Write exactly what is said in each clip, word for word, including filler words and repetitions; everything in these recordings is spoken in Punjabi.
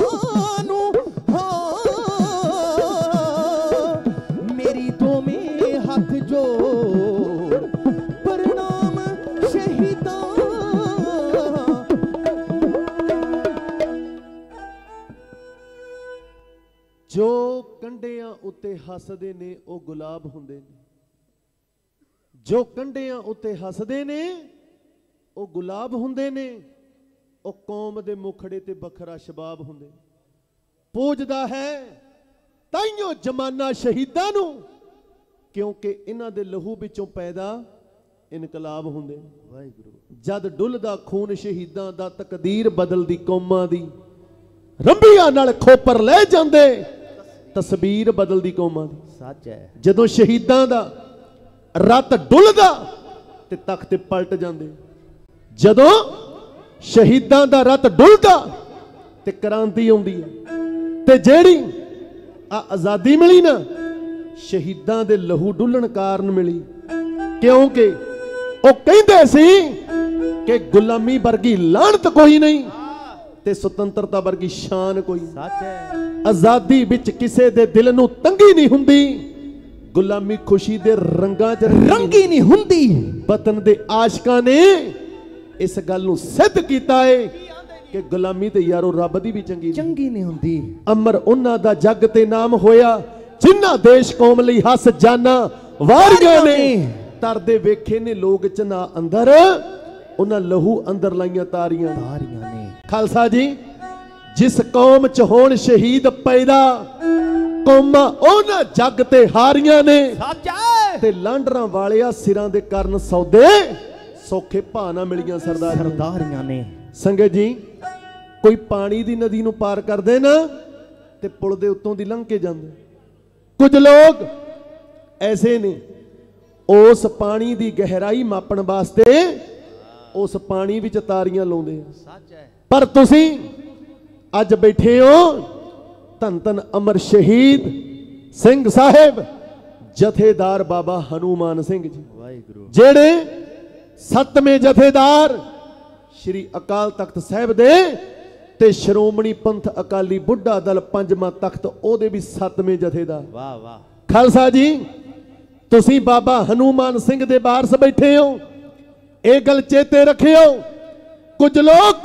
नू हाँ मेरी दोवें हाथ जोड़ प्रणाम शहीदां। जो कंढियां उत्ते हसदे ने ओ गुलाब हुंदे ने, जो कंढियां उत्ते हसदे ने ओ गुलाब हुंदे ने, ओ कौम दे मुखड़े ते बखरा शबाब हुंदे। पूजदा है ताइयों जमाना शहीदां नूं क्योंकि इन्हां दे लहू विचों पैदा इनकलाब हुंदे। वाहिगुरू जद डुलदा खून शहीदां दा तकदीर बदलदी कौमां दी, रंबियां नाल खोपर ले जांदे तस्वीर बदलदी कौमां दी। सच है जदों शहीदां दा रत डुलदा ते तख्त पलट जांदे, जदों शहीदां दा रत डुलदा ते क्रांति आउंदी है। ते जेड़ी आ आजादी मिली ना शहीदां दे लहू डुलण कारण मिली, क्योंकि ओ कहंदे सी कि गुलामी वर्गी लानत कोई नहीं ते सुतंत्रता वर्गी शान कोई। सच है आजादी विच किसे दे दिल नूं तंगी नहीं हुंदी, गुलामी खुशी दे रंगां च रंगी नहीं हुंदी। वतन दे आशिकां ने इस गल नूं सिद्ध कीता है कि गुलामी ते यारो रब दी भी चंगी चंगी नहीं हुंदी। अमर उन्हां दा जग ते नाम होया जिन्हां देश कौम लई हस जाना वारियां ने। तरदे वेखे ने लोग चना अंदर उन्हां लहू अंदर लाइयां तारियां तारियां ने। खालसा जी जिस कौम च होण शहीद पैदा कौमां उन्हां जग ते हारियां ने। सच है ते लांडरां वालिया सिरां दे करन सौदे सौखे भाऽ ना मिलियां सरदार सरदारियां ने। संगत जी कोई पानी दी नदी नूं पार करदे ना ते पुल दे उत्तों दी लंघ के जांदे। कुछ लोग ऐसे ने उस पानी दी गहराई मापण वास्ते उस पानी विच तारियां लाउंदे। सच है पर तुसीं अज बैठे हो धन धन अमर शहीद सिंह साहिब जथेदार बाबा हनुमान सिंह जी, जेड़े सतवें जथेदार श्री अकाल तख्त साहिब दे ते श्रोमणी पंथ अकाली बुढ़ा दल पंजवां तख्त ओदे भी सतवें जथेदार। वाह वाह खालसा जी तुसीं बाबा हनुमान सिंह दे वारस बैठे हो, ये गल चेते रखियो। कुछ लोग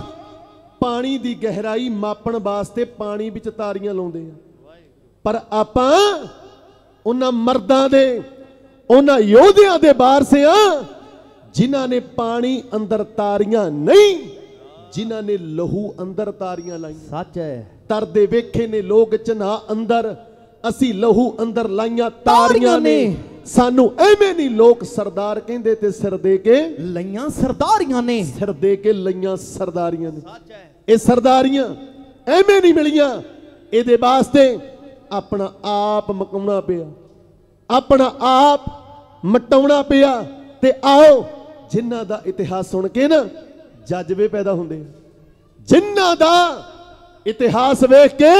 पानी दी गहराई मापण वास्ते पानी विच तारियां लाउंदे आ, पर आपां उन्हां मर्दां दे उन्हां योधियां दे वारस आ जिन्हां ने पानी अंदर तारियां नहीं, जिन्हां ने लहू अंदर तारियां लाइयां। सच है तरदे वेखे ने लोग चना अंदर असी लहू अंदर लाइयां तारियां ने। सानू एवें नहीं लोग सरदार कहंदे ते सिर दे के लइयां सरदारियां ने, सिर दे के लइयां सरदारियां ने। सच है ये सरदारियां एवें नहीं मिलियां, इहदे वास्ते अपना आप मकाउणा पिया, अपना आप मटाउणा पिया। ते आओ जिन्हां दा इतिहास सुन के ना जज्बे पैदा हुंदे, जिन्हां दा इतिहास वेख के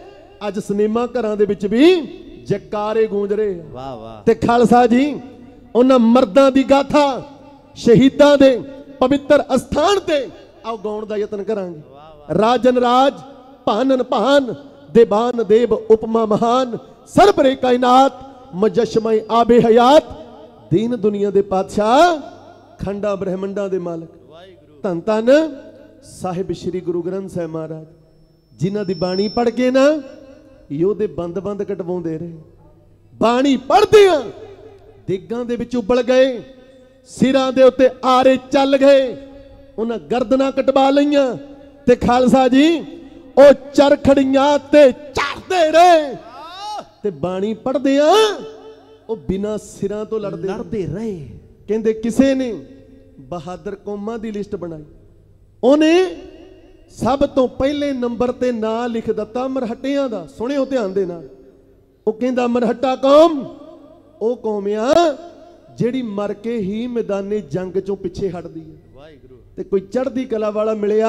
अज सिनेमा घरां दे विच भी जकारे गूंज रहे। वाह वाह ते खालसा जी उन्हां मर्दां दी गाथा शहीदां दे पवित्र अस्थान ते आओ गाउण दा यतन करांगे। राजन राज भानन भान देवान देव उपमा महान सरबरे कायनात मुजश्शमे आबे हयात दीन दुनिया दे पातशाह खंडा ब्रह्मंडा दे मालक धन धन साहिब श्री गुरु ग्रंथ साहिब महाराज जिन्हां दी बाणी पढ़ के ना योधे बंद बंद कटवाउंदे रहे। बाणी पढ़दे आ दिगां दे विच उबल गए, सिरां दे उत्ते आरे चल गए, उन्हां गर्दनां कटवा लईआं ते खालसा जी ओ चरखड़ियां ते चढ़दे रहे ते बाणी पढ़दे आ ओ बिना सिरां तो लड़दे लड़दे रहे। कहंदे किसे ने बहादुर कौमां दी लिस्ट बनाई, ओने सब तो पहले नंबर ते नां लिख दिता मरहटियां दा। सुनियो ध्यान दे नाल, ओ कहंदा मरहटा कौम ओ कौम आ जेड़ी मर के ही मैदाने जंग चों पिछे हटदी है। वाहिगुरू ते कोई चढ़दी कला वाला मिलिया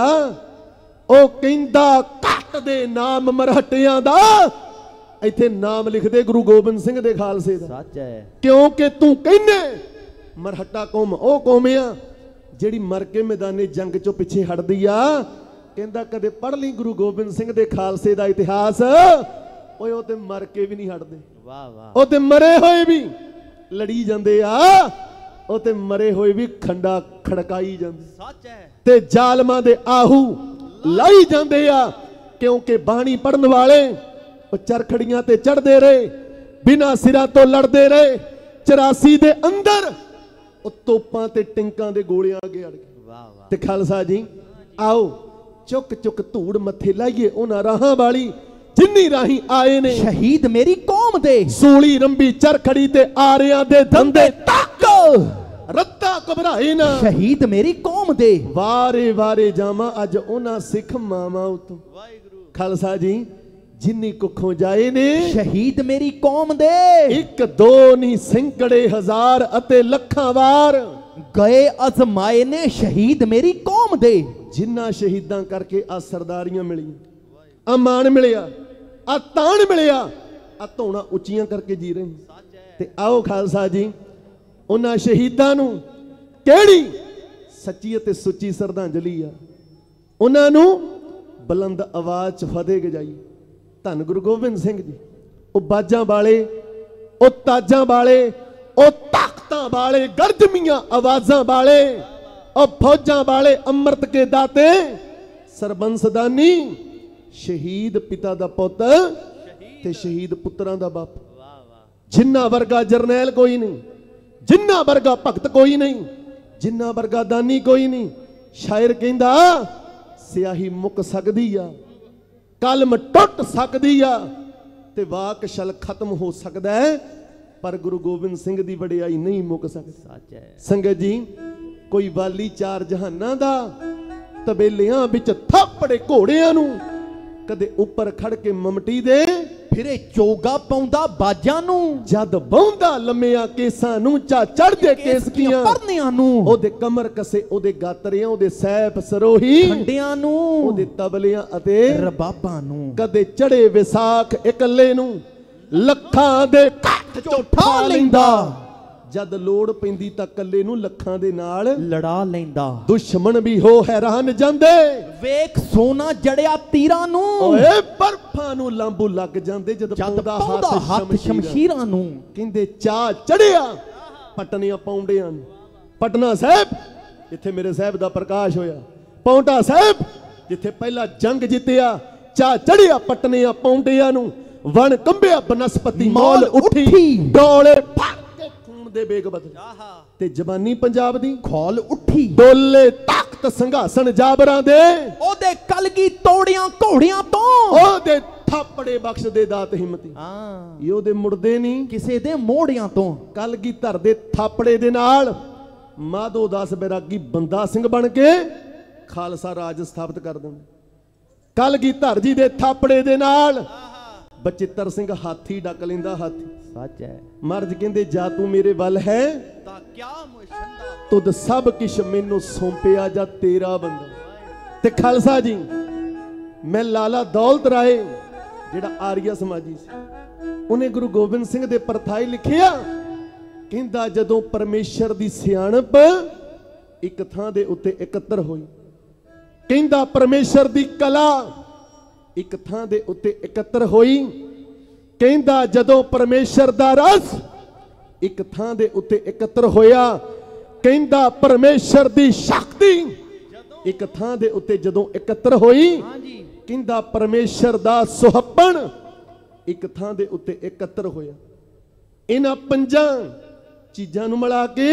ओ कहंदा घट दे नाम मरहटियां दा, इत्थे नाम लिख दे गुरु गोबिंद सिंह दे खालसे दा। सच है क्योंकि तू कहने मरहटा कौम ओ कौम आ जेड़ी मर के मैदाने जंग चों पिछे हटदी आ, ਕਹਿੰਦਾ ਕਦੇ ਪੜ੍ਹ ਲਈ ਗੁਰੂ ਗੋਬਿੰਦ ਸਿੰਘ ਦੇ ਖਾਲਸੇ ਦਾ ਇਤਿਹਾਸ, ਓਏ ਉਹ ਤੇ ਮਰ ਕੇ ਵੀ ਨਹੀਂ ਹਟਦੇ। ਵਾਹ ਵਾਹ। ਉਹ ਤੇ ਮਰੇ ਹੋਏ ਵੀ ਲੜੀ ਜਾਂਦੇ ਆ, ਉਹ ਤੇ ਮਰੇ ਹੋਏ ਵੀ ਖੰਡਾ ਖੜਕਾਈ ਜਾਂਦੇ। ਸੱਚ ਹੈ। ਤੇ ਜ਼ਾਲਮਾਂ ਦੇ ਆਹੂ ਲਾਈ ਜਾਂਦੇ ਆ, ਕਿਉਂਕਿ ਬਾਣੀ ਪੜਨ ਵਾਲੇ ਉਹ ਚਰਖੜੀਆਂ ਤੇ ਚੜਦੇ ਰਹੇ, ਬਿਨਾਂ ਸਿਰਾਂ ਤੋਂ ਲੜਦੇ ਰਹੇ। ਚੁਰਾਸੀ ਦੇ ਅੰਦਰ ਉਹ ਤੋਪਾਂ ਤੇ ਟਿੰਕਾਂ ਦੇ ਗੋਲਿਆਂ ਅੱਗੇ ਅੜ ਗਏ। ਵਾਹ ਵਾਹ। ਤੇ ਖਾਲਸਾ ਜੀ ਆਓ ਚੁੱਕ ਚੁੱਕ ਧੂੜ ਮੱਥੇ ਲਾਈਏ ਉਹਨਾਂ ਰਾਹਾਂ ਵਾਲੀ ਜਿੰਨੀ ਰਾਹੀਂ ਆਏ ਨੇ ਸ਼ਹੀਦ ਮੇਰੀ ਕੌਮ ਦੇ। ਸੂਲੀ ਰੰਬੀ ਚਰਖੜੀ ਤੇ ਆਰਿਆਂ ਦੇ ਧੰਦੇ ਤੱਕ ਰੱਤਾ ਘਬਰਾਏ ਨਾ। ਸ਼ਹੀਦ ਮੇਰੀ ਕੌਮ ਦੇ। ਵਾਰੇ ਵਾਰੇ ਜਾਵਾਂ ਅੱਜ ਉਹਨਾਂ ਸਿੱਖ ਮਾਵਾਂ ਉਤੋਂ। ਵਾਹਿਗੁਰੂ। ਖਾਲਸਾ ਜੀ ਜਿੰਨੀ ਕੁੱਖੋਂ ਜਾਏ ਨੇ ਸ਼ਹੀਦ ਮੇਰੀ ਕੌਮ ਦੇ। ਇੱਕ ਦੋ ਨਹੀਂ ਸੈਂਕੜੇ ਹਜ਼ਾਰ ਅਤੇ ਲੱਖਾਂ ਵਾਰ ਗਏ ਅਜ਼ਮਾਏ ਨੇ ਸ਼ਹੀਦ ਮੇਰੀ ਕੌਮ ਦੇ। ਜਿਨ੍ਹਾਂ ਸ਼ਹੀਦਾਂ ਕਰਕੇ ਆ ਸਰਦਾਰੀਆਂ ਮਿਲੀਆਂ, ਆ ਮਾਣ ਮਿਲਿਆ, ਆ ਤਾਣ ਮਿਲਿਆ, ਆ ਧੌਣਾ ਉੱਚੀਆਂ ਕਰਕੇ ਜੀ ਰਹੇ। ਤੇ ਆਓ ਖਾਲਸਾ ਜੀ ਉਹਨਾਂ ਸ਼ਹੀਦਾਂ ਨੂੰ ਕਿਹੜੀ ਸੱਚੀ ਅਤੇ ਸੁੱਚੀ ਸ਼ਰਧਾਂਜਲੀ ਆ, ਉਹਨਾਂ ਨੂੰ ਬੁਲੰਦ ਆਵਾਜ਼ 'ਚ ਫਤਿਹ ਗਜਾਈ। ਧੰਨ ਗੁਰੂ ਗੋਬਿੰਦ ਸਿੰਘ ਜੀ, ਉਹ ਬਾਜਾਂ ਵਾਲੇ, ਉਹ ਤਾਜਾਂ ਵਾਲੇ, ਉਹ ਤਾਕਤਾਂ ਵਾਲੇ, ਗਰਜਮੀਆਂ ਆਵਾਜ਼ਾਂ ਵਾਲੇ, ਉਹ ਫੌਜਾਂ ਵਾਲੇ, ਅੰਮ੍ਰਿਤ ਕੇ ਦਾਤੇ, ਸਰਬੰਸਦਾਨੀ, ਸ਼ਹੀਦ ਪਿਤਾ ਦਾ ਪੁੱਤ ਤੇ ਸ਼ਹੀਦ ਪੁੱਤਰਾਂ ਦਾ ਬਾਪ। ਜਿੰਨਾ ਵਰਗਾ ਜਰਨੈਲ ਕੋਈ ਨਹੀਂ, ਜਿੰਨਾ ਵਰਗਾ ਭਗਤ ਕੋਈ ਨਹੀਂ, ਜਿੰਨਾ ਵਰਗਾ ਦਾਨੀ ਕੋਈ ਨਹੀਂ। ਸ਼ਾਇਰ ਕਹਿੰਦਾ ਸਿਆਹੀ ਮੁੱਕ ਸਕਦੀ ਆ, ਕਲਮ ਟੁੱਟ ਸਕਦੀ ਆ, ਤੇ ਵਾਕ ਛਲ ਖਤਮ ਹੋ ਸਕਦਾ ਹੈ, ਪਰ ਗੁਰੂ ਗੋਬਿੰਦ ਸਿੰਘ ਦੀ ਵਡਿਆਈ ਨਹੀਂ ਮੁੱਕ ਸਕਦੀ। ਸੱਚ ਹੈ। ਸੰਗਤ ਜੀ ਕੋਈ ਵਾਲੀ ਚਾਰ ਜਹਾਨਾਂ ਦਾ, ਤਬੇਲਿਆਂ ਵਿੱਚ ਥਾਪੜੇ ਘੋੜਿਆਂ ਨੂੰ, ਕਦੇ ਉੱਪਰ ਖੜ ਕੇ ਮਮਟੀ ਦੇ ਫਿਰੇ ਚੋਗਾ ਪਾਉਂਦਾ ਬਾਜਾਂ ਨੂੰ, ਜਦ ਬਹੁੰਦਾ ਲੰਮਿਆਂ ਕੇਸਾਂ ਨੂੰ, ਚਾ ਚੜਦੇ ਕੇਸਕੀਆਂ ਪਰਨਿਆਂ ਨੂੰ, ਉਹਦੇ ਕਮਰ ਕਸੇ, ਉਹਦੇ ਗਾਤਰਿਆਂ, ਉਹਦੇ ਸੈਫ ਸਰੋਹੀ ਖੰਡਿਆਂ ਨੂੰ, ਉਹਦੇ ਤਬਲਿਆਂ ਅਤੇ ਰਬਾਬਾਂ ਨੂੰ। ਕਦੇ ਚੜੇ ਵਿਸਾਖ ਇਕੱਲੇ ਨੂੰ, ਲੱਖਾਂ ਦੇ ਇਕੱਠ ਚੋਂ ਠਾ ਲੈਂਦਾ, ਜਦ ਲੋੜ ਪੈਂਦੀ ਤਾਂ ਕੱਲੇ ਨੂੰ ਲੱਖਾਂ ਦੇ ਨਾਲ ਲੜਾ ਲੈਂਦਾ। ਦੁਸ਼ਮਣ ਵੀ ਹੋ ਹੈਰਾਨ ਜਾਂਦੇ, ਵੇਖ ਸੋਨਾ ਜੜਿਆ ਤੀਰਾਂ ਨੂੰ, ਓਏ ਬਰਫਾਂ ਨੂੰ ਲਾਂਬੂ ਲੱਗ ਜਾਂਦੇ, ਜਦ ਜਦ ਪਾਉਂਦਾ ਪਾਉਂਦਾ ਹੱਥ ਸ਼ਮਸ਼ੀਰਾਂ ਨੂੰ। ਕਹਿੰਦੇ ਚਾਹ ਚੜਿਆ ਪਟਨੀਆਂ ਪੌਂਡਿਆਂ ਨੂੰ। ਪਟਨਾ ਸਾਹਿਬ ਜਿੱਥੇ ਮੇਰੇ ਸਾਹਿਬ ਦਾ ਪ੍ਰਕਾਸ਼ ਹੋਇਆ, ਪੌਂਟਾ ਸਾਹਿਬ ਜਿੱਥੇ ਪਹਿਲਾ ਜੰਗ ਜਿੱਤਿਆ, ਚਾਹ ਚੜਿਆ ਪਟਨੀਆਂ ਪੌਂਡਿਆਂ ਨੂੰ। ਵਣ ਕੰਬਿਆ ਬਨਸਪਤੀ ਮੌਲ ਉੱਠੀ, ਡੋਲੇ ਫੜ ਕੇ ਖੂਨ ਦੇ ਬੇਗ ਬਦਲ, ਤੇ ਜਵਾਨੀ ਪੰਜਾਬ ਦੀ ਖੋਲ ਉੱਠੀ, ਡੋਲੇ ਤਾਕਤ ਸੰਘਾਸਣ ਜਾਬਰਾਂ ਦੇ, ਉਹਦੇ ਕਲਗੀ ਤੋੜਿਆਂ ਘੋੜਿਆਂ ਤੋਂ, ਉਹਦੇ ਥਾਪੜੇ ਬਖਸ਼ ਦੇ ਦਾਤ ਹਿੰਮਤੀ। ਹਾਂ ਇਹ ਉਹਦੇ ਮੁੜਦੇ ਨਹੀਂ ਕਿਸੇ ਦੇ ਮੋੜਿਆਂ ਤੋਂ। ਕਲਗੀ ਧਰ ਦੇ ਥਾਪੜੇ ਦੇ ਨਾਲ ਮਾਧੋ ਦਾਸ ਬੈਰਾਗੀ ਬੰਦਾ ਸਿੰਘ ਬਣ ਕੇ ਖਾਲਸਾ ਰਾਜ ਸਥਾਪਿਤ ਕਰ ਦਿੰਦੇ। ਕਲਗੀ ਧਰ ਜੀ ਦੇ ਥਾਪੜੇ ਦੇ ਨਾਲ ਬਚਿੱਤਰ ਸਿੰਘ ਹਾਥੀ ਡੱਕ ਲੈਂਦਾ। ਹਾਥੀ ਸੱਚ ਹੈ। ਮਰਜ ਕਹਿੰਦੇ ਜਾ ਤੂੰ ਮੇਰੇ ਵੱਲ ਹੈ ਤਾਂ ਕਿਆ ਮੁਸ਼ੰਦਾ, ਤੁਧ ਸਭ ਕਿਛ ਮੈਨੂੰ ਸੌਂਪਿਆ ਜਾ ਤੇਰਾ ਬੰਦਾ। ਤੇ ਖਾਲਸਾ ਜੀ ਮੈਂ ਲਾਲਾ ਦੌਲਤ ਰਾਏ ਜਿਹੜਾ ਆਰੀਆ ਸਮਾਜੀ ਸੀ, ਉਹਨੇ ਗੁਰੂ ਗੋਬਿੰਦ ਸਿੰਘ ਦੇ ਪਰਥਾਈ ਲਿਖਿਆ, ਕਹਿੰਦਾ ਜਦੋਂ ਪਰਮੇਸ਼ਰ ਦੀ ਸਿਆਣਪ ਇੱਕ ਥਾਂ ਦੇ ਉੱਤੇ ਇਕੱਤਰ ਹੋਈ, ਕਹਿੰਦਾ ਪਰਮੇਸ਼ਰ ਦੀ ਕਲਾ ਇੱਕ ਥਾਂ ਦੇ ਉੱਤੇ ਇਕੱਤਰ ਹੋਈ, ਕਹਿੰਦਾ ਜਦੋਂ ਪਰਮੇਸ਼ਰ ਦਾ ਰਸ ਇੱਕ ਥਾਂ ਦੇ ਉੱਤੇ ਇਕੱਤਰ ਹੋਇਆ, ਕਹਿੰਦਾ ਪਰਮੇਸ਼ਰ ਦੀ ਸ਼ਕਤੀ ਇੱਕ ਥਾਂ ਦੇ ਉੱਤੇ ਜਦੋਂ ਇਕੱਤਰ ਹੋਈ, ਕਹਿੰਦਾ ਪਰਮੇਸ਼ਰ ਦਾ ਸੁਹੱਪਣ ਇੱਕ ਥਾਂ ਦੇ ਉੱਤੇ ਇਕੱਤਰ ਹੋਇਆ। ਇਹਨਾਂ ਪੰਜਾਂ ਚੀਜ਼ਾਂ ਨੂੰ ਮਿਲਾ ਕੇ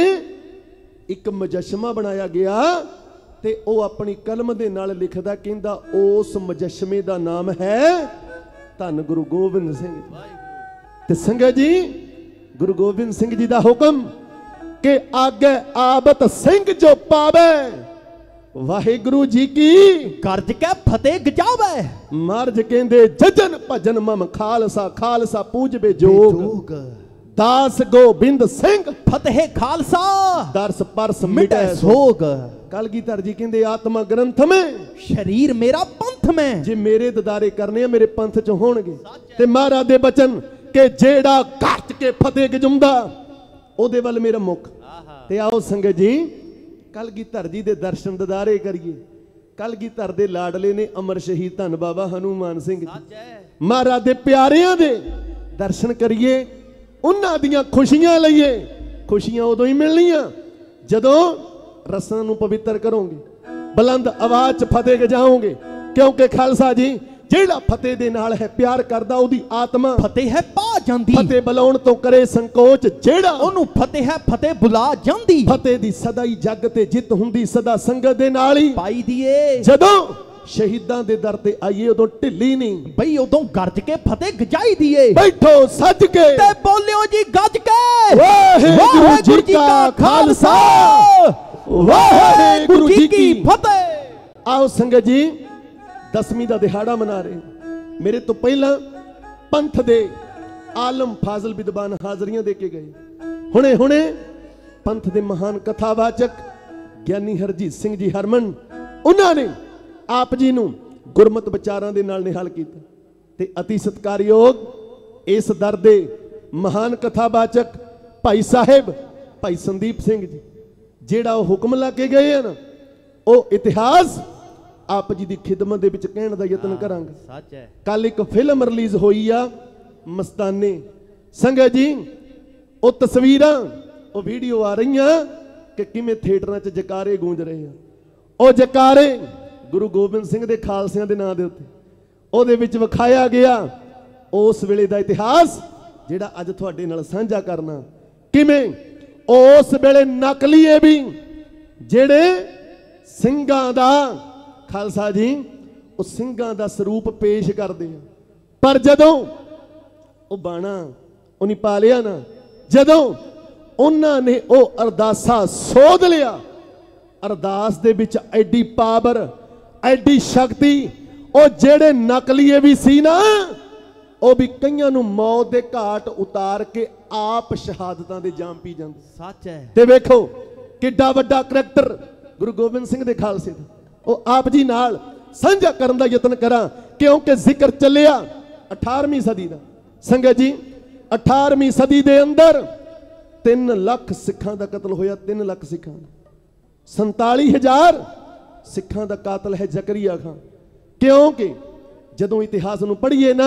ਇੱਕ ਮੁਜੱਸ਼ਮਾ ਬਣਾਇਆ ਗਿਆ, ਤੇ ਉਹ ਆਪਣੀ ਕਲਮ ਦੇ ਨਾਲ ਲਿਖਦਾ, ਕਹਿੰਦਾ ਉਸ ਮੁਜੱਸ਼ਮੇ ਦਾ ਨਾਮ ਹੈ ਧੰਨ ਗੁਰੂ ਗੋਬਿੰਦ ਸਿੰਘ ਜੀ। ਤੇ ਸੰਗਤ ਜੀ ਗੁਰੂ ਗੋਬਿੰਦ ਸਿੰਘ ਜੀ ਦਾ ਹੁਕਮ ਕਿ ਆਗੇ ਆਬਤ ਸਿੰਘ ਜੋ ਪਾਵੇ, ਵਾਹਿਗੁਰੂ ਜੀ ਕੀ ਗਰਜ ਕੇ ਫਤਿਹ ਗਜਾਵੇ। ਮਰਜ ਕਹਿੰਦੇ ਜਜਨ ਭਜਨ ਮਮ ਖਾਲਸਾ, ਖਾਲਸਾ ਪੂਜਵੇ ਜੋਗ, ਦਾਸ ਗੋਬਿੰਦ ਸਿੰਘ ਫਤਿਹ ਖਾਲਸਾ, ਦਰਸ ਪਰਸ ਮਿਟੈ ਸੋਗ। ਕਲਗੀਧਰ ਜੀ ਕਹਿੰਦੇ ਆਤਮਾ ਗ੍ਰੰਥ ਮੈਂ, ਸ਼ਰੀਰ ਮੇਰਾ ਪੰਥ ਮੈਂ। ਜੇ ਮੇਰੇ ਦਿਦਾਰੇ ਕਰਨੇ ਆ ਮੇਰੇ ਪੰਥ ਚ ਹੋਣਗੇ। ਤੇ ਮਹਾਰਾਜ ਦੇ ਬਚਨ ਕਿ ਜਿਹੜਾ ਘੱਟ ਕੇ ਫਤਿਹ ਗਜੁੰਦਾ ਉਹਦੇ ਵੱਲ ਮੇਰਾ ਮੁਖ। ਤੇ ਆਓ ਸੰਗਤ ਜੀ ਕਲਗੀਧਰ ਜੀ ਦੇ ਦਰਸ਼ਨ ਦਿਦਾਰੇ ਕਰੀਏ। कलगीधर दे लाडले ने अमर शहीद धन बाबा हनुमान सिंह महाराज दे प्यारियां दे दर्शन करिए, उन्हां दियां खुशियां लईए। खुशियां उदों ही मिलनियां जदों रसां नूं पवित्र करोगे, बुलंद आवाज च फतेह गजाओगे, क्योंकि खालसा जी जेड़ा फतेह दे नाल है प्यार करदा ओदी आत्मा फतेह है पा जांदी। फतेह बुलाउण तो करे संकोच, जेड़ा ओनू फतेह है फतेह बुला जांदी। फतेह दी सदा ही जग ते जित हुंदी सदा संगत दे नाल ही पाई दिए। जदों शहीदां दे दर ते आईए उदों ढिल्ली नहीं बई, उदों गरज के फतेह गजाई दिए। बैठो सज के ते बोलियो जी गज के, वाहेगुरु जी का खालसा वाहेगुरु जी की फतेह। आओ संगत जी, दसवीं का दिहाड़ा मना रहे। मेरे तो पहला पंथ दे आलम फाजल विद्वान हाजरियां दे के गए। हुणे हुणे पंथ दे महान कथावाचक ज्ञानी हरजीत सिंह जी हरमन, उन्होंने आप जी नूं गुरमत विचारां दे नाल निहाल कीता ते अति सत्कारयोग इस दर दे महान कथावाचक भाई साहिब भाई संदीप सिंह जी, जेड़ा वो हुक्म ला के गए हैं ना, वो इतिहास आप जी की खिदमत दे विच कहण दा यतन करांगा। सच है। कल एक फिल्म रिलीज हुई आ मस्ताने, संगत जी वो तस्वीरां वो वीडियो आ रही कि किवें थिएटरां च जकारे गूंज रहे हैं। वो जकारे गुरु गोबिंद सिंह दे खालसियां दे नां दे उत्ते ਉਹਦੇ ਵਿੱਚ ਵਿਖਾਇਆ ਗਿਆ ਉਸ ਵੇਲੇ ਦਾ ਇਤਿਹਾਸ ਜਿਹੜਾ ਅੱਜ ਤੁਹਾਡੇ ਨਾਲ ਸਾਂਝਾ ਕਰਨਾ। ਕਿਵੇਂ ਉਸ ਵੇਲੇ ਨਕਲੀਏ ਵੀ ਜਿਹੜੇ ਸਿੰਘਾਂ ਦਾ ਖਾਲਸਾ ਜੀ ਉਹ ਸਿੰਘਾਂ ਦਾ ਸਰੂਪ ਪੇਸ਼ ਕਰਦੇ ਆ, ਪਰ ਜਦੋਂ ਉਹ ਬਾਣਾ ਉਹਨੇ ਪਾ ਲਿਆ ਨਾ, ਜਦੋਂ ਉਹਨਾਂ ਨੇ ਉਹ ਅਰਦਾਸਾ ਸੋਧ ਲਿਆ, ਅਰਦਾਸ ਦੇ ਵਿੱਚ ਐਡੀ ਪਾਵਰ ਐਡੀ ਸ਼ਕਤੀ, ਉਹ ਜਿਹੜੇ ਨਕਲੀਏ ਵੀ ਸੀ ਨਾ ਉਹ ਵੀ ਕਈਆਂ ਨੂੰ ਮੌਤ ਦੇ ਘਾਟ ਉਤਾਰ ਕੇ ਆਪ ਸ਼ਹਾਦਤਾਂ ਦੇ ਜਾਮ ਪੀ ਜਾਂਦੇ। ਸੱਚ ਹੈ। ਤੇ ਵੇਖੋ ਕਿੱਡਾ ਵੱਡਾ ਕਰੈਕਟਰ ਗੁਰੂ ਗੋਬਿੰਦ ਸਿੰਘ ਦੇ ਖਾਲਸੇ ਦਾ, ਉਹ ਆਪ ਜੀ ਨਾਲ ਸਾਂਝਾ ਕਰਨ ਦਾ ਯਤਨ ਕਰਾਂ, ਕਿਉਂਕਿ ਜ਼ਿਕਰ ਚੱਲਿਆ ਅਠਾਰਵੀਂ ਸਦੀ ਦਾ। ਸੰਗਤ ਜੀ ਅਠਾਰਵੀਂ ਸਦੀ ਦੇ ਅੰਦਰ ਤਿੰਨ ਲੱਖ ਸਿੱਖਾਂ ਦਾ ਕਤਲ ਹੋਇਆ, ਤਿੰਨ ਲੱਖ ਸਿੱਖਾਂ ਦਾ, ਸੰਤਾਲੀ ਹਜ਼ਾਰ ਸਿੱਖਾਂ ਦਾ ਕਾਤਲ ਹੈ ਜ਼ਕਰੀਆ ਖਾਨ। क्योंकि जदों इतिहास नूं पढ़िए ना,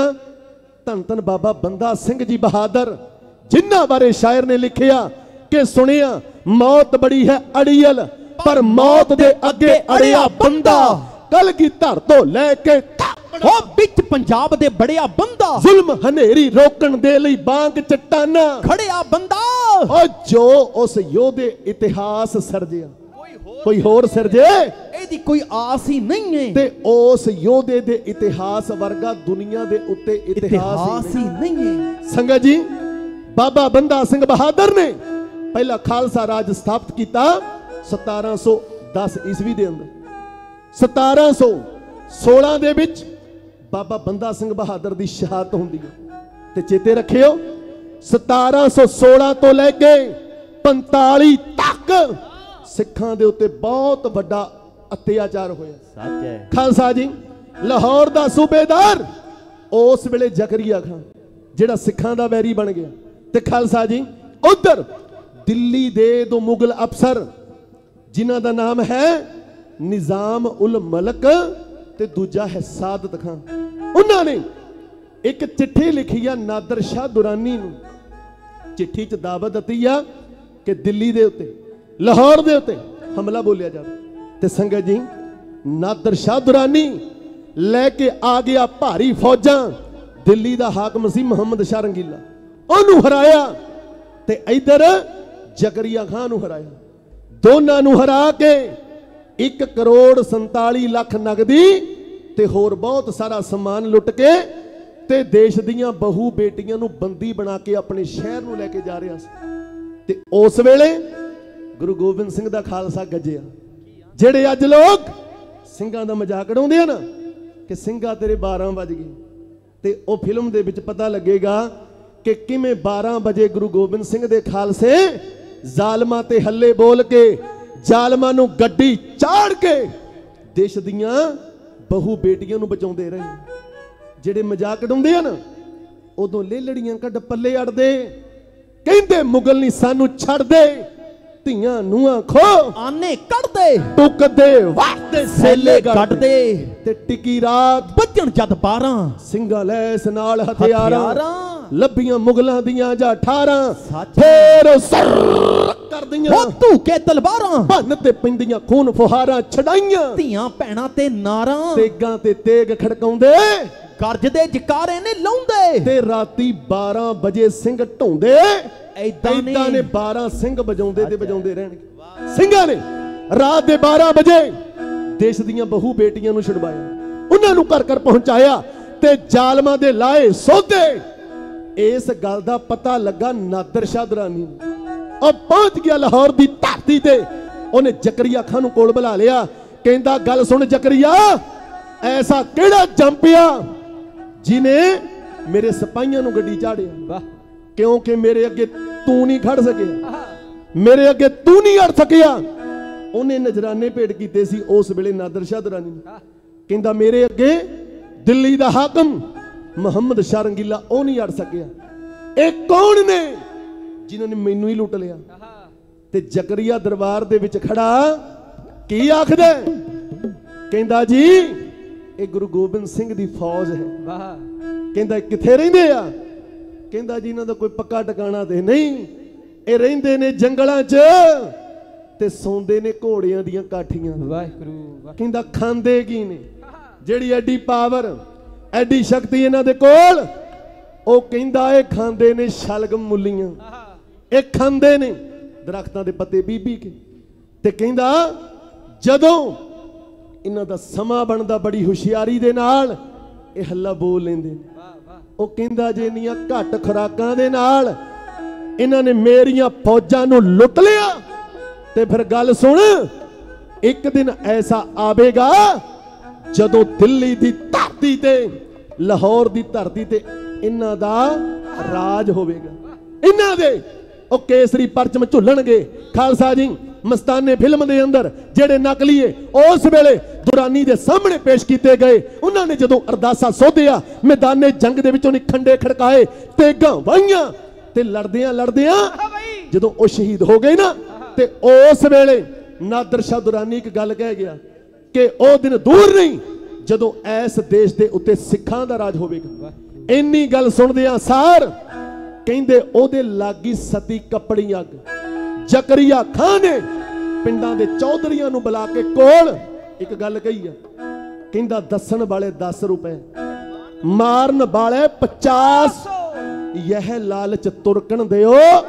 धन धन बाबा बंदा सिंह जी बहादुर जिन्हां बारे शायर ने लिखिया कि सुनिया मौत बड़ी है अड़ियल पर मौत दे अगे अड़िया बंदा, कलगीधर तो लैके ओ बिच पंजाब दे बड़िया बंदा, जुल्म हनेरी रोकण दे लई बांग चट्टाना खड़िया बंदा। और जो उस योधे इतिहास सर्जिया कोई होर सिरजे ਇਹਦੀ ਕੋਈ ਆਸ ਹੀ ਨਹੀਂ ਹੈ, ਤੇ ਉਸ ਯੋਧੇ ਦੇ ਇਤਿਹਾਸ ਵਰਗਾ ਦੁਨੀਆ ਦੇ ਉੱਤੇ ਇਤਿਹਾਸ ਹੀ ਨਹੀਂ ਹੈ। ਸੰਗਤ ਜੀ ਬਾਬਾ ਬੰਦਾ ਸਿੰਘ ਬਹਾਦਰ ਨੇ ਪਹਿਲਾ ਖਾਲਸਾ ਰਾਜ ਸਥਾਪਿਤ ਕੀਤਾ ਸਤਾਰਾਂ ਸੌ ਦਸ ਈਸਵੀ ਦੇ ਅੰਦਰ। ਸਤਾਰਾਂ ਸੌ ਸੋਲਾਂ ਦੇ ਵਿੱਚ ਬਾਬਾ ਬੰਦਾ ਸਿੰਘ ਬਹਾਦਰ ਦੀ ਸ਼ਹਾਦਤ ਹੁੰਦੀ ਹੈ। ਤੇ ਚੇਤੇ ਰੱਖਿਓ ਸਤਾਰਾਂ ਸੌ ਸੋਲਾਂ ਤੋਂ ਲੈ ਕੇ ਪੰਤਾਲੀ ਤੱਕ ਸਿੱਖਾਂ ਦੇ ਉੱਤੇ ਬਹੁਤ ਵੱਡਾ ਅਤਿਆਚਾਰ ਹੋਇਆ। ਸੱਚ ਹੈ। ਖਾਲਸਾ ਜੀ ਲਾਹੌਰ ਦਾ ਸੂਬੇਦਾਰ ਉਸ ਵੇਲੇ ਜ਼ਕਰੀਆ ਖਾਨ ਜਿਹੜਾ ਸਿੱਖਾਂ ਦਾ ਵੈਰੀ ਬਣ ਗਿਆ, ਤੇ ਖਾਲਸਾ ਜੀ ਉਧਰ ਦਿੱਲੀ ਦੇ ਦੋ ਮੁਗਲ ਅਫਸਰ ਜਿਨ੍ਹਾਂ ਦਾ ਨਾਮ ਹੈ ਨਿਜ਼ਾਮ ਉਲ ਮਲਕ ਤੇ ਦੂਜਾ ਹੈ ਸਾਦਤ ਖਾਨ, ਉਹਨਾਂ ਨੇ ਇੱਕ ਚਿੱਠੀ ਲਿਖੀ ਆ ਨਾਦਰ ਸ਼ਾਹ ਦੁਰਾਨੀ ਨੂੰ। ਚਿੱਠੀ 'ਚ ਦਾਵਤ ਦਿੱਤੀ ਆ ਕਿ ਦਿੱਲੀ ਦੇ ਉੱਤੇ ਲਾਹੌਰ ਦੇ ਉੱਤੇ ਹਮਲਾ ਬੋਲਿਆ ਜਾਵੇ। ਤੇ ਸੰਗਤ ਜੀ ਨਾਦਰ ਸ਼ਾਹ ਦੁਰਾਨੀ ਲੈ ਕੇ ਆ ਗਿਆ ਭਾਰੀ ਫੌਜਾਂ, ਦਿੱਲੀ ਦਾ ਹਾਕਮ ਸੀ ਮੁਹੰਮਦ ਸ਼ਾਹ ਰੰਗੀਲਾ, ਉਹਨੂੰ ਹਰਾਇਆ ਤੇ ਇਧਰ ਜ਼ਕਰੀਆ ਖਾਨ ਨੂੰ ਹਰਾਇਆ। ਦੋਨਾਂ ਨੂੰ ਹਰਾ ਕੇ ਇੱਕ ਕਰੋੜ ਸੰਤਾਲੀ ਲੱਖ ਨਗਦੀ ਤੇ ਹੋਰ ਬਹੁਤ ਸਾਰਾ ਸਮਾਨ ਲੁੱਟ ਕੇ ਤੇ ਦੇਸ਼ ਦੀਆਂ ਬਹੂ ਬੇਟੀਆਂ ਨੂੰ ਬੰਦੀ ਬਣਾ ਕੇ ਆਪਣੇ ਸ਼ਹਿਰ ਨੂੰ ਲੈ ਕੇ ਜਾ ਰਿਹਾ ਸੀ। ਤੇ ਉਸ ਵੇਲੇ ਗੁਰੂ ਗੋਬਿੰਦ ਸਿੰਘ ਦਾ ਖਾਲਸਾ ਗੱਜਿਆ। ਜਿਹੜੇ ਅੱਜ ਲੋਕ ਸਿੰਘਾਂ ਦਾ ਮਜ਼ਾਕ ਉਡਾਉਂਦੇ ਆ ਨਾ ਕਿ ਸਿੰਘਾ ਤੇਰੇ ਬਾਰਾਂ ਵੱਜ ਗਏ, ਤੇ ਉਹ ਫਿਲਮ ਦੇ ਵਿੱਚ ਪਤਾ ਲੱਗੇਗਾ ਕਿ ਕਿਵੇਂ ਬਾਰਾਂ ਵਜੇ ਗੁਰੂ ਗੋਬਿੰਦ ਸਿੰਘ ਦੇ ਖਾਲਸੇ ਜ਼ਾਲਮਾਂ ਤੇ ਹੱਲੇ ਬੋਲ ਕੇ ਜ਼ਾਲਮਾਂ ਨੂੰ ਗੱਡੀ ਚਾੜ ਕੇ ਦੇਸ਼ ਦੀਆਂ ਬਹੂ ਬੇਟੀਆਂ ਨੂੰ ਬਚਾਉਂਦੇ ਰਹੇ। ਜਿਹੜੇ ਮਜ਼ਾਕ ਉਡਾਉਂਦੇ ਆ ਨਾ ਉਦੋਂ ਲੇਲੜੀਆਂ ਕੱਢ ਪੱਲੇ ਅੜਦੇ, ਕਹਿੰਦੇ ਮੁਗਲ ਨਹੀਂ ਸਾਨੂੰ ਛੱਡਦੇ, ਧੀਆਂ ਨੂੰਹਾਂ ਖੋ ਆਨੇ ਕੱਢਦੇ ਟੁਕਦੇ ਵਾਸਤੇ ਸੇਲੇ ਕੱਢਦੇ ਤੇ ਟਿੱਕੀ ਰਾਤ ਵੱਜਣ ਜਦ ਬਾਰਾਂ ਸਿੰਘਾਂ ਲੈਸ ਨਾਲ ਹਥਿਆਰਾਂ ਲੱਭੀਆਂ ਮੁਗਲਾਂ ਦੀਆਂ ਜਾਂ ਅਠਾਰਾਂ ਫੇਰ ਸਰ ਕਰਦੀਆਂ ਹੋ ਧੂਕੇ ਤਲਵਾਰਾਂ ਭੰਨ ਤੇ ਪੈਂਦੀਆਂ ਖੂਨ ਫੁਹਾਰਾਂ ਛਡਾਈਆਂ ਧੀਆਂ ਭੈਣਾਂ ਤੇ ਨਾਰਾਂ ਤੇਗਾਂ ਤੇ ਤੇਗ ਖੜਕਾਉਂਦੇ ਗਰਜਦੇ ਜਕਾਰੇ ਨੇ ਲਾਉਂਦੇ ਤੇ ਰਾਤੀ ਬਾਰਾਂ ਵਜੇ ਸਿੰਘ ਢਾਉਂਦੇ ਐਦਾਂ ਨੇ ਬਾਰਾਂ ਸਿੰਘ ਵਜਾਉਂਦੇ ਤੇ ਵਜਾਉਂਦੇ ਰਹਿਣਗੇ। ਸਿੰਘਾਂ ਨੇ ਰਾਤ ਦੇ ਬਾਰਾਂ ਵਜੇ ਦੇਸ਼ ਦੀਆਂ ਬਹੂ ਬੇਟੀਆਂ ਨੂੰ ਛੁਡਵਾਇਆ, ਉਹਨਾਂ ਨੂੰ ਘਰ ਘਰ ਪਹੁੰਚਾਇਆ ਤੇ ਜ਼ਾਲਮਾਂ ਦੇ ਲਾਏ ਸੌਦੇ। ਇਸ ਗੱਲ ਦਾ ਪਤਾ ਲੱਗਾ ਨਾਦਰ ਸ਼ਾਹ ਦੁਰਾਨੀ ਨੂੰ, ਉਹ ਪਹੁੰਚ ਗਿਆ ਲਾਹੌਰ ਦੀ ਧਰਤੀ ਤੇ। ਉਹਨੇ ਜ਼ਕਰੀਆ ਖਾਨ ਨੂੰ ਕੋਲ ਬੁਲਾ ਲਿਆ, ਕਹਿੰਦਾ ਗੱਲ ਸੁਣ ਜ਼ਕਰੀਆ, ਐਸਾ ਕਿਹੜਾ ਜੰਪਿਆ ਜਿਨੇ ਮੇਰੇ ਸਿਪਾਹੀਆਂ ਨੂੰ ਗੱਡੀ ਚਾੜਿਆ? ਕਿਉਂਕਿ ਮੇਰੇ ਅੱਗੇ ਤੂੰ ਨਹੀਂ ਖੜ ਸਕਿਆ, ਮੇਰੇ ਅੱਗੇ ਤੂੰ ਨਹੀਂ ਅੜ ਸਕਿਆ। ਉਹਨੇ ਨਜ਼ਰਾਨੇ ਭੇਟ ਕੀਤੇ ਸੀ ਉਸ ਵੇਲੇ ਨਾਦਰ ਸ਼ਾਹ ਦੁਰਾਨੀ ਨੂੰ। ਕਹਿੰਦਾ ਮੇਰੇ ਅੱਗੇ ਦਿੱਲੀ ਦਾ ਹਾਕਮ ਮੁਹੰਮਦ ਸ਼ਾਹ ਰੰਗੀਲਾ ਉਹ ਨਹੀਂ ਅੜ ਸਕਿਆ। ਇਹ ਕੌਣ ਨੇ ਜਿਨ੍ਹਾਂ ਨੇ ਮੈਨੂੰ ਹੀ ਲੁੱਟ ਲਿਆ? ਤੇ ਜ਼ਕਰੀਆ ਦਰਬਾਰ ਦੇ ਵਿੱਚ ਖੜਾ ਕੀ ਆਖਦਾ? ਕਹਿੰਦਾ ਜੀ ਇਹ ਗੁਰੂ ਗੋਬਿੰਦ ਸਿੰਘ ਦੀ ਫੌਜ ਹੈ। ਕਹਿੰਦਾ ਕਿੱਥੇ ਰਹਿੰਦੇ ਆ? ਕਹਿੰਦਾ ਜੀ ਇਹਨਾਂ ਦਾ ਕੋਈ ਪੱਕਾ ਟਿਕਾਣਾ ਤੇ ਨਹੀਂ, ਇਹ ਰਹਿੰਦੇ ਨੇ ਜੰਗਲਾਂ 'ਚ ਤੇ ਸੌਂਦੇ ਨੇ ਘੋੜਿਆਂ ਦੀਆਂ ਕਾਠੀਆਂ। ਵਾਹਿਗੁਰੂ। ਕਹਿੰਦਾ ਖਾਂਦੇ ਕੀ ਨੇ? ਜਿਹੜੀ ਐਡੀ ਪਾਵਰ ਐਡੀ ਸ਼ਕਤੀ ਇਹਨਾਂ ਦੇ ਕੋਲ, ਉਹ ਕਹਿੰਦਾ ਇਹ ਖਾਂਦੇ ਨੇ ਸ਼ਲਗਮ ਮੁੱਲੀਆਂ, ਇਹ ਖਾਂਦੇ ਨੇ ਦਰਖਤਾਂ ਦੇ ਪੱਤੇ ਬੀਬੀ ਕੇ। ਤੇ ਕਹਿੰਦਾ ਜਦੋਂ ਇਹਨਾਂ ਦਾ ਸਮਾਂ ਬਣਦਾ ਬੜੀ ਹੁਸ਼ਿਆਰੀ ਦੇ ਨਾਲ ਇਹ ਹੱਲਾ ਬੋਲ ਲੈਂਦੇ ਨੇ। ਉਹ ਕਹਿੰਦਾ ਜੇ ਇੰਨੀਆਂ ਘੱਟ ਖੁਰਾਕਾਂ ਦੇ ਨਾਲ ਇਹਨਾਂ ਨੇ ਮੇਰੀਆਂ ਫੌਜਾਂ ਨੂੰ ਲੁੱਟ ਲਿਆ ਤੇ ਫਿਰ ਗੱਲ ਸੁਣ, ਇੱਕ ਦਿਨ ਐਸਾ ਆਵੇਗਾ ਜਦੋਂ ਦਿੱਲੀ ਦੀ ਧਰਤੀ ਤੇ ਲਾਹੌਰ ਦੀ ਧਰਤੀ ਤੇ ਇਹਨਾਂ ਦਾ ਰਾਜ ਹੋਵੇਗਾ। ਇਹਨਾਂ ਦੇ ਉਹ ਕੇਸਰੀ ਪਰਚਮ ਝੁੱਲਣਗੇ। ਖਾਲਸਾ ਜੀ ਮਸਤਾਨੇ ਫਿਲਮ ਦੇ ਅੰਦਰ ਜਿਹੜੇ ਨਕਲੀਏ ਉਸ ਵੇਲੇ ਦੁਰਾਨੀ ਦੇ ਸਾਹਮਣੇ ਪੇਸ਼ ਕੀਤੇ ਗਏ, ਉਹਨਾਂ ਨੇ ਜਦੋਂ ਅਰਦਾਸਾ ਸੋਧਿਆ ਮੈਦਾਨੇ ਜੰਗ ਦੇ ਵਿੱਚ ਉਹਨੇ ਖੰਡੇ ਖੜਕਾਏ, ਤੇਗਾਂ ਵਾਹੀਆਂ ਤੇ ਲੜਦਿਆਂ ਲੜਦਿਆਂ ਜਦੋਂ ਉਹ ਸ਼ਹੀਦ ਹੋ ਗਏ ਨਾ, ਤੇ ਉਸ ਵੇਲੇ ਨਾਦਰ ਸ਼ਾਹ ਦੁਰਾਨੀ ਇੱਕ ਗੱਲ ਕਹਿ ਗਿਆ ਕਿ ਉਹ ਦਿਨ ਦੂਰ ਨਹੀਂ ਜਦੋਂ ਇਸ ਦੇਸ਼ ਦੇ ਉੱਤੇ ਸਿੱਖਾਂ ਦਾ ਰਾਜ ਹੋਵੇਗਾ। ਇੰਨੀ ਗੱਲ ਸੁਣਦਿਆਂ ਸਾਰ ਕਹਿੰਦੇ ਉਹਦੇ ਲਾਗੀ ਸਤੀ ਕੱਪੜੀ ਅੱਗ। ਜ਼ਕਰੀਆ ਖਾਨ ਨੇ ਪਿੰਡਾਂ ਦੇ ਚੌਧਰੀਆਂ ਨੂੰ ਬੁਲਾ ਕੇ ਕੋਲ ਇੱਕ ਗੱਲ ਕਹੀ ਆ, ਕਹਿੰਦਾ ਦੱਸਣ ਵਾਲੇ ਦਸ ਰੁਪਏ, ਮਾਰਨ ਵਾਲੇ ਪਚਾਸ, यह लालच तुरकन दियो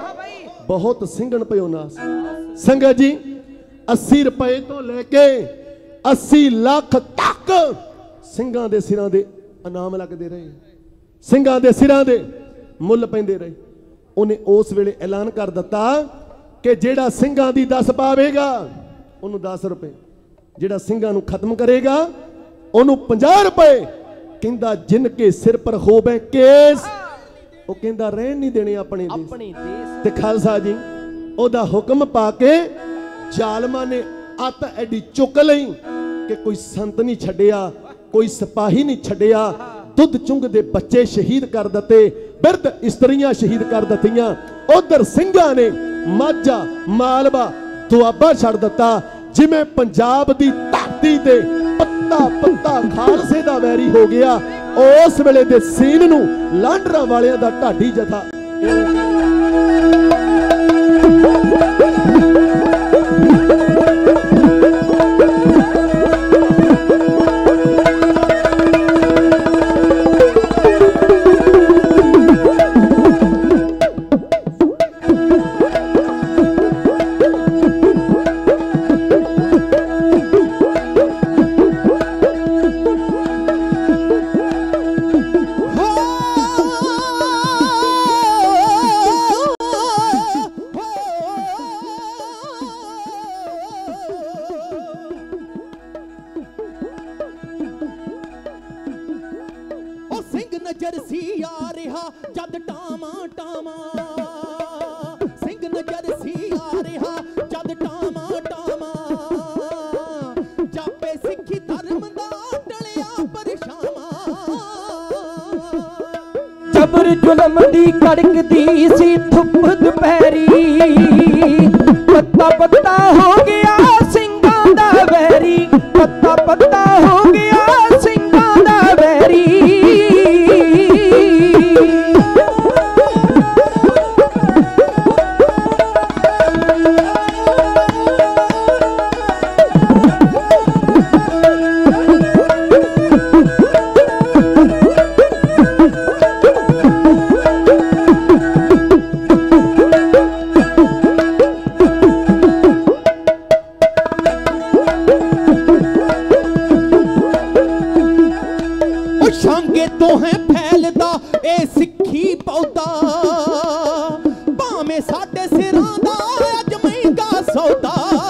बहुत सिंगन पयो नास। संगत जी अस्सी रुपए तो लेके अस्सी लाख तक ਸਿੰਘਾਂ ਦੇ ਸਿਰਾਂ ਦੇ ਇਨਾਮ ਲੱਗਦੇ ਰਹੇ, ਸਿੰਘਾਂ ਦੇ ਸਿਰਾਂ ਦੇ ਮੁੱਲ ਪੈਂਦੇ ਰਹੇ। ਉਹਨੇ ਉਸ ਵੇਲੇ ਐਲਾਨ ਕਰ ਦਿੱਤਾ ਕਿ ਜਿਹੜਾ ਸਿੰਘਾਂ ਦੀ ਦਸ ਪਾਵੇਗਾ ਉਹਨੂੰ ਦਸ ਰੁਪਏ, ਜਿਹੜਾ ਸਿੰਘਾਂ ਨੂੰ ਖਤਮ ਕਰੇਗਾ ਉਹਨੂੰ ਪੰਜਾਹ ਰੁਪਏ। ਕਹਿੰਦਾ ਜਿਨ ਕੇ ਸਿਰ ਪਰ ਹੋਵੇ ਕੇਸ, ਉਹ ਕਹਿੰਦਾ ਰਹਿਣ ਨਹੀਂ ਦੇਣੇ ਆਪਣੇ ਦੇਸ਼। ਤੇ ਖਾਲਸਾ ਜੀ ਉਹਦਾ ਹੁਕਮ ਪਾ ਕੇ ਜ਼ਾਲਮਾਂ ਨੇ ਅੱਤ ਐਡੀ ਚੁੱਕ ਲਈ ਕਿ ਕੋਈ ਸੰਤ ਨਹੀਂ ਛੱਡਿਆ, ਕੋਈ ਸਿਪਾਹੀ ਨਹੀਂ ਛੱਡਿਆ। ਦੁੱਧ ਚੁੰਗਦੇ ਬੱਚੇ ਸ਼ਹੀਦ ਕਰ ਦਿੱਤੇ, ਬਿਰਧ ਇਸਤਰੀਆਂ ਸ਼ਹੀਦ ਕਰ ਦਿੱਤੀਆਂ। ਉਧਰ ਸਿੰਘਾਂ ਨੇ ਮਾਝਾ ਮਾਲਵਾ ਦੁਆਬਾ ਛੱਡ ਦਿੱਤਾ। ਜਿਵੇਂ ਪੰਜਾਬ ਦੀ ਧਰਤੀ ਤੇ ਪੱਤਾ ਪੱਤਾ ਖਾਲਸੇ ਦਾ ਵੈਰੀ ਹੋ ਗਿਆ, ਉਸ ਵੇਲੇ ਦੇ ਸੀਨ ਨੂੰ ਲਾਂਡਰਾ ਵਾਲਿਆਂ ਦਾ ਢਾਡੀ ਜਥਾ ਜਬਰ ਜ਼ੁਲਮ ਦੀ ਕੜਕਦੀ ਸੀ ਧੁੱਪ ਦੁਪਹਿਰੀ। पत्ता पत्ता हो गया सिंगां दा वैरी, पत्ता पत्ता हो गया सिंगां दा वैरी। शांगे तो है फैलदा ए सिक्खी पौधा, भावें साडे सिरां दा अज महंगा सौदा।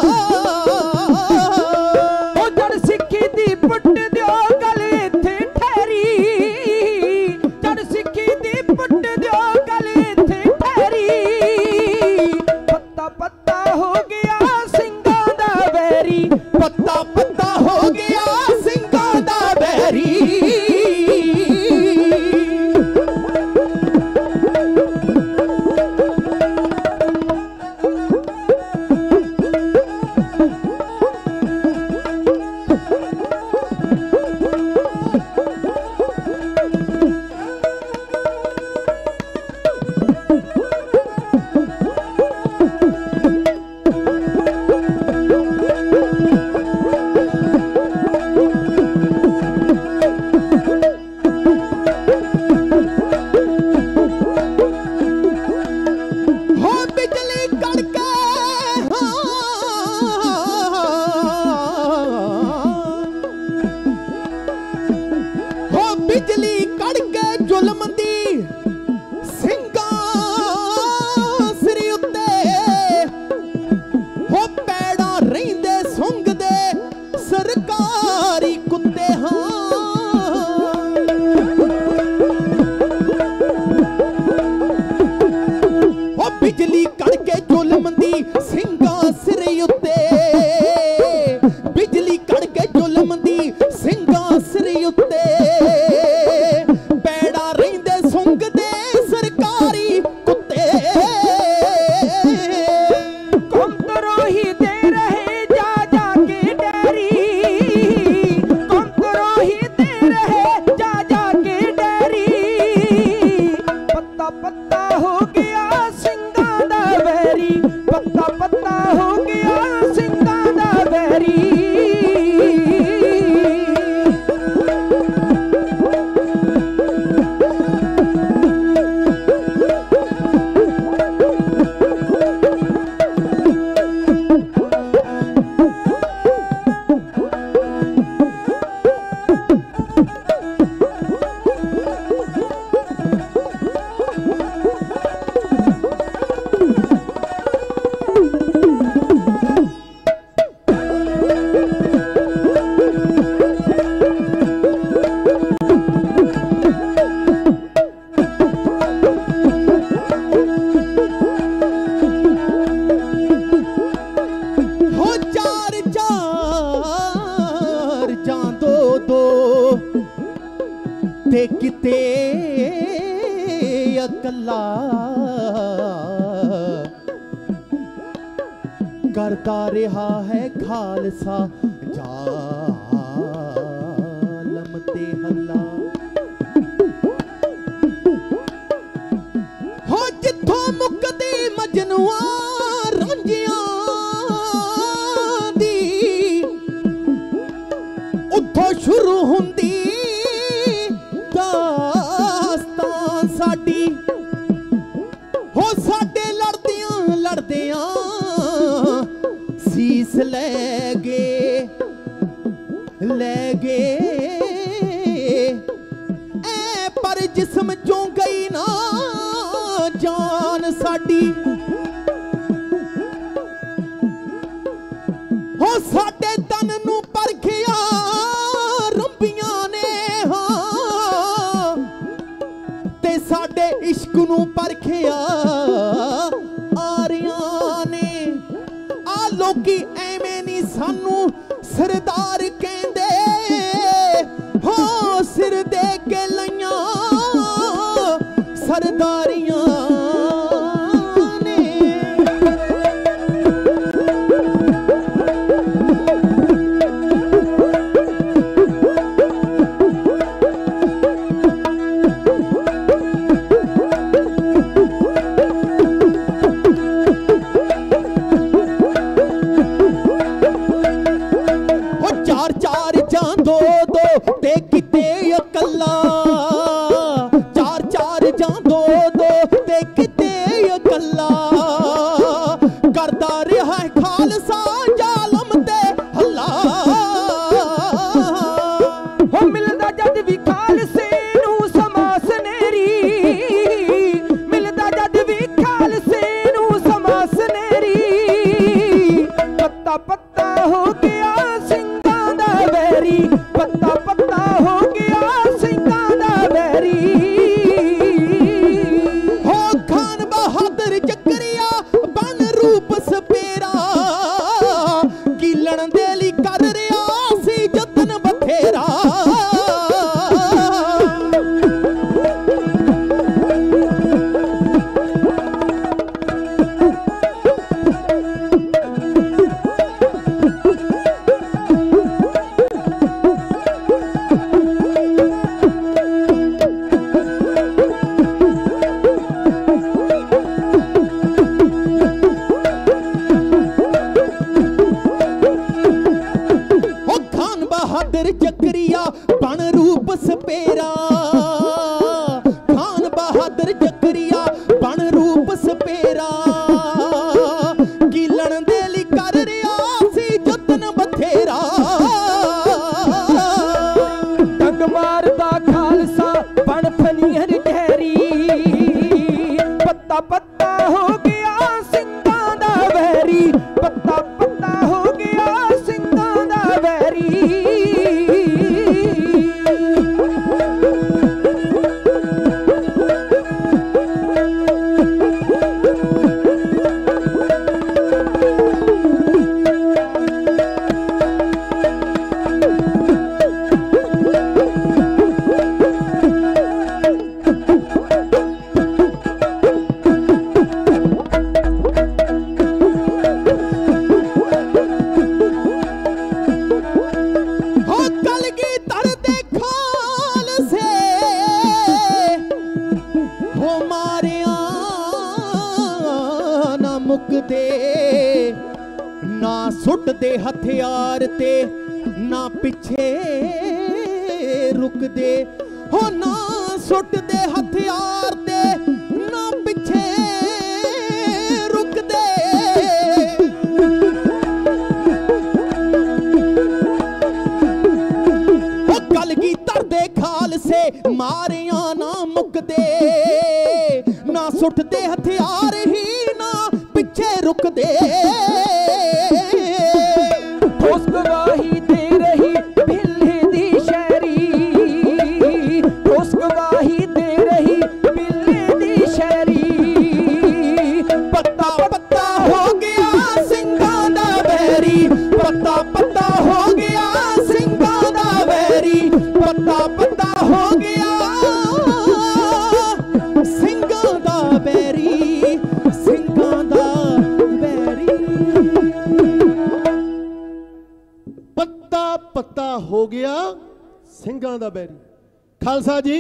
ओ जड़ सिक्खी दी पुट दिओ गल इत्थे ठहरी, जड़ सिक्खी दी पुट दिओ गल इत्थे ठहरी। पत्ता पत्ता हो गया सिंगां दा वैरी, पत्ता पत्ता हो गया सिंगां दा वैरी। बिजली कड़के जुल्म दी सिंगां सिर उत्ते, हो पैड़ा रहिंदे सुंघदे सरकारी कुत्ते। हाँ हो बिजली कड़के जुल्म दी सिंगां सिर उत्ते, बिजली कड़के जुल्म दी सिंगां सिर उत्ते। पत्ता पत्ता हो गया सिंगां दा वैरी। ते किते अकला करता रहा है खालसा जालम ते हल्ला। हो जिथों मुकदी मजनुआ रांझियां दी, उथों शुरू हुंदी दास्तां साडी। हो साडे लड़दियां लड़दियां सीस ले गए ले गए ऐ पर जिस्म चों गई ना जान साडी। हो साडे तन नूं परखिया रंबियां ने, हाँ ते साडे इश्क नूं परखिया आरियां ने। आ लोकी एवें नी सानू सरदार कहंदे, हो सिर दे के लइयां सरदारियां ने। हो खान बहादुर जकरिया बन रूप सपेरा कीलण दे लई कर रिया सी जतन बथेरा जकरिया बन रूप सपेरा खान बहादुर जकरिया बन रूप सपेरा कीलण दे लई कर रिया सी जतन बथेरा डंग मारदा खालसा बन फनीर ढेरी पत्ता पत्ता हो गया सिंगां दा वैरी पत्ता पत्ता हो गया सिंगां दा वैरी ना सुट दे हथियार ते ना पिछे रुक दे हो ना सुट दे हथियार ते ना पिछे रुक दे हो कलगीधर दे खालसे मारिया ना मुक दे ना सुट दे हथियार ही ना पिछे रुक दे ठोस गवाही दे रही बिल्ली दी शहरी ठोस गवाही दे रही बिल्ली दी शहरी पत्ता पत्ता हो गया सिंगां दा बैरी पत्ता पत्ता हो गया सिंगां दा बैरी पत्ता पत्ता हो गया सिंगां दा बैरी सिंगां दा पत्ता हो गया ਸਿੰਘਾਂ ਦਾ बैरी खालसा जी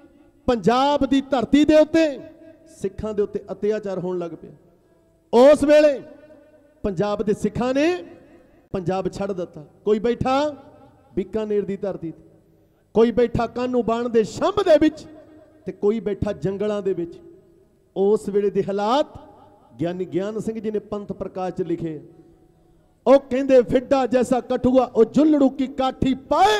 पंजाब की धरती के उत्ते सिखां दे उत्ते अत्याचार होने लग पिया उस वेले पंजाब के सिखां ने पंजाब छड़ दिता कोई बैठा बीकानेर की धरती ते कोई बैठा कानू बाण दे शंभ दे विच ते कोई बैठा जंगलों दे विच उस वेले दे हालात ज्ञानी ज्ञान सिंह जी ने पंथ प्रकाश च लिखे ओ कहंदे फिड्डा जैसा कठुआ ओ जुलड़ू की काठी पाए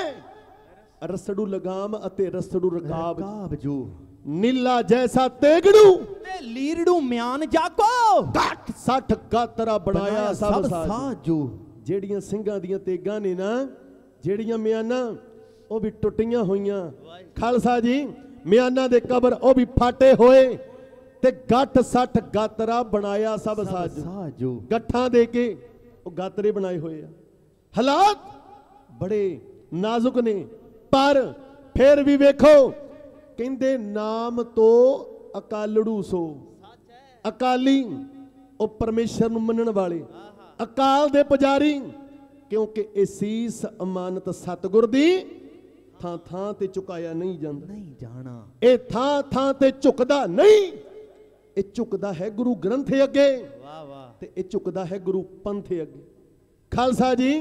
रसड़ू लगाम अते रसड़ू रकाब जो नीला जैसा तेगड़ू ते लीरड़ू म्यान जाको गाठ साठ गातरा बनाया सब साजो जेड़ियां ਸਿੰਘਾਂ ਦੀਆਂ तेगां ने ना जेड़ियां म्याना ओ भी टुटियां होईयां खालसा जी म्याना दे कबर ओ भी फाटे होए ते गाठ साठ गातरा बनाया सब साजो गट्ठां दे के गातरे बनाए हुए हैं हालात बड़े नाजुक ने पर फिर भी वेखो कहंदे नाम तो अकालड़ू सो अकाली ओ परमेश्वर नूं मनण वाले अकाल दे पुजारी क्योंकि ए सीस अमानत सतगुर दी थां थां ते चुकाया नहीं जांदा नहीं जाना ए थां थां ते झुकदा नहीं ए झुकदा है गुरु ग्रंथ अगे वाह वाह ते ए झुकदा है गुरु पंथ अगे खालसा जी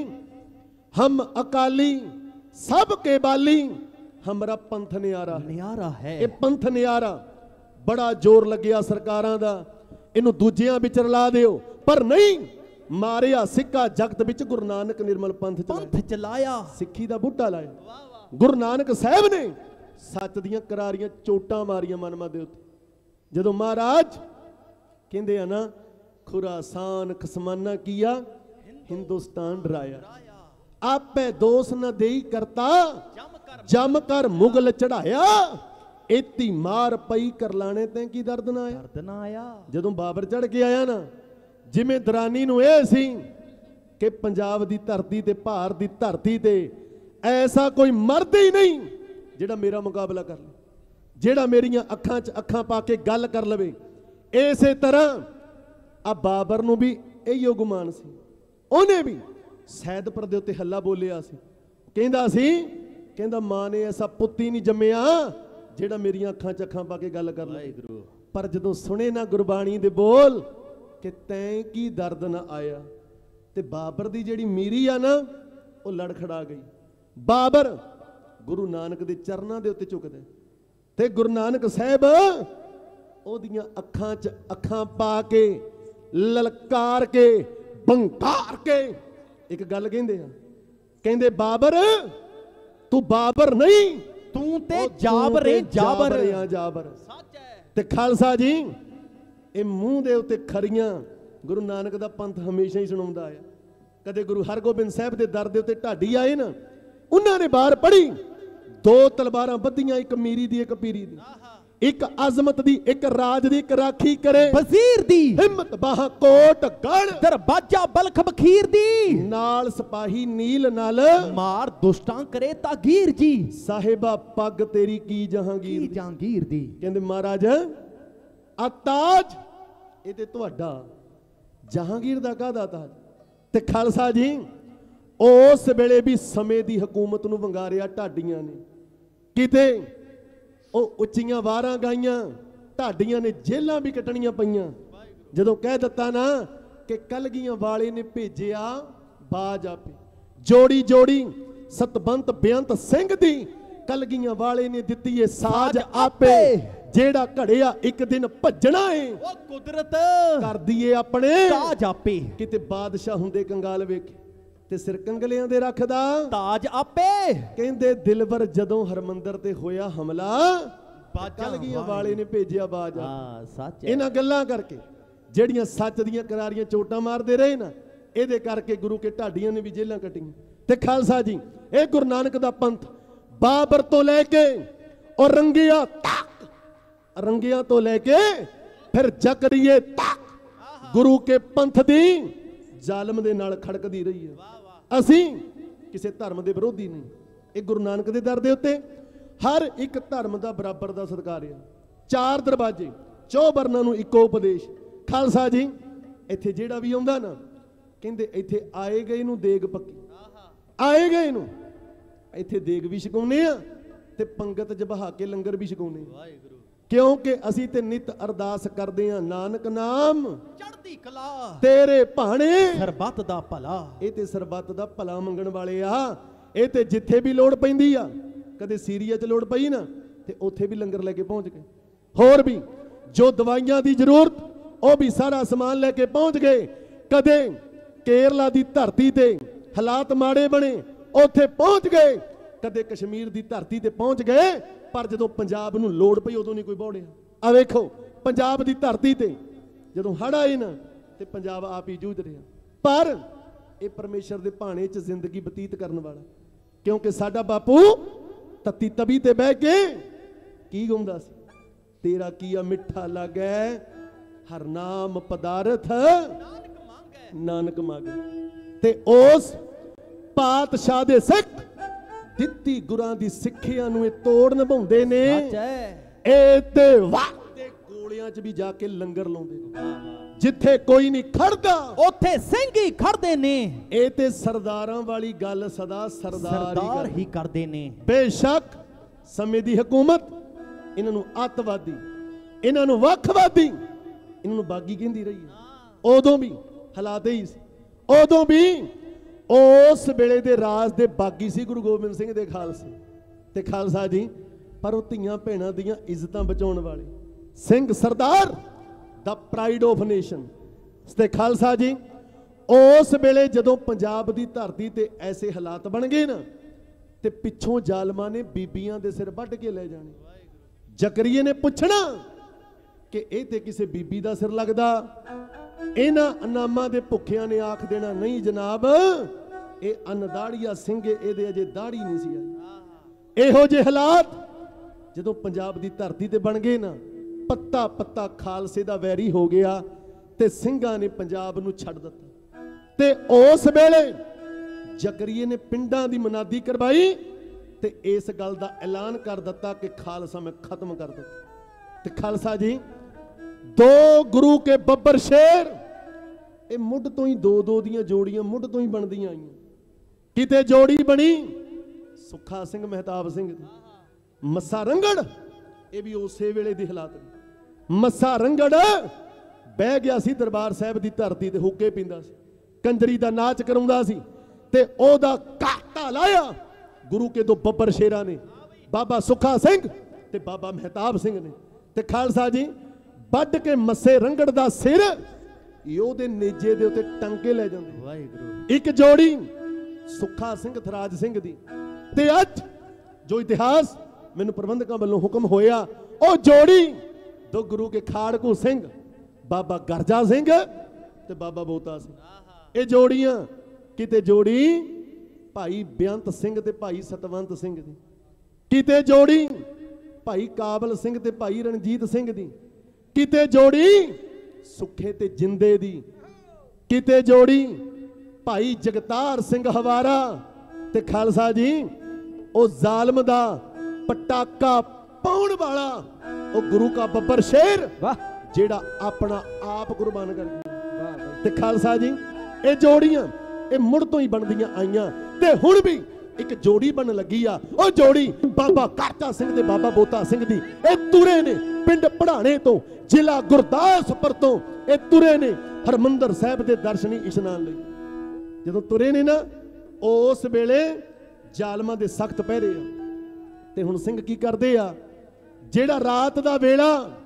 हम अकाली सब के बाली हमारा पंथ न्यारा न्यारा है ये पंथ न्यारा बड़ा जोर लग्या सरकारां दा इनू दूजियां विच रला दिओ पर नहीं मारिया सिक्का जगत विच गुरु नानक निर्मल पंथ पंथ चलाया सिक्खी दा बूटा लाया गुरु नानक साहब ने सच दियां करारियां चोटां मारियां मनमा दे उत्ते जदों महाराज कहंदे आ ना खुरासान खसमाना किया हिंदुस्तान डराया आपे दोष न देई करता जम कर मुगल चढ़ाया एती मार पई करलाने तैं की दर्द ना आया। दर्द ना आया जदों बाबर चढ़ के आया ना, जिवें दरानी नूं इह सी कि पंजाब दी धरती ते भार दी धरती ते ऐसा कोई मर्द ही नहीं जिहड़ा मेरा मुकाबला कर ले, जिहड़ा मेरियां अखां च अखां पा के गल कर लवे। इसे तरह आ बाबर नूं भी इहो गुमान सी, ਉਹਨੇ भी सैदपुर दे उत्ते हल्ला बोलिया सी, कहंदा सी कहंदा मां ने ऐसा पुੱਤ ही नहीं जम्मिया ਜਿਹੜਾ ਮੇਰੀਆਂ ਅੱਖਾਂ 'ਚ ਅੱਖਾਂ ਪਾ ਕੇ ਗੱਲ ਕਰ ਲੈ। ਪਰ ਜਦੋਂ ਸੁਣੇ ਨਾ ਗੁਰਬਾਣੀ ਦੇ ਬੋਲ ਕਿ ਤੈਂ ਕੀ ਦਰਦ ਨਾ ਆਇਆ, ਤੇ ਬਾਬਰ ਦੀ ਜਿਹੜੀ ਮੀਰੀ ਆ ਨਾ ਉਹ ਲੜਖੜਾ ਗਈ। ਬਾਬਰ ਗੁਰੂ ਨਾਨਕ ਦੇ ਚਰਨਾਂ ਦੇ ਉੱਤੇ ਝੁਕਦਾ ਤੇ ਗੁਰੂ ਨਾਨਕ ਸਾਹਿਬ ਉਹਦੀਆਂ ਅੱਖਾਂ 'ਚ ਅੱਖਾਂ ਪਾ ਕੇ ਲਲਕਾਰ ਕੇ ਬੰਕਾਰ ਕੇ ਇੱਕ ਗੱਲ ਕਹਿੰਦੇ ਆ, ਕਹਿੰਦੇ ਬਾਬਰ ਤੂੰ ਬਾਬਰ ਨਹੀਂ, ਤੂੰ ਤੇ ਜਾਬਰ ਏ ਜਾਬਰ ਆ ਜਾਬਰ। ਸੱਚ ਹੈ। ਤੇ ਖਾਲਸਾ ਜੀ ਇਹ ਮੂੰਹ ਦੇ ਉੱਤੇ ਖਰੀਆਂ ਗੁਰੂ ਨਾਨਕ ਦਾ ਪੰਥ ਹਮੇਸ਼ਾ ਹੀ ਸੁਣਾਉਂਦਾ ਆਇਆ। ਕਦੇ ਗੁਰੂ ਹਰਗੋਬਿੰਦ ਸਾਹਿਬ ਦੇ ਦਰ ਦੇ ਉੱਤੇ ਢਾਡੀ ਆਏ ਨਾ, ਉਹਨਾਂ ਨੇ ਬਾਹਰ ਪੜ੍ਹੀ, ਦੋ ਤਲਵਾਰਾਂ ਬੱਧੀਆਂ, ਇੱਕ ਮੀਰੀ ਦੀ ਇੱਕ ਪੀਰੀ ਦੀ, ਇੱਕ ਅਜ਼ਮਤ ਦੀ ਇੱਕ ਰਾਜ ਦੀ, ਇੱਕ ਰਾਖੀ ਕਰੇ ਵਜ਼ੀਰ ਦੀ, ਹਿੰਮਤ ਬਾਹ ਕੋਟ ਗੜ ਦਰਵਾਜ਼ਾ ਬਲਖ ਬਖੀਰ ਦੀ, ਨਾਲ ਸਿਪਾਹੀ ਨੀਲ ਨਲ ਮਾਰ ਦੁਸ਼ਟਾਂ ਕਰੇ ਤਾਗੀਰ ਜੀ, ਸਾਹਿਬਾ ਪੱਗ ਤੇਰੀ ਕੀ ਜਹਾਂਗੀਰ ਕੀ ਦੀ। ਜਹਾਂਗੀਰ ਦੀ। ਕਹਿੰਦੇ ਮਹਾਰਾਜ ਆ ਤਾਜ ਇਹ ਤੇ ਤੁਹਾਡਾ, ਜਹਾਂਗੀਰ ਦਾ ਕਾਹਦਾ ਤਾਜ। ਤੇ ਖਾਲਸਾ ਜੀ ਉਸ ਵੇਲੇ ਵੀ ਸਮੇਂ ਦੀ ਹਕੂਮਤ ਨੂੰ ਵੰਗਾਰਿਆ ਢਾਡੀਆਂ ਨੇ, ਕਿਤੇ ਉਹ ਉੱਚੀਆਂ ਵਾਰਾਂ ਗਾਈਆਂ, ਢਾਡੀਆਂ ਨੇ ਜੇਲਾਂ ਵੀ ਕੱਟਣੀਆਂ ਪਈਆਂ। ਜਦੋਂ ਕਹਿ ਦਿੱਤਾ ਨਾ ਕਿ ਕਲਗੀਆਂ ਵਾਲੇ ਨੇ ਭੇਜਿਆ ਬਾਜ ਆਪੇ, ਜੋੜੀ ਜੋੜੀ ਸਤਬੰਤ ਬੇਅੰਤ ਸਿੰਘ ਦੀ, ਕਲਗੀਆਂ ਵਾਲੇ ਨੇ ਦਿੱਤੀ ਏ ਸਾਜ ਆਪੇ, ਜਿਹੜਾ ਘੜਿਆ ਇੱਕ ਦਿਨ ਭੱਜਣਾ ਏ ਉਹ ਕੁਦਰਤ ਕਰਦੀ ਏ ਆਪਣੇ ਤਾਜ ਆਪੇ। ਕਿਤੇ ਬਾਦਸ਼ਾਹ ਹੁੰਦੇ ਕੰਗਾਲ ਵੇਖੇ ਤੇ ਸਿਰ ਕੰਗਲਿਆਂ ਦੇ ਰੱਖਦਾ ਤਾਜ ਆਪੇ। ਕਹਿੰਦੇ ਦਿਲਵਰ ਜਦੋਂ ਹਰਮੰਦਰ ਤੇ ਹੋਇਆ ਹਮਲਾ, ਕਲਗੀਆਂ ਵਾਲੇ ਨੇ ਭੇਜਿਆ ਬਾਜ ਆਪੇ। ਹਾਂ ਸੱਚ ਹੈ। ਇਹਨਾਂ ਗੱਲਾਂ ਕਰਕੇ ਜਿਹੜੀਆਂ ਸੱਚ ਦੀਆਂ ਕਰਾਰੀਆਂ ਚੋਟਾਂ ਮਾਰਦੇ ਰਹੇ ਨਾ, ਇਹਦੇ ਕਰਕੇ ਗੁਰੂ ਕੇ ਢਾਡੀਆਂ ਨੇ ਵੀ ਜੇਲਾਂ ਕੱਟੀਆਂ। ਤੇ ਖਾਲਸਾ ਜੀ ਇਹ ਗੁਰੂ ਨਾਨਕ ਦਾ ਪੰਥ ਬਾਬਰ ਤੋਂ ਲੈ ਕੇ ਔਰ ਰੰਗਿਆ ਤੱਕ, ਰੰਗਿਆਂ ਤੋਂ ਲੈ ਕੇ ਫਿਰ ਜ਼ਕਰੀਏ ਤੱਕ ਗੁਰੂ ਕੇ ਪੰਥ ਦੀ ਜ਼ਾਲਮ ਦੇ ਨਾਲ ਖੜਕਦੀ ਰਹੀ ਹੈ। ਅਸੀਂ ਕਿਸੇ ਧਰਮ ਦੇ ਵਿਰੋਧੀ ਨਹੀਂ, ਇਹ ਗੁਰੂ ਨਾਨਕ ਦੇ ਦਰ ਦੇ ਉੱਤੇ ਹਰ ਇੱਕ ਧਰਮ ਦਾ ਬਰਾਬਰ ਦਾ ਸਤਿਕਾਰ ਹੈ। ਚਾਰ ਦਰਵਾਜ਼ੇ, ਚੌ ਵਰਨਾਂ ਨੂੰ ਇੱਕੋ ਉਪਦੇਸ਼। ਖਾਲਸਾ ਜੀ ਇੱਥੇ ਜਿਹੜਾ ਵੀ ਆਉਂਦਾ ਨਾ, ਕਹਿੰਦੇ ਇੱਥੇ ਆਏ ਗਏ ਨੂੰ ਦੇਗ ਪੱਕੀ, ਆਏ ਗਏ ਨੂੰ ਇੱਥੇ ਦੇਗ ਵੀ ਛਕਾਉਂਦੇ ਆ ਤੇ ਪੰਗਤ ਚ ਬਹਾ ਕੇ ਲੰਗਰ ਵੀ ਛਕਾਉਂਦੇ ਆ, ਕਿਉਂਕਿ ਅਸੀਂ ਤੇ ਨਿਤ ਅਰਦਾਸ ਕਰਦੇ ਆ, ਨਾਨਕ ਨਾਮ ਚੜ੍ਹਦੀ ਕਲਾ ਤੇਰੇ ਭਾਣੇ ਸਰਬੱਤ ਦਾ ਭਲਾ। ਇਹ ਤੇ ਸਰਬੱਤ ਦਾ ਭਲਾ ਮੰਗਣ ਵਾਲੇ ਆ। ਇਹ ਤੇ ਜਿੱਥੇ ਵੀ ਲੋੜ ਪੈਂਦੀ ਆ, ਕਦੇ ਸੀਰੀਆ ਚ ਲੋੜ ਪਈ ਨਾ ਤੇ ਉੱਥੇ ਵੀ ਲੰਗਰ ਲੈ ਕੇ ਪਹੁੰਚ ਗਏ। ਹੋਰ ਵੀ ਜੋ ਦਵਾਈਆਂ ਦੀ ਜ਼ਰੂਰਤ, ਉਹ ਵੀ ਸਾਰਾ ਸਮਾਨ ਲੈ ਕੇ ਪਹੁੰਚ ਗਏ। ਕਦੇ ਕੇਰਲਾ ਦੀ ਧਰਤੀ ਤੇ ਹਾਲਾਤ ਮਾੜੇ ਬਣੇ, ਉੱਥੇ ਪਹੁੰਚ ਗਏ। ਕਦੇ ਕਸ਼ਮੀਰ ਦੀ ਧਰਤੀ ਤੇ ਪਹੁੰਚ ਗਏ, ਪਰ ਜਦੋਂ ਪੰਜਾਬ ਨੂੰ ਲੋੜ ਪਈ ਉਦੋਂ ਨਹੀਂ ਕੋਈ ਬੋੜਿਆ। ਆ ਵੇਖੋ ਪੰਜਾਬ ਦੀ ਧਰਤੀ ਤੇ ਜਦੋਂ ਹੜ੍ਹ ਆਏ ਨਾ ਤੇ ਪੰਜਾਬ ਆਪ ਹੀ ਜੂਝ ਰਿਹਾ, ਪਰ ਇਹ ਪਰਮੇਸ਼ਰ ਦੇ ਭਾਣੇ 'ਚ ਜ਼ਿੰਦਗੀ ਬਤੀਤ ਕਰਨ ਵਾਲਾ। ਕਿਉਂਕਿ ਸਾਡਾ ਬਾਪੂ ਤਤੀ ਤਵੀ ਤੇ ਬਹਿ ਕੇ ਕੀ ਗਾਉਂਦਾ ਸੀ, ਤੇਰਾ ਕੀਆ ਮਿੱਠਾ ਲੱਗੈ ਹਰ ਨਾਮ ਪਦਾਰਥ ਨਾਨਕ ਮੰਗੈ। ਤੇ ਉਸ ਪਾਤਸ਼ਾਹ ਦੇ ਸਿੱਖ ਦਿੱਤੀ ਗੁਰਾਂ ਦੀ ਸਿੱਖਿਆ ਨੂੰ ਇਹ ਤੋੜ ਨਿਭਾਉਂਦੇ ਨੇ। ਇਹ ਤੇ ਵਾਹ ਦੇ ਗੋਲਿਆਂ 'ਚ ਵੀ ਜਾ ਕੇ ਲੰਗਰ ਲਾਉਂਦੇ ਨੇ। ਜਿੱਥੇ ਕੋਈ ਨਹੀਂ ਖੜਦਾ ਉੱਥੇ ਸਿੰਘ ਹੀ ਖੜਦੇ ਨੇ। ਇਹ ਤੇ ਸਰਦਾਰਾਂ ਵਾਲੀ ਗੱਲ ਸਦਾ ਸਰਦਾਰ ਹੀ ਕਰਦੇ ਨੇ। ਬੇਸ਼ੱਕ ਸਮੇਂ ਦੀ ਹਕੂਮਤ ਇਹਨਾਂ ਨੂੰ ਅੱਤਵਾਦੀ, ਇਹਨਾਂ ਨੂੰ ਵੱਖਵਾਦੀ, ਇਹਨਾਂ ਨੂੰ ਬਾਗੀ ਕਹਿੰਦੀ ਰਹੀ ਹੈ। ਉਦੋਂ ਵੀ ਹਾਲਾਤ ਹੀ ਸੀ, ਉਦੋਂ ਵੀ ਉਸ ਵੇਲੇ ਦੇ ਰਾਜ ਦੇ ਬਾਗੀ ਸੀ ਗੁਰੂ ਗੋਬਿੰਦ ਸਿੰਘ ਦੇ ਖਾਲਸੇ। ਤੇ ਖਾਲਸਾ ਜੀ ਪਰ ਉਹ ਧੀਆਂ ਭੈਣਾਂ ਦੀਆਂ ਇੱਜ਼ਤਾਂ ਬਚਾਉਣ ਵਾਲੇ ਸਿੰਘ ਸਰਦਾਰ, ਦਾ ਪ੍ਰਾਈਡ ਆਫ ਨੇਸ਼ਨ। ਤੇ ਖਾਲਸਾ ਜੀ ਉਸ ਵੇਲੇ ਜਦੋਂ ਪੰਜਾਬ ਦੀ ਧਰਤੀ ਤੇ ਐਸੇ ਹਾਲਾਤ ਬਣ ਗਏ ਨਾ, ਤੇ ਪਿੱਛੋਂ ਜ਼ਾਲਮਾਂ ਨੇ ਬੀਬੀਆਂ ਦੇ ਸਿਰ ਵੱਢ ਕੇ ਲੈ ਜਾਣੇ। ਜ਼ਕਰੀਏ ਨੇ ਪੁੱਛਣਾ ਕਿ ਇਹ ਤੇ ਕਿਸੇ ਬੀਬੀ ਦਾ ਸਿਰ ਲੱਗਦਾ। ਇਹਨਾਂ ਅਨਾਮਾਂ ਦੇ ਭੁੱਖਿਆਂ ਨੇ ਆਖ ਦੇਣਾ, ਨਹੀਂ ਜਨਾਬ ਇਹ ਅਨਦਾੜੀਆ ਸਿੰਘ, ਇਹਦੇ ਅਜੇ ਦਾੜੀ ਨਹੀਂ ਸੀ ਆਈ। ਇਹੋ ਜਿਹੇ ਹਾਲਾਤ ਜਦੋਂ ਪੰਜਾਬ ਦੀ ਧਰਤੀ ਤੇ ਬਣ ਗਏ ਨਾ, ਪੱਤਾ ਪੱਤਾ ਖਾਲਸੇ ਦਾ ਵੈਰੀ ਹੋ ਗਿਆ ਤੇ ਸਿੰਘਾਂ ਨੇ ਪੰਜਾਬ ਨੂੰ ਛੱਡ ਦਿੱਤਾ। ਤੇ ਉਸ ਵੇਲੇ ਜ਼ਕਰੀਏ ਨੇ ਪਿੰਡਾਂ ਦੀ ਮਨਾਦੀ ਕਰਵਾਈ ਤੇ ਇਸ ਗੱਲ ਦਾ ਐਲਾਨ ਕਰ ਦਿੱਤਾ ਕਿ ਖਾਲਸਾ ਮੈਂ ਖਤਮ ਕਰ ਦਿੱਤਾ। ਤੇ ਖਾਲਸਾ ਜੀ ਦੋ ਗੁਰੂ ਕੇ ਬੱਬਰ ਸ਼ੇਰ, ਇਹ ਮੁੱਢ ਤੋਂ ਹੀ ਦੋ ਦੋ ਦੀਆਂ ਜੋੜੀਆਂ ਮੁੱਢ ਤੋਂ ਹੀ ਬਣਦੀਆਂ ਆਈਆਂ। ਕਿਤੇ ਜੋੜੀ ਬਣੀ ਸੁੱਖਾ ਸਿੰਘ ਮਹਿਤਾਬ ਸਿੰਘ ਦੀ, ਮੱਸਾ ਰੰਗੜ, ਇਹ ਵੀ ਉਸੇ ਵੇਲੇ ਦੀ ਹਾਲਾਤ ਨੇ। ਮੱਸਾ ਰੰਗੜ ਬਹਿ ਗਿਆ ਸੀ ਦਰਬਾਰ ਸਾਹਿਬ ਦੀ ਧਰਤੀ ਤੇ, ਹੁੱਕੇ ਪੀਂਦਾ ਸੀ, ਕੰਜਰੀ ਦਾ ਨਾਚ ਕਰਾਉਂਦਾ ਸੀ ਤੇ ਉਹਦਾ ਘਾਟਾ ਲਾਇਆ ਗੁਰੂ ਕੇ ਦੋ ਬੱਬਰ ਸ਼ੇਰਾਂ ਨੇ, ਬਾਬਾ ਸੁੱਖਾ ਸਿੰਘ ਤੇ ਬਾਬਾ ਮਹਿਤਾਬ ਸਿੰਘ ਨੇ। ਤੇ ਖਾਲਸਾ ਜੀ ਵੱਢ ਕੇ ਮੱਸੇ ਰੰਗੜ ਦਾ ਸਿਰ ਉਹਦੇ ਨੇਜੇ ਦੇ ਉੱਤੇ ਟੰਕੇ ਲੈ ਜਾਂਦੇ। ਵਾਹਿਗੁਰੂ। ਇੱਕ ਜੋੜੀ ਸੁੱਖਾ ਸਿੰਘ ਥਰਾਜ ਸਿੰਘ ਦੀ, ਤੇ ਅੱਜ ਜੋ ਇਤਿਹਾਸ ਮੈਨੂੰ ਪ੍ਰਬੰਧਕਾਂ ਵੱਲੋਂ ਹੁਕਮ ਹੋਇਆ, ਉਹ ਜੋੜੀ ਦੋ ਗੁਰੂ ਕੇ ਖਾੜਕੂ ਸਿੰਘ, ਬਾਬਾ ਗਰਜਾ ਸਿੰਘ ਤੇ ਬਾਬਾ ਬੋਤਾ ਸਿੰਘ। ਇਹ ਜੋੜੀਆਂ, ਕਿਤੇ ਜੋੜੀ ਭਾਈ ਬੇਅੰਤ ਸਿੰਘ ਤੇ ਭਾਈ ਸਤਵੰਤ ਸਿੰਘ ਦੀ, ਕਿਤੇ ਜੋੜੀ ਭਾਈ ਕਾਬਲ ਸਿੰਘ ਤੇ ਭਾਈ ਰਣਜੀਤ ਸਿੰਘ ਦੀ, ਕਿਤੇ ਜੋੜੀ ਸੁੱਖੇ ਤੇ ਜਿੰਦੇ ਦੀ, ਕਿਤੇ ਜੋੜੀ ਭਾਈ ਜਗਤਾਰ ਸਿੰਘ ਹਵਾਰਾ ਤੇ ਖਾਲਸਾ ਜੀ ਉਹ ਜ਼ਾਲਮ ਦਾ ਪਟਾਕਾ ਪਾਉਣ ਵਾਲਾ ਉਹ ਗੁਰੂ ਕਾ ਬੱਬਰ ਸ਼ੇਰ ਜਿਹੜਾ ਆਪਣਾ ਆਪ ਕੁਰਬਾਨ ਕਰ ਗਿਆ। ਤੇ ਖਾਲਸਾ ਜੀ ਇਹ ਜੋੜੀਆਂ ਇਹ ਮੁੜ ਤੋਂ ਹੀ ਬਣਦੀਆਂ ਆਈਆਂ ਤੇ ਹੁਣ ਵੀ ਇੱਕ ਜੋੜੀ ਬਣ ਲੱਗੀ ਆ। ਉਹ ਜੋੜੀ ਬਾਬਾ ਕਰਤਾ ਸਿੰਘ ਤੇ ਬਾਬਾ ਬੋਤਾ ਸਿੰਘ ਦੀ। ਇਹ ਤੁਰੇ ਨੇ ਪਿੰਡ ਪੜਾਣੇ ਤੋਂ, ਜ਼ਿਲ੍ਹਾ ਗੁਰਦਾਸਪੁਰ ਤੋਂ ਇਹ ਤੁਰੇ ਨੇ ਹਰਮੰਦਰ ਸਾਹਿਬ ਦੇ ਦਰਸ਼ਨੀ ਇਸ਼ਨਾਨ ਲਈ। ਜਦੋਂ ਤੁਰੇ ਨੇ ਨਾ ਉਸ ਵੇਲੇ ਜ਼ਾਲਮਾਂ ਦੇ ਸਖਤ ਪਹਿਰੇ ਆ। ਤੇ ਹੁਣ ਸਿੰਘ ਕੀ ਕਰਦੇ ਆ, ਜਿਹੜਾ ਰਾਤ ਦਾ ਵੇਲਾ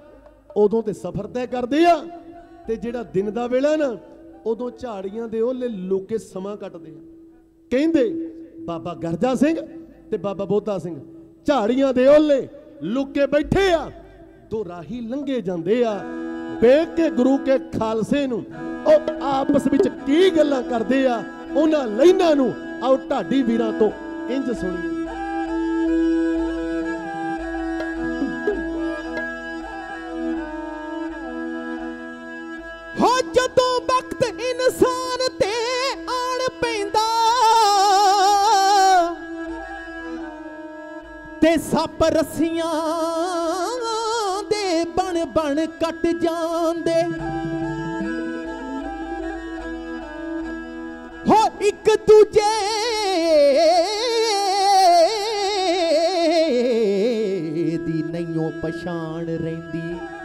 ਉਦੋਂ ਤੇ ਸਫ਼ਰ ਤੈਅ ਕਰਦੇ ਆ, ਤੇ ਜਿਹੜਾ ਦਿਨ ਦਾ ਵੇਲਾ ਨਾ ਉਦੋਂ ਝਾੜੀਆਂ ਦੇ ਓਲੇ ਲੋਕੇ ਸਮਾਂ ਕੱਟਦੇ ਆ। ਕਹਿੰਦੇ ਬਾਬਾ ਗਰਜਾ ਸਿੰਘ ਤੇ ਬਾਬਾ ਬੋਤਾ ਸਿੰਘ ਝਾੜੀਆਂ ਦੇ ਓਲੇ ਲੁਕੇ ਬੈਠੇ ਆ, ਦੋ ਰਾਹੀ ਲੰਘੇ ਜਾਂਦੇ ਆ, ਵੇਖ ਕੇ ਗੁਰੂ ਕੇ ਖਾਲਸੇ ਨੂੰ ਉਹ ਆਪਸ ਵਿੱਚ ਕੀ ਗੱਲਾਂ ਕਰਦੇ ਆ। ਉਹਨਾਂ ਲਾਈਨਾਂ ਨੂੰ ਆਓ ਢਾਡੀ ਵੀਰਾਂ ਤੋਂ ਇੰਜ ਸੁਣੀਏ। ਹੋ ਜਦੋਂ ਵਕਤ ਇਨਸਾਨ ਤੇ ਆਣ ਪੈਂਦਾ ਤੇ ਸੱਪ ਰੱਸੀਆਂ ਦੇ ਬਣ ਬਣ ਕੱਟ ਜਾਂਦੇ। ਹੋ ਇੱਕ ਦੂਜੇ ਦੀ ਨਹੀਂਓ ਪਛਾਣ ਰਹਿੰਦੀ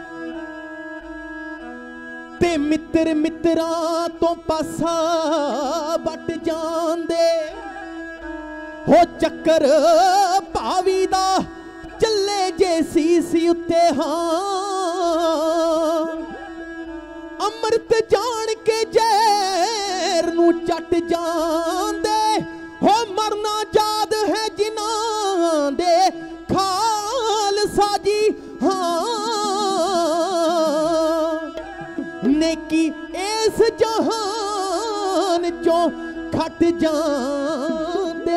ਤੇ ਮਿੱਤਰ ਮਿੱਤਰਾਂ ਤੋਂ ਪਾਸਾ ਵੱਟ ਜਾਂਦੇ। ਹੋ ਚੱਕਰ ਭਾਵੀ ਦਾ ਚੱਲੇ ਜੇ ਸੀਸ ਉੱਤੇ ਹਾਂ, ਅੰਮ੍ਰਿਤ ਜਾਣ ਕੇ ਜ਼ਹਿਰ ਨੂੰ ਚੱਟ ਜਾਂਦੇ। ਹੋ ਮਰਨਾ ਯਾਦ ਹੈ ਜਿਨ੍ਹਾਂ ਦੇ ਖਾਲਸਾ ਜੀ ਹਾਂ, ਨੇਕੀ ਇਸ ਜਹਾਨ ਚੋਂ ਖੱਟ ਜਾਂਦੇ।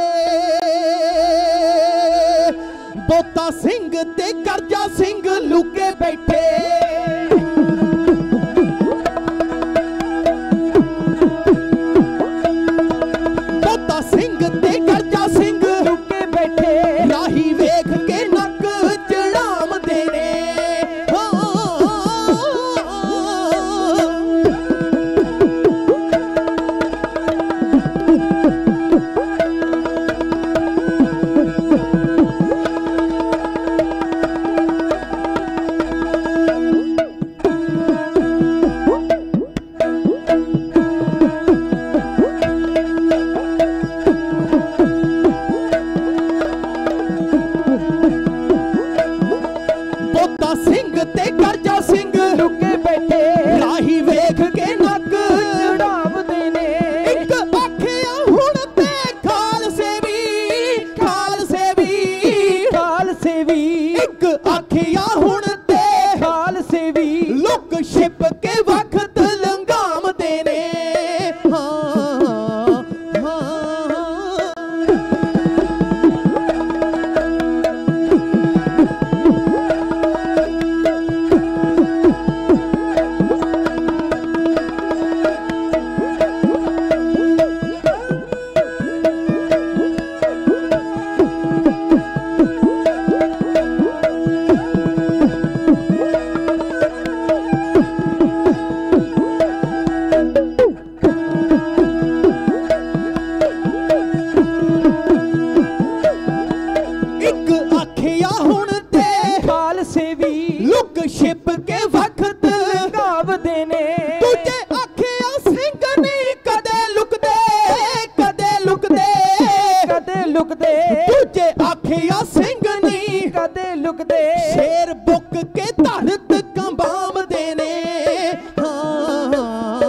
ਬੋਤਾ ਸਿੰਘ ਤੇ ਗਰਜਾ ਸਿੰਘ ਲੁਕੇ ਬੈਠੇ, ਬੋਤਾ ਸਿੰਘ ਤੇ ਗਰਜਾ ਸਿੰਘ ਲੁਕੇ ਬੈਠੇ, ਰਾਹੀ ਵੇਖ ਕੇ ਨੱਕ ਚੜਾਉਂਦੇ ਨੇ। ਉੱਥੇ ਵੀ ਲੁਕ ਛਿਪ ਕੇ ਵਕਤ ਗਾਵਦੇ ਨੇ। ਦੂਜੇ ਆਖਿਆ ਸਿੰਘ ਨਹੀਂ ਕਦੇ ਲੁਕਦੇ ਕਦੇ ਲੁਕਦੇ ਕਦੇ ਲੁਕਦੇ ਦੂਜੇ ਆਖਿਆ ਸਿੰਘ ਨਹੀਂ ਕਦੇ ਲੁਕਦੇ। ਸ਼ੇਰ ਬੁੱਕ ਕੇ ਧਰਤ ਕੰਬਾਵਦੇ ਨੇ। ਹਾਂ ਹਾਂ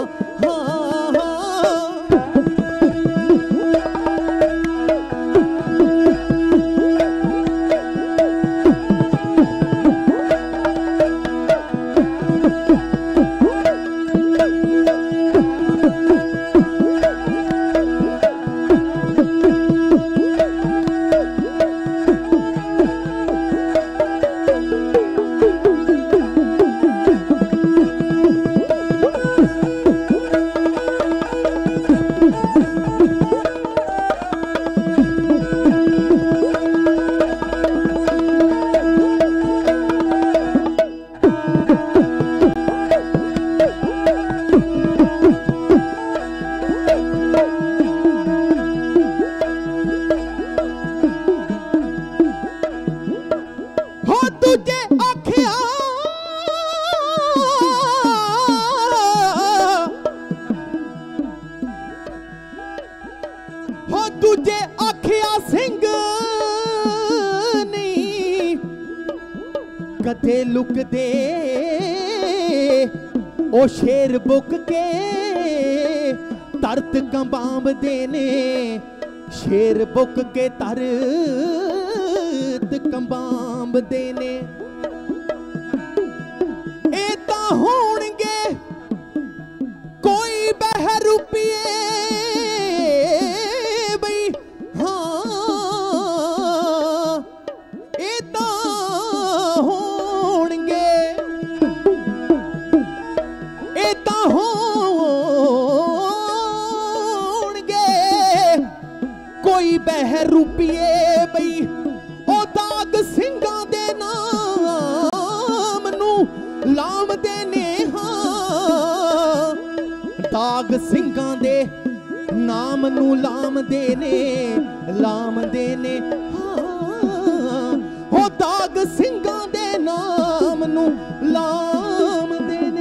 ਦੂਜੇ ਆਖਿਆ ਸਿੰਘ ਨਹੀਂ ਕਦੇ ਲੁਕਦੇ। ਉਹ ਸ਼ੇਰ ਬੁੱਕ ਕੇ ਧਰਤ ਕੰਬਾਂਬਦੇ ਨੇ। ਸ਼ੇਰ ਬੁੱਕ ਕੇ ਧਰਤ ਕੰਬਾਂਬਦੇ ਨੇ। ਇਹ ਤਾਂ ਹੋਣਗੇ ਕੋਈ ਬਹਿਰੂਪੀਏ ਬਹਿਰੂਪੀਏ ਬਈ। ਉਹ ਦਾਗ ਸਿੰਘਾਂ ਦੇ ਨਾਮ ਨੂੰ ਲਾਮਦੇ ਨੇ। ਹਾਂ ਦਾਗ ਸਿੰਘਾਂ ਦੇ ਨਾਮ ਨੂੰ ਲਾਮਦੇ ਨੇ ਲਾਮਦੇ ਨੇ। ਹਾਂ ਉਹ ਦਾਗ ਸਿੰਘਾਂ ਦੇ ਨਾਮ ਨੂੰ ਲਾਮਦੇ ਨੇ।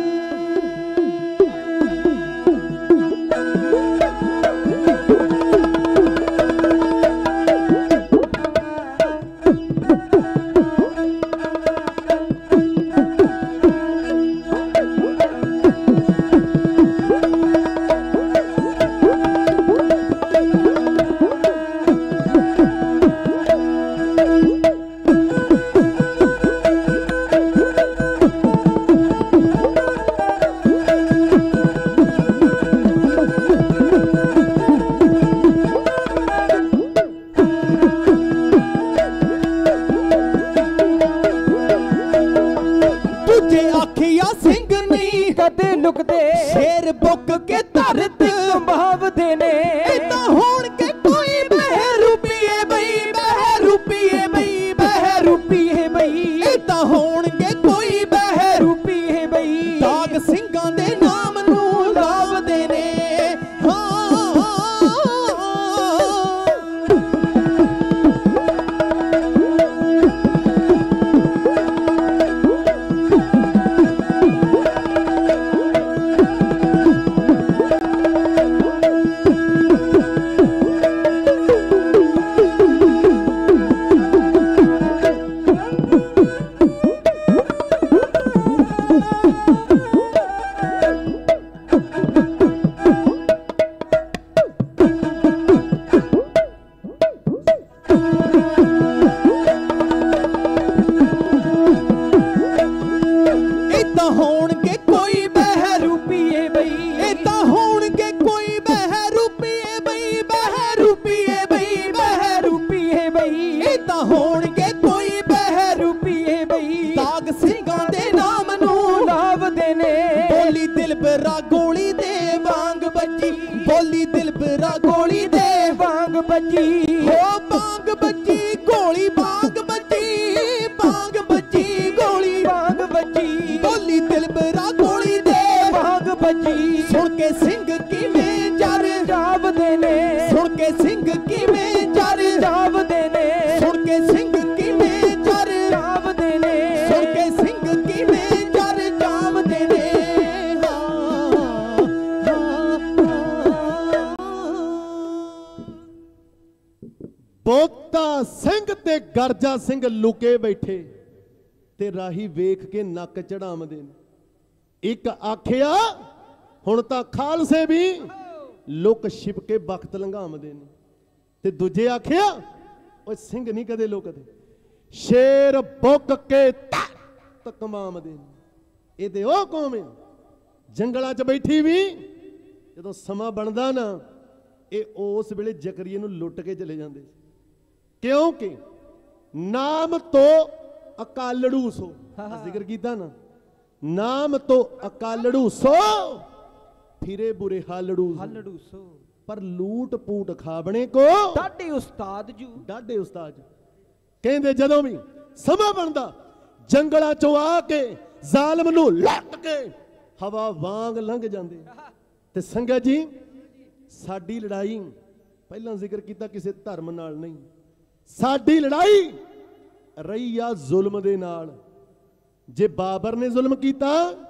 ਸ਼ੇਰ ਬੁੱਕ ਕੇ ਧਰਤ ਕੰਬਾਵਦੇ ਨੇ। ਇਹ ਤਾਂ ਹੋਣਗੇ ਕੋਈ ਬਹਿਰੂਪੀਏ ਬਈ ਬਹਿਰੂਪੀਏ ਬਈ ਬਹਿਰੂਪੀਏ ਬਈ। ਇਹ ਤਾਂ ਹੋਣਗੇ ਕੋਈ ਬਹਿਰੂਪੀਏ ਬਈ। ਦਾਗ ਸਿੰਘਾਂ ਦੇ ਨਾਮ ਨੂੰ ਲਾਵਦੇ ਨੇ। ਦਿਲਬਰਾ ਗੋਲੀ ਦੇ ਵਾਂਗ ਬੱਜੀ, ਬੋਲੀ ਦਿਲਬਰਾ ਗੋਲੀ ਦੇ ਵਾਂਗ ਬੱਜੀ, ਹੋ ਵਾਂਗ ਬੱਜੀ ਗੋਲੀ ਵਾਂਗ ਬੱਜੀ, ਵਾਂਗ ਬੱਜੀ ਗੋਲੀ ਵਾਂਗ ਬੱਜੀ, ਬੋਲੀ ਦਿਲਬਰਾ ਗੋਲੀ ਦੇ ਵਾਂਗ ਬੱਜੀ। ਸੁਣ ਕੇ ਸਿੰਘ ਕਿਵੇਂ ਜਰ ਜਾਵਦੇ ਨੇ, ਸੁਣ ਕੇ ਸਿੰਘ ਕਿਵੇਂ ਜਰ ਜਾਵਦੇ ਨੇ, ਸੁਣ ਕੇ ਸਿੰਘ ਕਿਵੇਂ ਜਰ ਜਾਵਦੇ ਨੇ, ਸੁਣ ਕੇ ਗਰਜਾ ਸਿੰਘ ਲੁਕੇ ਬੈਠੇ ਤੇ ਰਾਹੀ ਵੇਖ ਕੇ ਨੱਕ ਚੜਾਉਂਦੇ ਨੇ। ਇੱਕ ਆਖਿਆ ਹੁਣ ਤਾਂ ਖਾਲਸੇ ਵੀ ਲੁਕ ਛਿਪ ਕੇ ਵਕਤ ਲੰਘਾਉਂਦੇ ਨੇ, ਤੇ ਦੂਜੇ ਆਖਿਆ ਓਏ ਸਿੰਘ ਨਹੀਂ ਕਦੇ ਲੁਕਦੇ, ਸ਼ੇਰ ਬੁੱਕ ਕੇ ਤੱਕ ਕਮਾਉਂਦੇ ਨੇ। ਇਹ ਤੇ ਉਹ ਕੌਮ ਹੈ ਜੰਗਲਾਂ 'ਚ ਬੈਠੀ ਵੀ ਜਦੋਂ ਸਮਾਂ ਬਣਦਾ ਨਾ ਇਹ ਉਸ ਵੇਲੇ ਜ਼ਕਰੀਏ ਨੂੰ ਲੁੱਟ ਕੇ ਚਲੇ ਜਾਂਦੇ, ਕਿਉਂਕਿ ਨਾਮ ਤੋਂ ਅਕਾਲੜੂ ਸੋ, ਜ਼ਿਕਰ ਕੀਤਾ ਨਾ, ਨਾਮ ਤੋਂ ਅਕਾਲੜੂ ਸੋ ਫਿਰੇ ਬੁਰੇ ਹਾਲੜੂ ਹਲੜੂ ਸੋ, ਪਰ ਲੂਟ ਪੂਟ ਖਾਬਣੇ ਕੋ ਡਾਡੇ ਉਸਤਾਦ ਜੂ। ਡਾਡੇ ਉਸਤਾਦ ਜੂ। ਕਹਿੰਦੇ ਜਦੋਂ ਵੀ ਸਮਾਂ ਬਣਦਾ ਜੰਗਲਾਂ ਚੋਂ ਆ ਕੇ ਜ਼ਾਲਮ ਨੂੰ ਲੱਟ ਕੇ ਹਵਾ ਵਾਂਗ ਲੰਘ ਜਾਂਦੇ। ਤੇ ਸੰਗਤ ਜੀ ਸਾਡੀ ਲੜਾਈ ਪਹਿਲਾਂ ਜ਼ਿਕਰ ਕੀਤਾ ਕਿਸੇ ਧਰਮ ਨਾਲ ਨਹੀਂ, ਸਾਡੀ ਲੜਾਈ ਰਹੀ ਆ ਜ਼ੁਲਮ ਦੇ ਨਾਲ। ਜੇ ਬਾਬਰ ਨੇ ਜ਼ੁਲਮ ਕੀਤਾ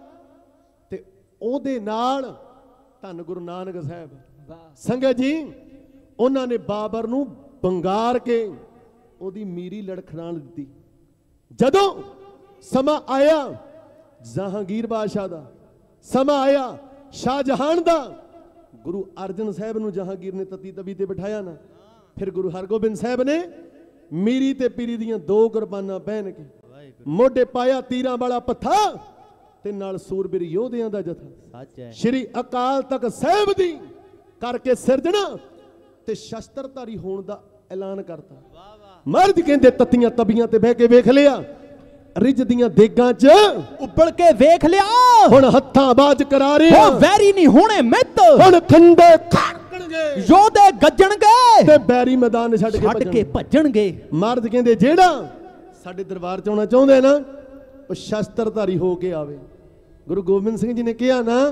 ਤੇ ਉਹਦੇ ਨਾਲ ਧੰਨ ਗੁਰੂ ਨਾਨਕ ਸਾਹਿਬ, ਸੰਗਤ ਜੀ ਉਹਨਾਂ ਨੇ ਬਾਬਰ ਨੂੰ ਬੰਗਾਰ ਕੇ ਉਹਦੀ ਮੀਰੀ ਲੜਖੜਾਣ ਦਿੱਤੀ। ਜਦੋਂ ਸਮਾਂ ਆਇਆ ਜਹਾਂਗੀਰ ਬਾਦਸ਼ਾਹ ਦਾ, ਸਮਾਂ ਆਇਆ ਸ਼ਾਹਜਹਾਨ ਦਾ, ਗੁਰੂ ਅਰਜਨ ਸਾਹਿਬ ਨੂੰ ਜਹਾਂਗੀਰ ਨੇ ਤਤੀ ਤਵੀ ਤੇ ਬਿਠਾਇਆ ਨਾ, ਫਿਰ ਗੁਰੂ ਹਰਗੋਬਿੰਦ ਸਾਹਿਬ ਨੇ ਮੀਰੀ ਤੇ ਪੀਰੀ ਦੀਆਂ ਦੋ ਕੁਰਬਾਨਾਂ ਪਹਿਨ ਕੇ ਮੋਢੇ ਪਾਇਆ ਤੀਰਾਂ ਵਾਲਾ ਪੱਥਾ ਤੇ ਨਾਲ ਸੂਰਬੀਰ ਯੋਧਿਆਂ ਦਾ ਜਥਾ। ਸੱਚ ਹੈ। ਸ਼੍ਰੀ ਅਕਾਲ ਤਖਤ ਸਾਹਿਬ ਦੀ ਕਰਕੇ ਸਿਰਜਣਾ ਤੇ ਸ਼ਸਤਰਧਾਰੀ ਹੋਣ ਦਾ ਐਲਾਨ ਕਰਤਾ। ਮਰਦ ਕਹਿੰਦੇ ਤਤੀਆਂ ਤਬੀਆਂ ਤੇ ਬਹਿ ਕੇ ਵੇਖ ਲਿਆ, ਰਿਜਦੀਆਂ ਦੇਗਾਂ 'ਚ ਉੱਬਲ ਕੇ ਵੇਖ ਲਿਆ, ਹੁਣ ਹੱਥਾਂ ਬਾਜ ਕਰਾਰੇ ਹੋ ਵੈਰੀ ਨਹੀਂ ਹੋਣੇ ਮਿੱਤ, ਹੁਣ ਖੰਡੇ ਖਾਣਗੇ, ਯੋਧੇ ਗੱਜਣਗੇ ਤੇ ਬੈਰੀ ਮੈਦਾਨ ਛੱਡ ਕੇ ਛੱਡ ਕੇ ਭੱਜਣਗੇ। ਮਰਦ ਕਹਿੰਦੇ ਜਿਹੜਾ ਸਾਡੇ ਦਰਬਾਰ 'ਚ ਆਉਣਾ ਚਾਹੁੰਦੇ ਨਾ ਉਹ ਸ਼ਸਤਰਧਾਰੀ ਹੋ ਕੇ ਆਵੇ। ਗੁਰੂ ਗੋਬਿੰਦ ਸਿੰਘ ਜੀ ਨੇ ਕਿਹਾ ਨਾ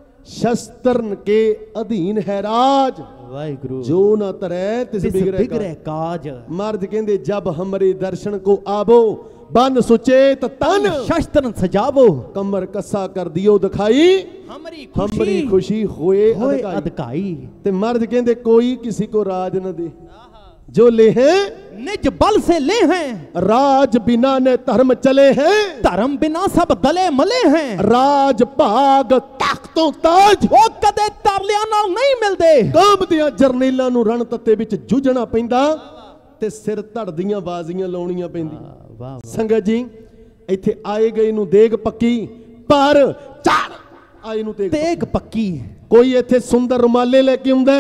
ਸ਼ਸਤਰਨ ਕੇ ਅਧੀਨ ਹੈ ਰਾਜ, ਵਾਹਿਗੁਰੂ ਜੋ ਨਾ ਤਰੈ ਤਿਸ ਬਿਗੜੈ ਕਾਜ। ਮਰਦ ਕਹਿੰਦੇ ਜਬ ਹਮਰੇ ਦਰਸ਼ਨ ਕੋ ਆਵੋ ਬਨ ਸੁਚੇਤ ਤਨ ਸ਼ਸਤਰਨ ਸਜਾਵੋ, ਕਮਰ ਕੱਸਾ ਕਰ ਦਿਓ ਦਿਖਾਈ, ਹਮਰੀ ਹਮਰੀ ਖੁਸ਼ੀ ਹੋਏ ਹੋਏ ਅਧਕਾਈ। ਤੇ ਮਰਦ ਕਹਿੰਦੇ ਕੋਈ ਕਿਸੇ ਕੋ ਰਾਜ न दे, जो ले हैं निज बल से ले हैं, राज बिना ने धर्म चले हैं, धर्म बिना सब दले मले हैं, राज भाग ताकतों ताज वो कदे तरलियां नाल नहीं मिलदे, काम दिया जरनेलां नूं रण तत्ते विच जुझना पैंदा ते सिर धड़दियां बाजियां लाउणीਆਂ पैंदियां। संगत जी ਇੱਥੇ ਆਏ ਗਏ ਨੂੰ ਦੇਗ ਪੱਕੀ, ਪਰ ਚਾਰ ਆਏ ਨੂੰ ਦੇਗ ਦੇਗ ਪੱਕੀ। ਕੋਈ ਇੱਥੇ ਸੁੰਦਰ ਰੁਮਾਲੇ ਲੈ ਕੇ ਆਉਂਦਾ,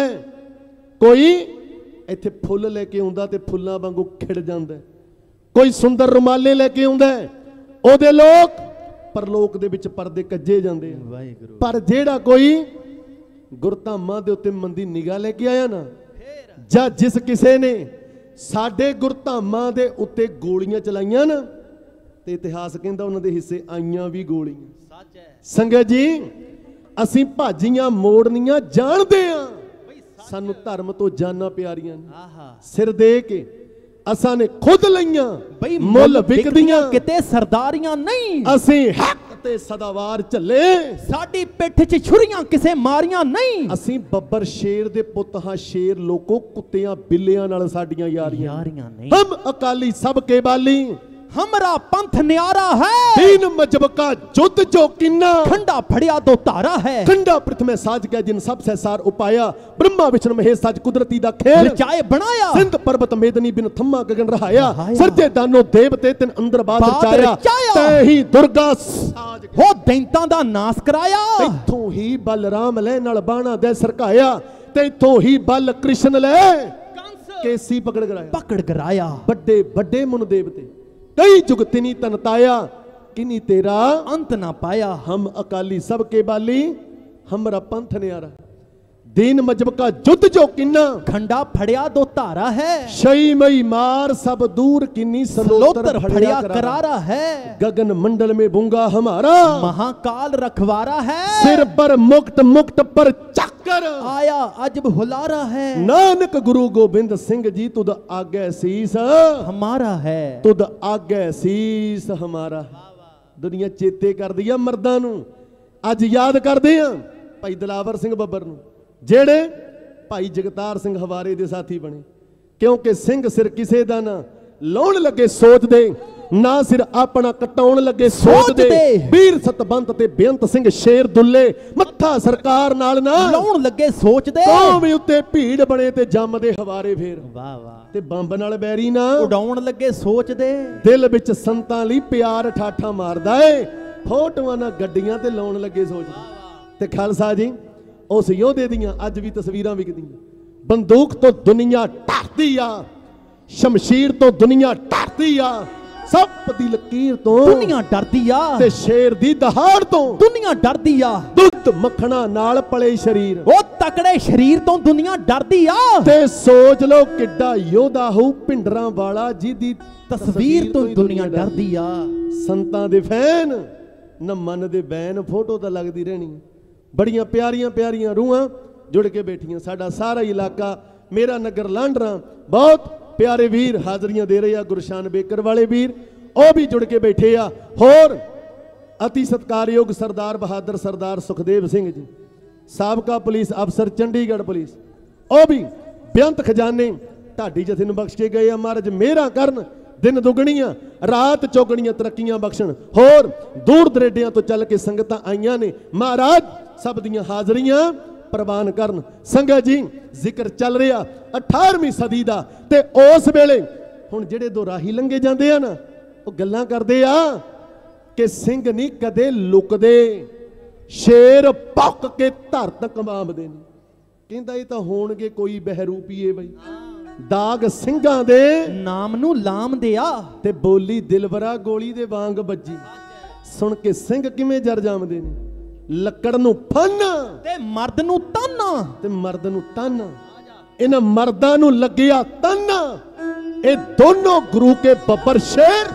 ਕੋਈ ਇੱਥੇ ਫੁੱਲ ਲੈ ਕੇ ਆਉਂਦਾ ਤੇ ਫੁੱਲਾਂ ਵਾਂਗੂ ਖਿੜ ਜਾਂਦਾ। ਕੋਈ ਸੁੰਦਰ ਰੁਮਾਲੇ ਲੈ ਕੇ ਆਉਂਦਾ, ਉਹਦੇ ਲੋਕ ਪਰਲੋਕ ਦੇ ਵਿੱਚ ਪਰਦੇ ਕੱਜੇ ਜਾਂਦੇ ਆ। ਵਾਹਿਗੁਰੂ। ਪਰ ਜਿਹੜਾ ਕੋਈ ਗੁਰਧਾਮਾਂ ਦੇ ਉੱਤੇ ਮੰਦੀ ਨਿਗਾਹ ਲੈ ਕੇ ਆਇਆ ਨਾ, ਜਾਂ ਜਿਸ ਕਿਸੇ ਨੇ ਸਾਡੇ ਗੁਰਧਾਮਾਂ ਦੇ ਉੱਤੇ ਗੋਲੀਆਂ ਚਲਾਈਆਂ ਨਾ, ਤੇ ਇਤਿਹਾਸ ਕਹਿੰਦਾ ਉਹਨਾਂ ਦੇ ਹਿੱਸੇ ਆਈਆਂ ਵੀ ਗੋਲੀਆਂ। ਸੱਚ ਹੈ। ਸੰਗਤ ਜੀ ਅਸੀਂ ਭਾਜੀਆਂ ਮੋੜਨੀਆਂ ਜਾਣਦੇ ਆ, ਸਾਨੂੰ ਧਰਮ ਤੋਂ ਜਾਨਾਂ ਪਿਆਰੀਆਂ ਨੇ। ਸਿਰ ਦੇ ਕੇ ਅਸਾਂ ਨੇ ਖੁਦ ਲਈਆਂ ਬਈ ਮੁੱਲ ਵਿਕਦੀਆਂ, ਕਿਤੇ ਸਰਦਾਰੀਆਂ ਨਹੀਂ, ਅਸੀਂ ਹੱਕ ਤੇ ਸਦਾਵਾਰ ਝੱਲੇ, ਸਾਡੀ ਪਿੱਠ 'ਚ ਛੁਰੀਆਂ ਕਿਸੇ ਮਾਰੀਆਂ ਨਹੀਂ। ਅਸੀਂ ਬੱਬਰ ਸ਼ੇਰ ਦੇ ਪੁੱਤ ਹਾਂ, ਸ਼ੇਰ ਲੋਕੋ ਕੁੱਤਿਆਂ ਬਿੱਲਿਆਂ ਨਾਲ ਸਾਡੀਆਂ ਯਾਰੀਆਂ ਯਾਰੀਆਂ ਨਹੀਂ। ਹਮ ਅਕਾਲੀ ਸਭ ਕੇ ਬਾਲੀ, हमारा पंथ न्यारा है, दीन मजहब का जुद्ध जो किन्ना, खंडा फड़िया दो तारा है, खंडा पृथ्वी साज गया जिन सब से सार उपाया, ब्रह्मा विष्णु महेश साज कुदरती दा खेल, चाहे बनाया सिंध पर्वत मेदनी बिन थम्मा गगन रहाया, सरजे दानो देवते तिन अंदर बादल चाया, तै ही दुर्गा साज हो दैंतां दा नाश कराया, इत्थों ही बलराम ले नाल बाणा दे सरकाया, ते इत्थों ही बल कृष्ण ले केसी पकड़ कराया, पकड़ कराया। बड़े बड़े मुन देवते कई जुग तिनी तनताया, किनी तेरा अंत ना पाया। हम अकाली सब के बाली, हमरा पंथ न्यारा, दीन मजहब का जुद्ध जो किन्ना, खंडा फड़िया दो तारा है, शई मई मार सब दूर किन्नी सलोतर फड़िया करारा है, गगन मंडल में बूंगा हमारा, महाकाल रखवारा है, सिर पर मुक्त मुक्त पर चक्कर आया अजब हुलारा है, नानक गुरु गोबिंद सिंह जी तुद आगे शीस हमारा है, तुद आगे शीस हमारा। दुनिया चेते कर दिया मर्दां नूं, अज याद करदे आ भाई दिलावर सिंह ਬੱਬਰ ਨੂੰ, ਜਿਹੜੇ ਭਾਈ ਜਗਤਾਰ ਸਿੰਘ ਹਵਾਰੇ ਦੇ ਸਾਥੀ ਬਣੇ, ਕਿਉਂਕਿ ਸਿੰਘ ਸਿਰ ਕਿਸੇ ਦਾ ਨਾ ਲਾਉਣ ਲੱਗੇ ਸੋਚਦੇ, ਨਾ ਸਿਰ ਆਪਣਾ ਕਟਾਉਣ ਲੱਗੇ ਸੋਚਦੇ। ਵੀਰ ਸਤਬੰਤ ਤੇ ਬੇਅੰਤ ਸਿੰਘ ਸ਼ੇਰ ਦੁੱਲੇ ਮੱਥਾ ਸਰਕਾਰ ਨਾਲ ਨਾ ਲਾਉਣ ਲੱਗੇ ਸੋਚਦੇ। ਕੌਮ ਉੱਤੇ ਭੀੜ ਬਣੇ ਤੇ ਜੰਮਦੇ ਹਵਾਰੇ ਫੇਰ। ਵਾਹ ਵਾਹ। ਤੇ ਬੰਬ ਨਾਲ ਬੈਰੀ ਨਾ ਉਡਾਉਣ ਲੱਗੇ ਸੋਚਦੇ। ਦਿਲ ਵਿੱਚ ਸੰਤਾਂ ਲਈ ਪਿਆਰ ਠਾਠਾ ਮਾਰਦਾ ਏ, ਫੋਟੋਆਂ ਨਾਲ ਗੱਡੀਆਂ ਤੇ ਲਾਉਣ ਲੱਗੇ ਸੋਚਦੇ। ਤੇ ਖਾਲਸਾ ਜੀ ਉਸ ਯੋਧੇ ਦੀਆਂ ਅੱਜ ਵੀ ਤਸਵੀਰਾਂ ਵਿਕਦੀਆਂ। ਬੰਦੂਕ ਤੋਂ ਦੁਨੀਆ ਡਰਦੀ ਆ, ਸ਼ਮਸ਼ੀਰ ਤੋਂ ਦੁਨੀਆ ਡਰਦੀ ਆ, ਸੱਪ ਦੀ ਲਕੀਰ ਤੋਂ ਦੁਨੀਆ ਡਰਦੀ ਆ, ਤੇ ਸ਼ੇਰ ਦੀ ਦਹਾੜ ਤੋਂ ਦੁਨੀਆ ਡਰਦੀ ਆ। ਦੁੱਧ ਮੱਖਣਾ ਨਾਲ ਪਲੇ ਸ਼ਰੀਰ, ਉਹ ਤਕੜੇ ਸ਼ਰੀਰ ਤੋਂ ਦੁਨੀਆ ਡਰਦੀ ਆ। ਤੇ ਸੋਚ ਲਓ ਕਿੱਡਾ ਯੋਧਾ ਹੋਊ ਭਿੰਡਰਾਂ ਵਾਲਾ ਜਿਹਦੀ ਤਸਵੀਰ ਤੋਂ ਦੁਨੀਆ ਡਰਦੀ ਆ। ਸੰਤਾਂ ਦੇ ਫੈਨ ਨਾ ਮਨ ਦੇ ਬੈਨ, ਫੋਟੋ ਤਾਂ ਲੱਗਦੀ ਰਹਿਣੀ। ਬੜੀਆਂ ਪਿਆਰੀਆਂ ਪਿਆਰੀਆਂ ਰੂਹਾਂ ਜੁੜ ਕੇ ਬੈਠੀਆਂ। ਸਾਡਾ ਸਾਰਾ ਇਲਾਕਾ, ਮੇਰਾ ਨਗਰ ਲਾਂਡਰਾ, ਬਹੁਤ ਪਿਆਰੇ ਵੀਰ ਹਾਜ਼ਰੀਆਂ ਦੇ ਰਹੇ ਆ। ਗੁਰਸ਼ਾਨ ਬੇਕਰ ਵਾਲੇ ਵੀਰ ਉਹ ਵੀ ਜੁੜ ਕੇ ਬੈਠੇ ਆ। ਹੋਰ ਅਤੀ ਸਤਿਕਾਰਯੋਗ ਸਰਦਾਰ ਬਹਾਦਰ ਸਰਦਾਰ ਸੁਖਦੇਵ ਸਿੰਘ ਜੀ, ਸਾਬਕਾ ਪੁਲਿਸ ਅਫਸਰ ਚੰਡੀਗੜ੍ਹ ਪੁਲਿਸ, ਉਹ ਵੀ ਬੇਅੰਤ ਖਜ਼ਾਨੇ ਢਾਡੀ ਜਥੇ ਨੂੰ ਬਖਸ਼ ਕੇ ਗਏ ਆ। ਮਹਾਰਾਜ ਮਿਹਰਾਂ ਕਰਨ, ਦਿਨ ਦੁਗਣੀਆਂ ਰਾਤ ਚੌਗਣੀਆਂ ਤਰੱਕੀਆਂ ਬਖਸ਼ਣ। ਹੋਰ ਦੂਰ ਦਰੇਡਿਆਂ ਤੋਂ ਚੱਲ ਕੇ ਸੰਗਤਾਂ ਆਈਆਂ ਨੇ, ਮਹਾਰਾਜ ਸਭ ਦੀਆਂ ਹਾਜ਼ਰੀਆਂ ਪ੍ਰਵਾਨ ਕਰਨ। ਸੰਗਤ ਜੀ ਜ਼ਿਕਰ ਚੱਲ ਰਿਹਾ ਅਠਾਰਵੀਂ ਸਦੀ ਦਾ, ਤੇ ਉਸ ਵੇਲੇ ਹੁਣ ਜਿਹੜੇ ਦੋ ਰਾਹੀ ਲੰਘੇ ਜਾਂਦੇ ਆ ਨਾ, ਉਹ ਗੱਲਾਂ ਕਰਦੇ ਆ ਕਿ ਸਿੰਘ ਨਹੀਂ ਕਦੇ ਲੁਕਦੇ, ਸ਼ੇਰ ਭੁੱਕ ਕੇ ਧਰਤ ਕੰਬਾਂਦੇ ਨੇ। ਕਹਿੰਦਾ ਇਹ ਤਾਂ ਹੋਣਗੇ ਕੋਈ ਬਹਿਰੂਪੀਏ ਬਈ, ਦਾਗ ਸਿੰਘਾਂ ਦੇ ਨਾਮ ਨੂੰ ਲਾਮ ਦਿਆ। ਤੇ ਬੋਲੀ ਦਿਲਵਰਾ ਗੋਲੀ ਦੇ ਵਾਂਗ ਵੱਜੀ। ਸੁਣ ਕੇ ਸਿੰਘ ਕਿਵੇਂ ਜਰ ਜਾਂਦੇ ਨੇ, ਲੱਕੜ ਨੂੰ ਫਨ ਤੇ ਮਰਦ ਨੂੰ ਤਨ, ਤੇ ਮਰਦ ਨੂੰ ਤਨ। ਇਹਨਾਂ ਮਰਦਾਂ ਨੂੰ ਲੱਗਿਆ ਤਨ। ਇਹ ਦੋਨੋਂ ਗੁਰੂ ਕੇ ਬੱਬਰ ਸ਼ੇਰ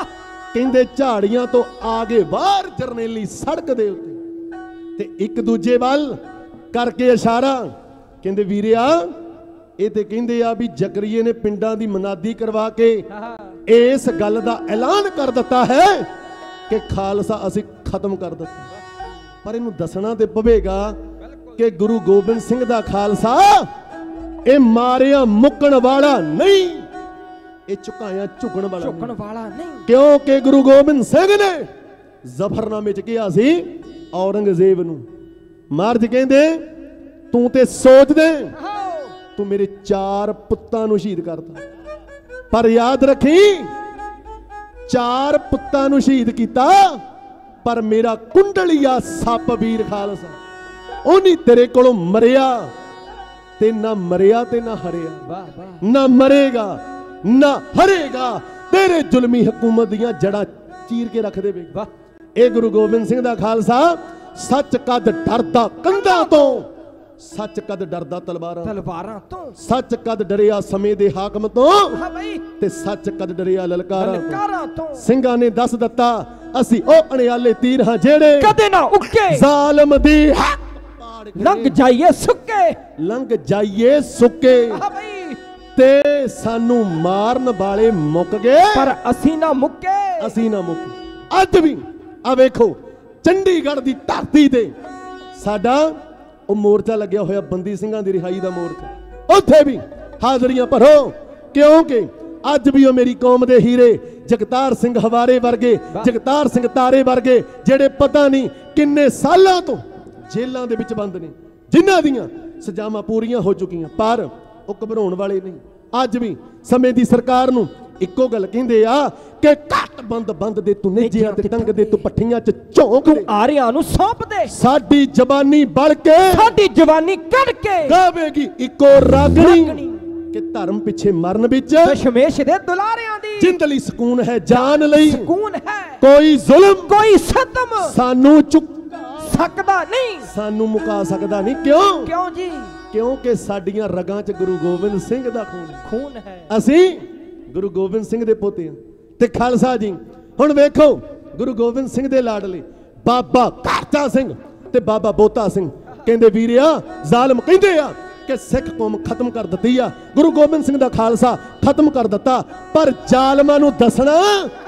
ਕਹਿੰਦੇ ਝਾੜੀਆਂ ਤੋਂ ਆਗੇ ਬਾਹਰ ਜਰਨੈਲੀ ਸੜਕ ਦੇ ਉੱਤੇ, ਤੇ ਇੱਕ ਦੂਜੇ ਵੱਲ ਕਰਕੇ ਇਸ਼ਾਰਾ ਕਹਿੰਦੇ ਵੀਰਿਆ ਇਹ ਤੇ ਕਹਿੰਦੇ ਆ ਵੀ ਜ਼ਕਰੀਏ ਨੇ ਪਿੰਡਾਂ ਦੀ ਮਨਾਦੀ ਕਰਵਾ ਕੇ ਇਸ ਗੱਲ ਦਾ ਐਲਾਨ ਕਰ ਦਿੱਤਾ ਹੈ ਕਿ ਖਾਲਸਾ ਅਸੀਂ ਖਤਮ ਕਰ ਦਿੱਤਾ। ਪਰ ਇਹਨੂੰ ਦੱਸਣਾ ਤੇ ਪਵੇਗਾ ਕਿ ਗੁਰੂ ਗੋਬਿੰਦ ਸਿੰਘ ਦਾ ਖਾਲਸਾ ਇਹ ਮਾਰਿਆ ਮੁੱਕਣ ਵਾਲਾ ਨਹੀਂ, ਇਹ ਝੁਕਾਇਆ ਝੁਕਣ ਵਾਲਾ ਝੁਕਣ ਵਾਲਾ ਨਹੀਂ। ਕਿਉਂਕਿ ਗੁਰੂ ਗੋਬਿੰਦ ਸਿੰਘ ਨੇ ਜ਼ਫਰਨਾਮੇ ਚ ਕਿਹਾ ਸੀ ਔਰੰਗਜ਼ੇਬ ਨੂੰ, ਮਹਾਰਾਜ ਕਹਿੰਦੇ ਤੂੰ ਤੇ ਸੋਚਦੇ ਤੂੰ ਮੇਰੇ ਚਾਰ ਪੁੱਤਾਂ ਨੂੰ ਸ਼ਹੀਦ ਕਰਤਾ, ਪਰ ਯਾਦ ਰੱਖੀ ਚਾਰ ਪੁੱਤਾਂ ਨੂੰ ਸ਼ਹੀਦ ਕੀਤਾ, ਪਰ ਮੇਰਾ ਕੁੰਡਲੀਆ ਸੱਪ ਵੀਰ ਖਾਲਸਾ ਉਹਨੀ ਤੇਰੇ ਕੋਲੋਂ ਮਰਿਆ ਤੇ ਨਾ ਮਰਿਆ ਤੇ ਨਾ ਹਰਿਆ। ਵਾਹ ਵਾਹ। ਨਾ ਮਰੇਗਾ ਨਾ ਹਰੇਗਾ, ਤੇਰੇ ਜ਼ੁਲਮੀ ਹਕੂਮਤ ਦੀਆਂ ਜੜਾਂ ਚੀਰ ਕੇ ਰੱਖ ਦੇਵੇਗਾ। ਵਾਹ। ਇਹ ਗੁਰੂ ਗੋਬਿੰਦ ਸਿੰਘ ਦਾ ਖਾਲਸਾ ਸੱਚ ਕਦ ਡਰਦਾ ਕੰਧਾਂ ਤੋਂ, ਸੱਚ ਕਦ ਡਰਦਾ ਤਲਵਾਰਾਂ ਤਲਵਾਰਾਂ ਤੋਂ, ਸੱਚ ਕਦ ਡਰਿਆ ਸਮੇਂ ਦੇ ਹਾਕਮ ਤੋਂ, ਹਾਂ ਬਈ, ਤੇ ਸੱਚ ਕਦ ਡਰਿਆ ਲਲਕਾਰਾਂ ਲਲਕਾਰਾਂ ਤੋਂ। ਤੋਂ। ਸਿੰਘਾਂ ਨੇ ਦੱਸ ਦਿੱਤਾ ਅਸੀਂ ਉਹ ਅਣਿਆਲੇ ਤੀਰ ਹਾਂ ਜਿਹੜੇ ਕਦੇ ਨਾ ਉੱਕੇ, ਜ਼ਾਲਮ ਦੀ ਹੱਕ ਪਾੜ ਕੇ ਲੰਘ ਜਾਈਏ ਸੁੱਕੇ, ਲੰਘ ਜਾਈਏ ਸੁੱਕੇ, ਹਾਂ ਬਈ, ਤੇ ਸਾਨੂੰ ਮਾਰਨ ਵਾਲੇ ਮੁੱਕ ਗਏ ਪਰ ਅਸੀਂ ਨਾ ਮੁੱਕੇ। ਅਸੀਂ ਨਾ ਮੁੱਕੇ। ਅੱਜ ਵੀ ਆ ਵੇਖੋ ਚੰਡੀਗੜ੍ਹ ਦੀ ਧਰਤੀ ਤੇ ਸਾਡਾ ਉਹ ਮੋਰਚਾ ਲੱਗਿਆ ਹੋਇਆ ਬੰਦੀ ਸਿੰਘਾਂ ਦੀ ਰਿਹਾਈ ਦਾ ਮੋਰਚਾ, ਉੱਥੇ ਵੀ ਹਾਜ਼ਰੀਆਂ ਭਰੋ, ਕਿਉਂਕਿ ਅੱਜ ਵੀ ਉਹ ਮੇਰੀ ਕੌਮ ਦੇ ਹੀਰੇ ਜਗਤਾਰ ਸਿੰਘ ਹਵਾਰੇ ਵਰਗੇ, ਜਗਤਾਰ ਸਿੰਘ ਤਾਰੇ ਵਰਗੇ ਜਿਹੜੇ ਪਤਾ ਨਹੀਂ ਕਿੰਨੇ ਸਾਲਾਂ ਤੋਂ ਜੇਲ੍ਹਾਂ ਦੇ ਵਿੱਚ ਬੰਦ ਨੇ, ਜਿਨ੍ਹਾਂ ਦੀਆਂ ਸਜ਼ਾਵਾਂ ਪੂਰੀਆਂ ਹੋ ਚੁੱਕੀਆਂ, ਪਰ ਉਹ ਘਬਰਾਉਣ ਵਾਲੇ ਨਹੀਂ। ਅੱਜ ਵੀ ਸਮੇਂ ਦੀ ਸਰਕਾਰ ਨੂੰ ਇੱਕੋ ਗੱਲ ਕਹਿੰਦੇ ਆ ਕਿ ਘੱਟ ਬੰਦ ਬੰਦ ਦੇ ਤੂੰ ਨੇਜਿਆਂ ਤੇ ਟੰਗ ਦੇ ਤੂੰ ਪੱਠੀਆਂ ਚ ਝੋਂਕ ਦੇ, ਆਰਿਆਂ ਨੂੰ ਸੌਂਪ ਦੇ, ਸਾਡੀ ਜ਼ਬਾਨੀ ਬਲ ਕੇ ਸਾਡੀ ਜਵਾਨੀ ਕੱਢ ਕੇ ਗਾਵੇਗੀ ਇੱਕੋ ਰਾਗਣੀ ਕਿ ਧਰਮ ਪਿੱਛੇ ਮਰਨ ਵਿੱਚ ਦਸ਼ਮੇਸ਼ ਦੇ ਦੁਲਾਰਿਆਂ ਦੀ ਜਿੰਦ ਲਈ ਸਕੂਨ ਹੈ, ਜਾਨ ਲਈ ਸਕੂਨ ਹੈ, ਕੋਈ ਜ਼ੁਲਮ ਕੋਈ ਸਤਮ ਸਾਨੂੰ ਚੁੱਕ ਸਕਦਾ ਨਹੀਂ, ਸਾਨੂੰ ਮੁਕਾ ਸਕਦਾ ਨਹੀਂ। ਕਿਉਂ? ਕਿਉਂ ਜੀ? ਕਿਉਂਕਿ ਸਾਡੀਆਂ ਰਗਾਂ 'ਚ ਗੁਰੂ ਗੋਬਿੰਦ ਸਿੰਘ ਦਾ ਖੂਨ ਹੈ, ਖੂਨ ਹੈ। ਅਸੀਂ ਗੁਰੂ ਗੋਬਿੰਦ ਸਿੰਘ ਦੇ ਪੋਤੇ ਹਾਂ। ਤੇ ਖਾਲਸਾ ਜੀ ਹੁਣ ਵੇਖੋ ਗੁਰੂ ਗੋਬਿੰਦ ਸਿੰਘ ਦੇ ਲਾਡਲੇ ਬਾਬਾ ਘਾਟਾ ਸਿੰਘ ਤੇ ਬਾਬਾ ਬੋਤਾ ਸਿੰਘ ਕਹਿੰਦੇ ਵੀਰਿਆ ਜ਼ਾਲਮ ਕਹਿੰਦੇ ਆ ਕਿ ਸਿੱਖ ਕੌਮ ਖਤਮ ਕਰ ਦਿੱਤੀ ਆ, ਗੁਰੂ ਗੋਬਿੰਦ ਸਿੰਘ ਦਾ ਖਾਲਸਾ ਖਤਮ ਕਰ ਦਿੱਤਾ, ਪਰ ਜ਼ਾਲਮਾਂ ਨੂੰ ਦੱਸਣਾ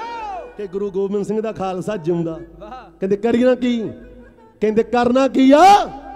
ਕਿ ਗੁਰੂ ਗੋਬਿੰਦ ਸਿੰਘ ਦਾ ਖਾਲਸਾ ਜਿਉਂਦਾ। ਕਹਿੰਦੇ ਕਰੀਏ ਕੀ? ਕਹਿੰਦੇ ਕਰਨਾ ਕੀ ਆ?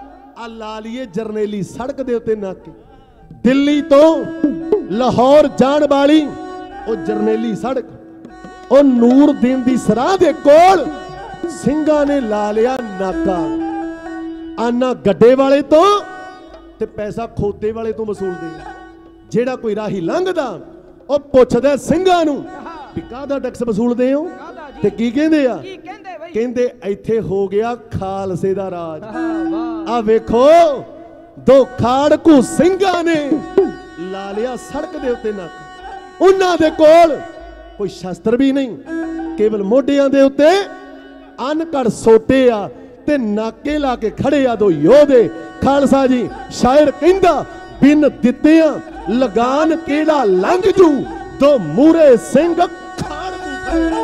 ਆ ਲਾ ਲਈਏ ਜਰਨੈਲੀ ਸੜਕ ਦੇ ਉੱਤੇ ਨਾਕੇ, ਦਿੱਲੀ ਤੋਂ ਲਾਹੌਰ ਜਾਣ ਵਾਲੀ ਉਹ ਜਰਨੈਲੀ ਸੜਕ, ਉਹ ਨੂਰਦੀਨ ਦੀ ਸਰਾਹ ਦੇ ਕੋਲ ਸਿੰਘਾਂ ਨੇ ਲਾ ਲਿਆ ਨਾਕਾ। ਆਨਾ ਗੱਡੇ ਵਾਲੇ ਤੋਂ ਤੇ ਪੈਸਾ ਖੋਤੇ ਵਾਲੇ ਤੋਂ ਵਸੂਲਦੇ ਆ। ਜਿਹੜਾ ਕੋਈ ਰਾਹੀ ਲੰਘਦਾ ਉਹ ਪੁੱਛਦਾ ਸਿੰਘਾਂ ਨੂੰ ਵੀ ਕਾਹਦਾ ਟੈਕਸ ਵਸੂਲਦੇ ਹੋ, ਤੇ ਕੀ ਕਹਿੰਦੇ ਆ? ਕਹਿੰਦੇ ਇੱਥੇ ਹੋ ਗਿਆ ਖਾਲਸੇ ਦਾ ਰਾਜ। ਆ ਵੇਖੋ ਦੋ ਖਾੜਕੂ ਸਿੰਘਾਂ ਨੇ ਲਾ ਲਿਆ ਸੜਕ ਦੇ ਉੱਤੇ ਨੱਕ। ਉਹਨਾਂ ਦੇ ਕੋਲ ਕੋਈ ਸ਼ਸਤਰ ਵੀ ਨਹੀਂ, ਕੇਵਲ ਮੋਢਿਆਂ ਦੇ ਉੱਤੇ ਅਨਕੜ ਸੋਟੇ ਆ ਤੇ ਨਾਕੇ ਲਾ ਕੇ ਖੜੇ ਆ ਦੋ ਯੋਧੇ। ਖਾਲਸਾ ਜੀ ਸ਼ਾਇਰ ਕਹਿੰਦਾ ਬਿਨ ਦਿੱਤਿਆਂ ਲਗਾਨ ਕਿਹੜਾ ਲੰਘ ਜੂ, ਦੋ ਮੂਰੇ ਸਿੰਘ ਖਾੜਕੂ।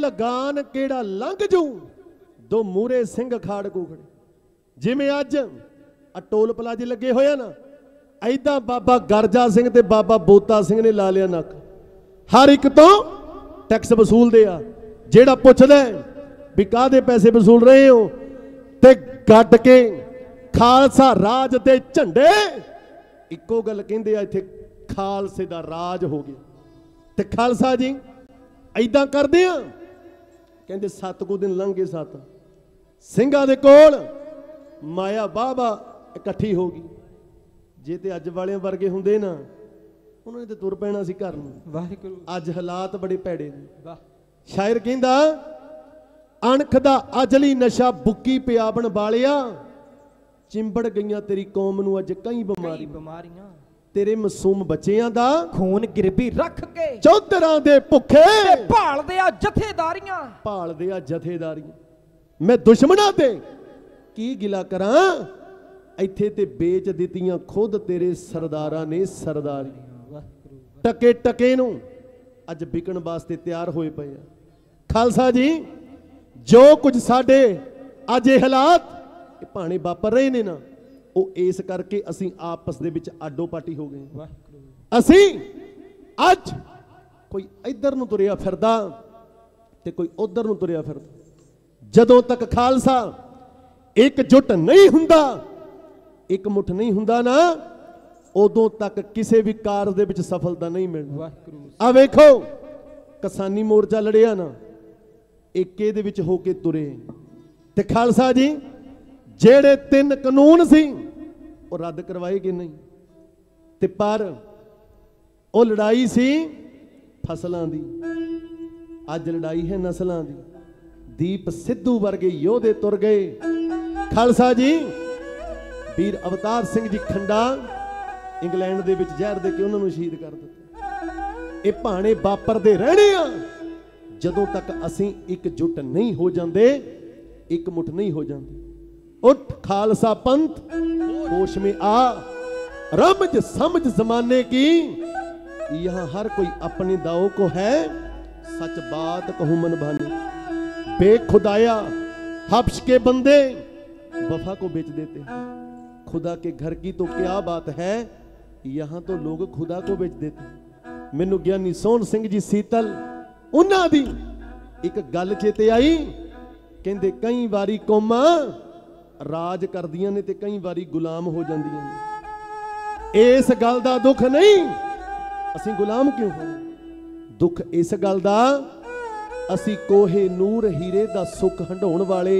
ਲਗਾਨ ਕਿਹੜਾ ਲੰਘ ਜੂ ਦੋ ਮੂਰੇ ਸਿੰਘ ਖਾੜ ਕੋਖੜੇ। ਜਿਵੇਂ ਅੱਜ ਆ ਟੋਲ ਪਲਾਜ਼ੇ ਲੱਗੇ ਹੋਏ ਆ ਨਾ, ਐਦਾਂ ਬਾਬਾ ਗਰਜਾ ਸਿੰਘ ਤੇ ਬਾਬਾ ਬੋਤਾ ਸਿੰਘ ਨੇ ਲਾ ਲਿਆ ਨੱਕ। ਹਰ ਇੱਕ ਤੋਂ ਟੈਕਸ ਵਸੂਲਦੇ ਆ। ਜਿਹੜਾ ਪੁੱਛਦਾ ਵੀ ਕਾਹਦੇ ਪੈਸੇ ਵਸੂਲ ਰਹੇ ਹੋ, ਤੇ ਗੱਡ ਕੇ ਖਾਲਸਾ ਰਾਜ ਦੇ ਝੰਡੇ ਇੱਕੋ ਗੱਲ ਕਹਿੰਦੇ ਆ, ਇੱਥੇ ਖਾਲਸੇ ਦਾ ਰਾਜ ਹੋ ਗਿਆ। ਤੇ ਖਾਲਸਾ ਜੀ ਐਦਾਂ ਕਰਦੇ ਆ, ਕਹਿੰਦੇ ਸੱਤ ਕੁ ਦਿਨ ਲੰਘੇ, ਸੱਤ ਸਿੰਘਾਂ ਦੇ ਕੋਲ ਮਾਇਆ ਬਾਬਾ ਇਕੱਠੀ ਹੋ ਗਈ। ਜੇ ਤੇ ਅੱਜ ਵਾਲਿਆਂ ਵਰਗੇ ਹੁੰਦੇ ਨਾ, ਉਹਨਾਂ ਨੇ ਤੇ ਤੁਰ ਪੈਣਾ ਸੀ ਘਰ ਨੂੰ। ਵਾਹਿਗੁਰੂ। ਅੱਜ ਹਾਲਾਤ ਬੜੇ ਭੈੜੇ ਨੇ। ਵਾਹ। ਸ਼ਾਇਰ ਕਹਿੰਦਾ ਅਣਖ ਦਾ ਅਜਲੀ ਨਸ਼ਾ ਬੁੱਕੀ ਪਿਆਵਣ ਵਾਲਿਆ, ਚਿੰਬੜ ਗਈਆਂ ਤੇਰੀ ਕੌਮ ਨੂੰ ਅੱਜ ਕਈ ਬਿਮਾਰੀ ਬਿਮਾਰੀਆਂ। ਤੇਰੇ ਮਾਸੂਮ ਬੱਚਿਆਂ ਦਾ ਖੂਨ ਗਿਰਬੀ ਰੱਖ ਕੇ ਚੌਧਰਾਂ ਦੇ ਭੁੱਖੇ ਭਾਲਦੇ ਆ ਜਥੇਦਾਰੀਆਂ, ਭਾਲਦੇ ਆ ਜਥੇਦਾਰੀਆਂ। ਮੈਂ ਦੁਸ਼ਮਣਾਂ ਤੇ ਕੀ ਗਿਲਾ ਕਰਾਂ, ਇੱਥੇ ਤੇ ਵੇਚ ਦਿੱਤੀਆਂ ਖੁਦ ਤੇਰੇ ਸਰਦਾਰਾਂ ਨੇ ਸਰਦਾਰੀ। ਟਕੇ ਟਕੇ ਨੂੰ ਅੱਜ ਵਿਕਣ ਵਾਸਤੇ ਤਿਆਰ ਹੋਏ ਪਏ ਆ। ਖਾਲਸਾ ਜੀ ਜੋ ਕੁਝ ਸਾਡੇ ਅੱਜ ਇਹ ਹਾਲਾਤ ਇਹ ਭਾਣੇ ਵਾਪਰ ਰਹੇ ਨੇ ਨਾ, ਉਹ ਇਸ ਕਰਕੇ ਅਸੀਂ ਆਪਸ ਦੇ ਵਿੱਚ ਆਡੋ ਪਾਟੀ ਹੋ ਗਏ। ਅਸੀਂ ਅੱਜ ਕੋਈ ਇੱਧਰ ਨੂੰ ਤੁਰਿਆ ਫਿਰਦਾ ਤੇ ਕੋਈ ਉੱਧਰ ਨੂੰ ਤੁਰਿਆ ਫਿਰਦਾ। ਜਦੋਂ ਤੱਕ ਖਾਲਸਾ ਇਕਜੁੱਟ ਨਹੀਂ ਹੁੰਦਾ, ਇੱਕ ਮੁੱਠ ਨਹੀਂ ਹੁੰਦਾ ਨਾ, ਉਦੋਂ ਤੱਕ ਕਿਸੇ ਵੀ ਕਾਰਜ ਦੇ ਵਿੱਚ ਸਫਲਤਾ ਨਹੀਂ ਮਿਲਦੀ। ਆ ਵੇਖੋ ਕਿਸਾਨੀ ਮੋਰਚਾ ਲੜਿਆ ਨਾ, ਏਕੇ ਦੇ ਵਿੱਚ ਹੋ ਕੇ ਤੁਰੇ। ਤੇ ਖਾਲਸਾ ਜੀ ਜਿਹੜੇ ਤਿੰਨ ਕਾਨੂੰਨ ਸੀ ਉਹ ਰੱਦ ਕਰਵਾਏ ਗਏ ਨਹੀਂ, ਤੇ ਪਰ ਉਹ ਲੜਾਈ ਸੀ ਫਸਲਾਂ ਦੀ, ਅੱਜ ਲੜਾਈ ਹੈ ਨਸਲਾਂ ਦੀ। ਦੀਪ ਸਿੱਧੂ ਵਰਗੇ ਯੋਧੇ ਤੁਰ ਗਏ। ਖਾਲਸਾ ਜੀ ਵੀਰ ਅਵਤਾਰ ਸਿੰਘ ਜੀ ਖੰਡਾ ਇੰਗਲੈਂਡ ਦੇ ਵਿੱਚ ਜ਼ਹਿਰ ਦੇ ਕੇ ਉਹਨਾਂ ਨੂੰ ਸ਼ਹੀਦ ਕਰ ਦਿੱਤਾ। ਇਹ ਭਾਣੇ ਵਾਪਰਦੇ ਰਹਿਣੇ ਆ ਜਦੋਂ ਤੱਕ ਅਸੀਂ ਇਕਜੁੱਟ ਨਹੀਂ ਹੋ ਜਾਂਦੇ, ਇੱਕ ਮੁੱਠ ਨਹੀਂ ਹੋ ਜਾਂਦੇ। उठ खालसा पंथ होश में आ, रमज समझ जमाने की, यहाँ हर कोई अपने दाव को है, सच बात कहूं मन भाने। बेखुदाया हब्श के बंदे वफा को बेच देते, खुदा के घर की तो क्या बात है, यहाँ तो लोग खुदा को बेच देते। मैनू ज्ञानी सोहन सिंह जी सीतल उन्हां दी एक गल चेते आई, कहंदे कई वारी कौमां राज करदियां ने ते कई बारी गुलाम हो जांदियां ने। इस गल दा दुख नहीं असीं गुलाम क्यों हो, दुख इस गल दा असीं कोहे नूर हीरे दा सुख हंडोण वाले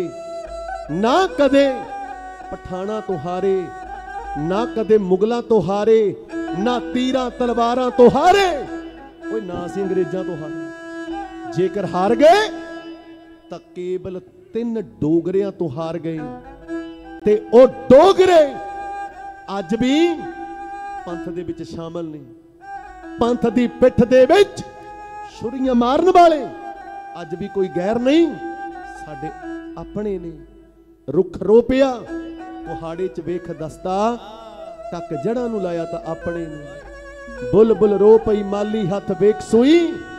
ना कदे पठाना तो हारे, ना कदे मुगलां तो हारे, ना तीरां तलवारां तो हारे, ओए ना असीं अंग्रेजां तो हारे। जेकर हार गए तां केवल तीन डोगरियां तो हार गए, ते ओ डोगरे अज भी पंथ दे विच शामिल नहीं। पंथ दी पिठ दे विच छुरियां मारन वाले अज भी कोई गैर नहीं, साडे अपने ने। रुख रोपिया कुहाड़े च वेख दस्ता, तक जड़ां नूं लाया तां अपने ने। बुल बुल रो पई माली हथ वेख सूई,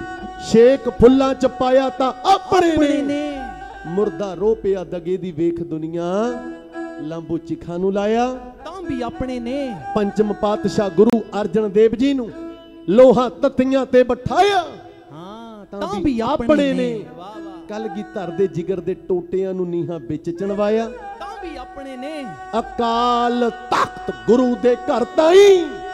शेक फुल्लां च पाया तां अपने ने। मुर्दा रो पिया दगे दी वेख दुनिया, लांबू चिखा नूं लाया तां भी अपने ने। पंचम पातशाह गुरु अर्जन देव जी नूं लोहा तत्तियां ते बिठाया, हां तां भी अपने ने। कलगीधर दे जिगर दे टोटियां नूं नीहां विच चणवाया, तां भी अपने ने। अकाल तख्त गुरु दे घर ताई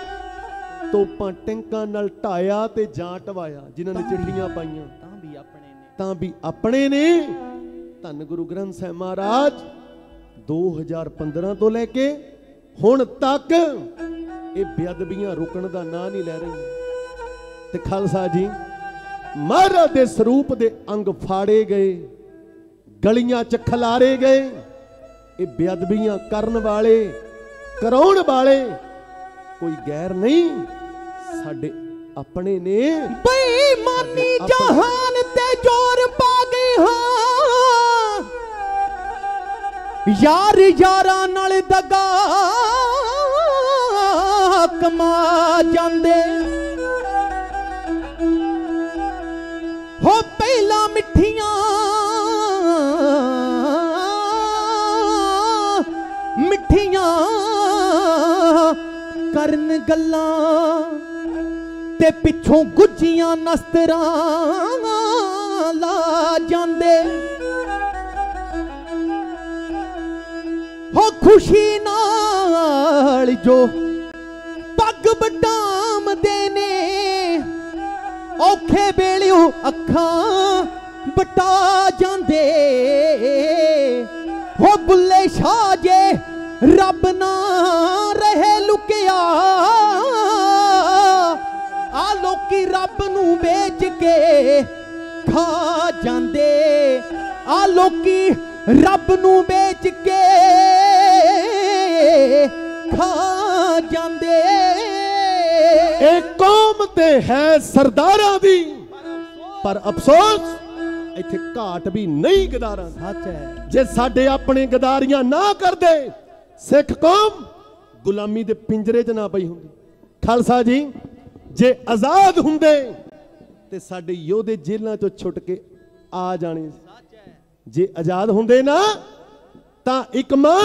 तोपां टैंकां नाल ढाया ते जां टवाया, जिन्हां ने चिट्ठियां पाईयां तां भी अपने ने, तां भी अपने ने। धन गुरु ग्रंथ साहिब महाराज दो हज़ार पंद्रह तो लैके हुण तक ये बेअदबियां रुकण दा नां नहीं लै रही। ते खालसा जी महाराज दे स्वरूप दे अंग फाड़े गए, गलियां च खलारे गए। ये बेअदबियां करन वाले कराउण वाले कोई गैर नहीं, साडे अपने ने। बेईमानी जहान ते जोर पा गए हां, यार यारा नाल दगा कमा जांदे हो। पहला मिठियां मिठियां करन गल्लां ते पिछों गुज्जियां नस्तरां ला जांदे हो खुशी नाल जो पग बटाम देने औखे वेलियों अखां बटा जांदे हो बुल्ले शाह जे रब ना रहे लुकिया आ लोकी रब नू बेच के खा जांदे आ लोकी रब नू बेच के खा जांदे एक कौम ते है सरदारां दी पर अफसोस इत्थे घाट भी नहीं गदारां दी। सच है जे साडे अपने गदारियां ना करदे सिख कौम गुलामी दे पिंजरे च ना पई हुंदी। खालसा जी जे आजाद हुंदे ते साडे योधे जेलां चों छुट के आ जाने। जे आजाद हुंदे ना तां एक मां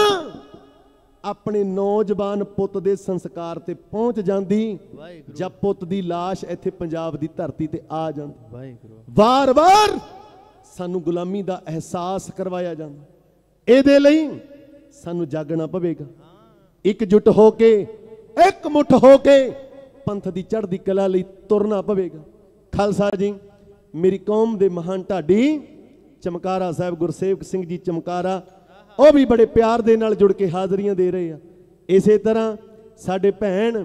अपने नौजवान पुत दे संस्कार ते पहुंच जांदी जब पुत दी लाश इत्थे पंजाब दी धरती ते आ जांदी। वार वार सानू गुलामी दा एहसास करवाया जांदा। इहदे लई सानू जागना पवेगा, एकजुट होके एक मुठ होके पंथ दी चढ़दी कला लई तुरना पवेगा। खालसा जी मेरी कौम दे महान ढाडी चमकारा साहब गुरसेवक सिंह जी चमकारा ਉਹ भी बड़े प्यार दे नाल जुड़ के हाज़रियां दे रहे हैं। इस तरह साडे भैन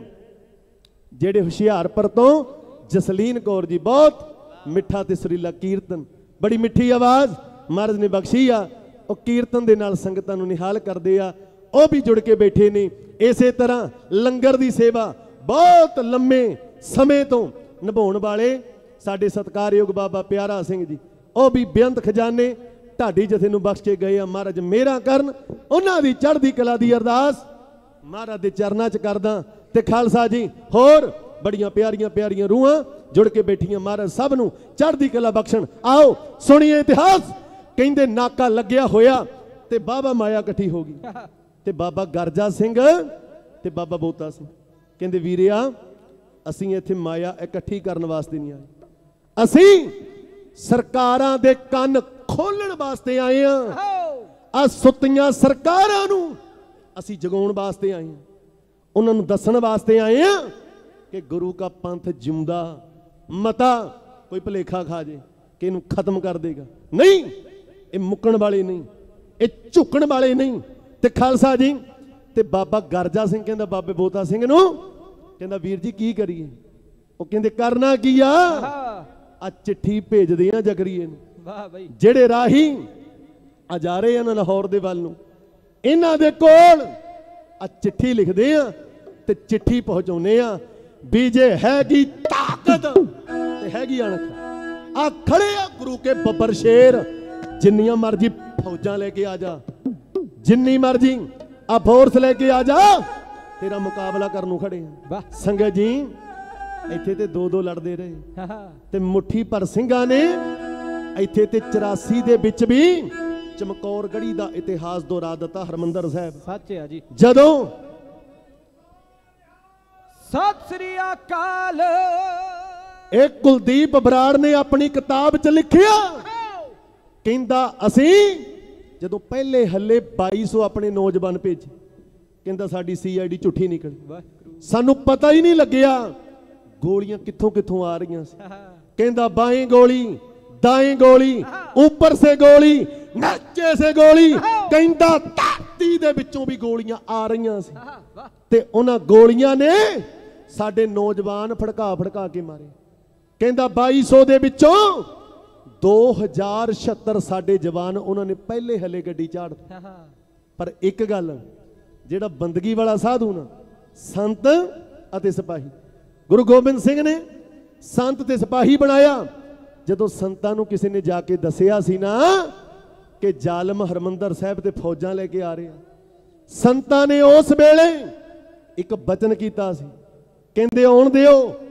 जेड़े हुशियारपुर तो जसलीन कौर जी बहुत मिठा ते सुरीला कीर्तन बड़ी मिठी आवाज़ महाराज ने बख्शी आ ਉਹ कीर्तन दे नाल संगतां नूं निहाल करदे आ ਉਹ भी जुड़ के बैठे ने। इस तरह लंगर दी सेवा बहुत लंबे समय तो निभाउण वाले साडे सत्कारयोग बाबा प्यारा सिंह जी ਉਹ भी बेअंत खजाने ढाडी जथे नूं बख्श के गए। महाराज मेरा करन उन्हां दी चढ़दी कला दी अरदास महाराज दे चरनां च करदा। ते खालसा जी होर बड़ियां प्यारियां प्यारियां रूहां जुड़ के बैठियां महाराज सब नूं चढ़दी कला बख्शण। आओ सुनिए इतिहास। कहंदे नाका लग्या होया ते बाबा माया इकट्ठी हो गई ते बाबा गरजा सिंह ते बाबा बोता सिंह कहंदे वीरिया असीं इत्थे माया इकट्ठी करन वास्ते नहीं आए, असीं सरकारां दे कंन खोलण वास्ते आए हैं। आ सुत्तियां सरकारां नूं असीं जगाउण वास्ते आए हैं, उन्हां नूं दस्सण वास्ते आए हैं कि गुरु का पंथ जिंदा मता कोई भुलेखा खा जे कि इहनूं खत्म कर देगा। नहीं, ये मुकण वाले नहीं, ये झुकण वाले नहीं। ते खालसा जी ते बाबा गरजा सिंह कहंदा बाबे बोता सिंह नूं कहंदा वीर जी की करिए? वो कहंदे करना की आ आ चिट्ठी भेजदे आ जगरीए नूं वाह भाई जेड़े राही आ जा रहे हैं लाहौर दे वल नूं इन्हां दे कोल आ चिट्ठी लिखदे आ ते चिट्ठी पहुंचाउने आ भी जे हैगी ताकत ते हैगी अणख आ खड़े आ गुरु के बब्बर शेर जिन्नियां मर्जी फौजां लेके आ जा, जिन्नी मर्जी आ फोर्स लेके आ जा, तेरा मुकाबला करनू खड़े हैं। संगत जी इत्थे ते दो दो लड़दे रहे ते मुट्ठी भर ਸਿੰਘਾਂ ने इत्थे ते चौरासी दे विच भी चमकौर गढ़ी दा इतिहास दोहरा दिता हरमंदर साहब। सच है जी। जदों सत श्री अकाल एक कुलदीप बराड़ ने अपनी किताब च लिखिया कहंदा असीं जदों पहले हल्ले बाई सौ अपने नौजवान भेजे कहंदा साडी सी आई डी झूठी निकली, सानू पता ही नहीं लग्या गोलियां कित्थों कित्थों आ रही सी। कहंदा बाएं गोली दाएं गोली ऊपर से गोली नीचे से गोली, कहंदा धरती दे विचों भी गोलियां आ रही सी ते उन्हां गोलियां ने साडे नौजवान फड़का फड़का के मारे। कहंदा बाई सौ दे विचों दो हजार छत्तर साडे जवान उन्होंने पहले हले गड्डी झाड़ दी। पर एक गल जेड़ा बंदगी वाला साधु ना संत अते सिपाही गुरु गोबिंद सिंह ने संत ते सिपाही बनाया। जदों संतां नूं किसी ने जाके दसिया सी ना कि जालम हरमंदर साहब ते फौजां लेके आ रहे हैं, संतां ने उस वेले एक बचन कीता सी कहंदे आउण दिओ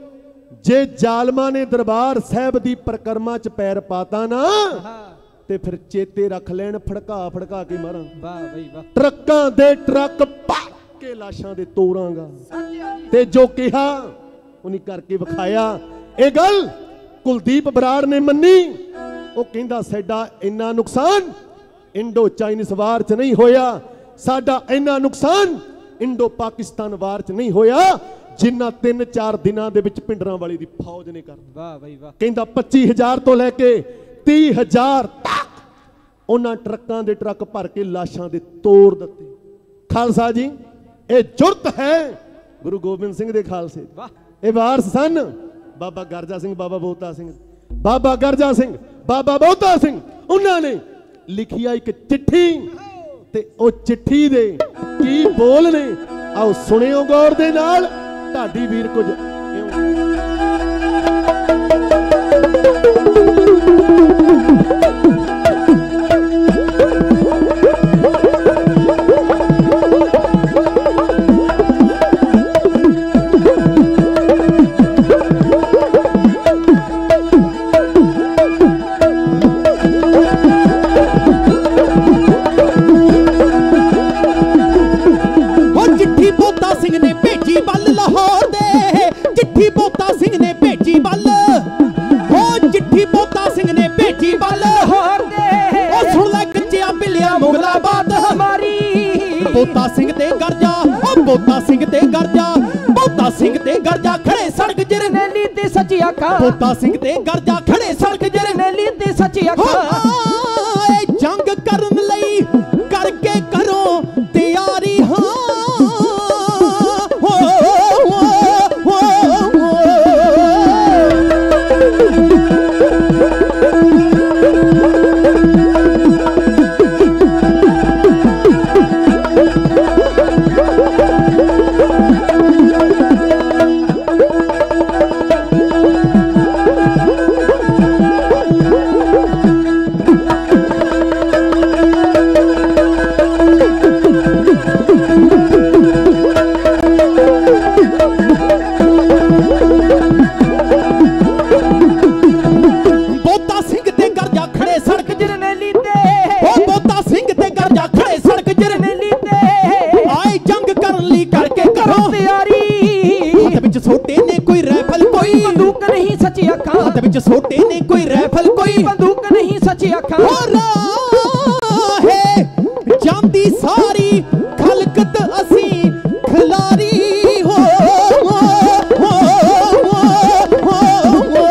जे जालमा ने दरबार साहब की परिक्रमा च पैर पाता ना ते फिर चेते रख लैन फड़का फड़का के मारां। वाह बई वाह। ट्रकां दे ट्रक भर के लाशां दे तोड़ांगा ते जो कहा उन्हें करके विखाया। ये गल कुलदीप बराड़ ने मन्नी। वो कहंदा साडा इन्ना नुकसान इंडो चाइनीस वार च नहीं होया, साडा इन्ना नुकसान इंडो पाकिस्तान वार च नहीं होया जिन्ना तीन चार दिनां दे विच पिंडरां वाली दी फौज ने कर। वाह बई वाह। कहंदा पच्ची हजार तो लैके तीह हजार तक उन्हां ट्रकां दे ट्रक भर के लाशां दे तोड़ दित्ते। खालसा जी ये जुरत है गुरु गोबिंद सिंह दे खालसे। ये वारस सन बाबा गरजा सिंह, बाबा बोता सिंह, बाबा गरजा सिंह, बाबा बोता सिंह। उन्होंने लिखी एक चिट्ठी ते ओ चिट्ठी दे की बोल ने आओ सुनियो गौर दे नाल। ढाडी वीर कुछ बोता सिंह ते गरजा, ओ बोता सिंह ते गरजा, बोता सिंह ते गरजा खड़े सड़क जरनैली ते सच्ची अखा। बोता सिंह ते गरजा खड़े सड़क जरनैली ते सच्ची अखा। जंग करन लई करके करो तैयारी। हाँ हो, हो, हो, हो। सोटे ने कोई राइफल कोई बंदूक नहीं सच्ची अखा। है जांदी सारी खलकत असी खिलारी। हो, हो, हो, हो, हो, हो।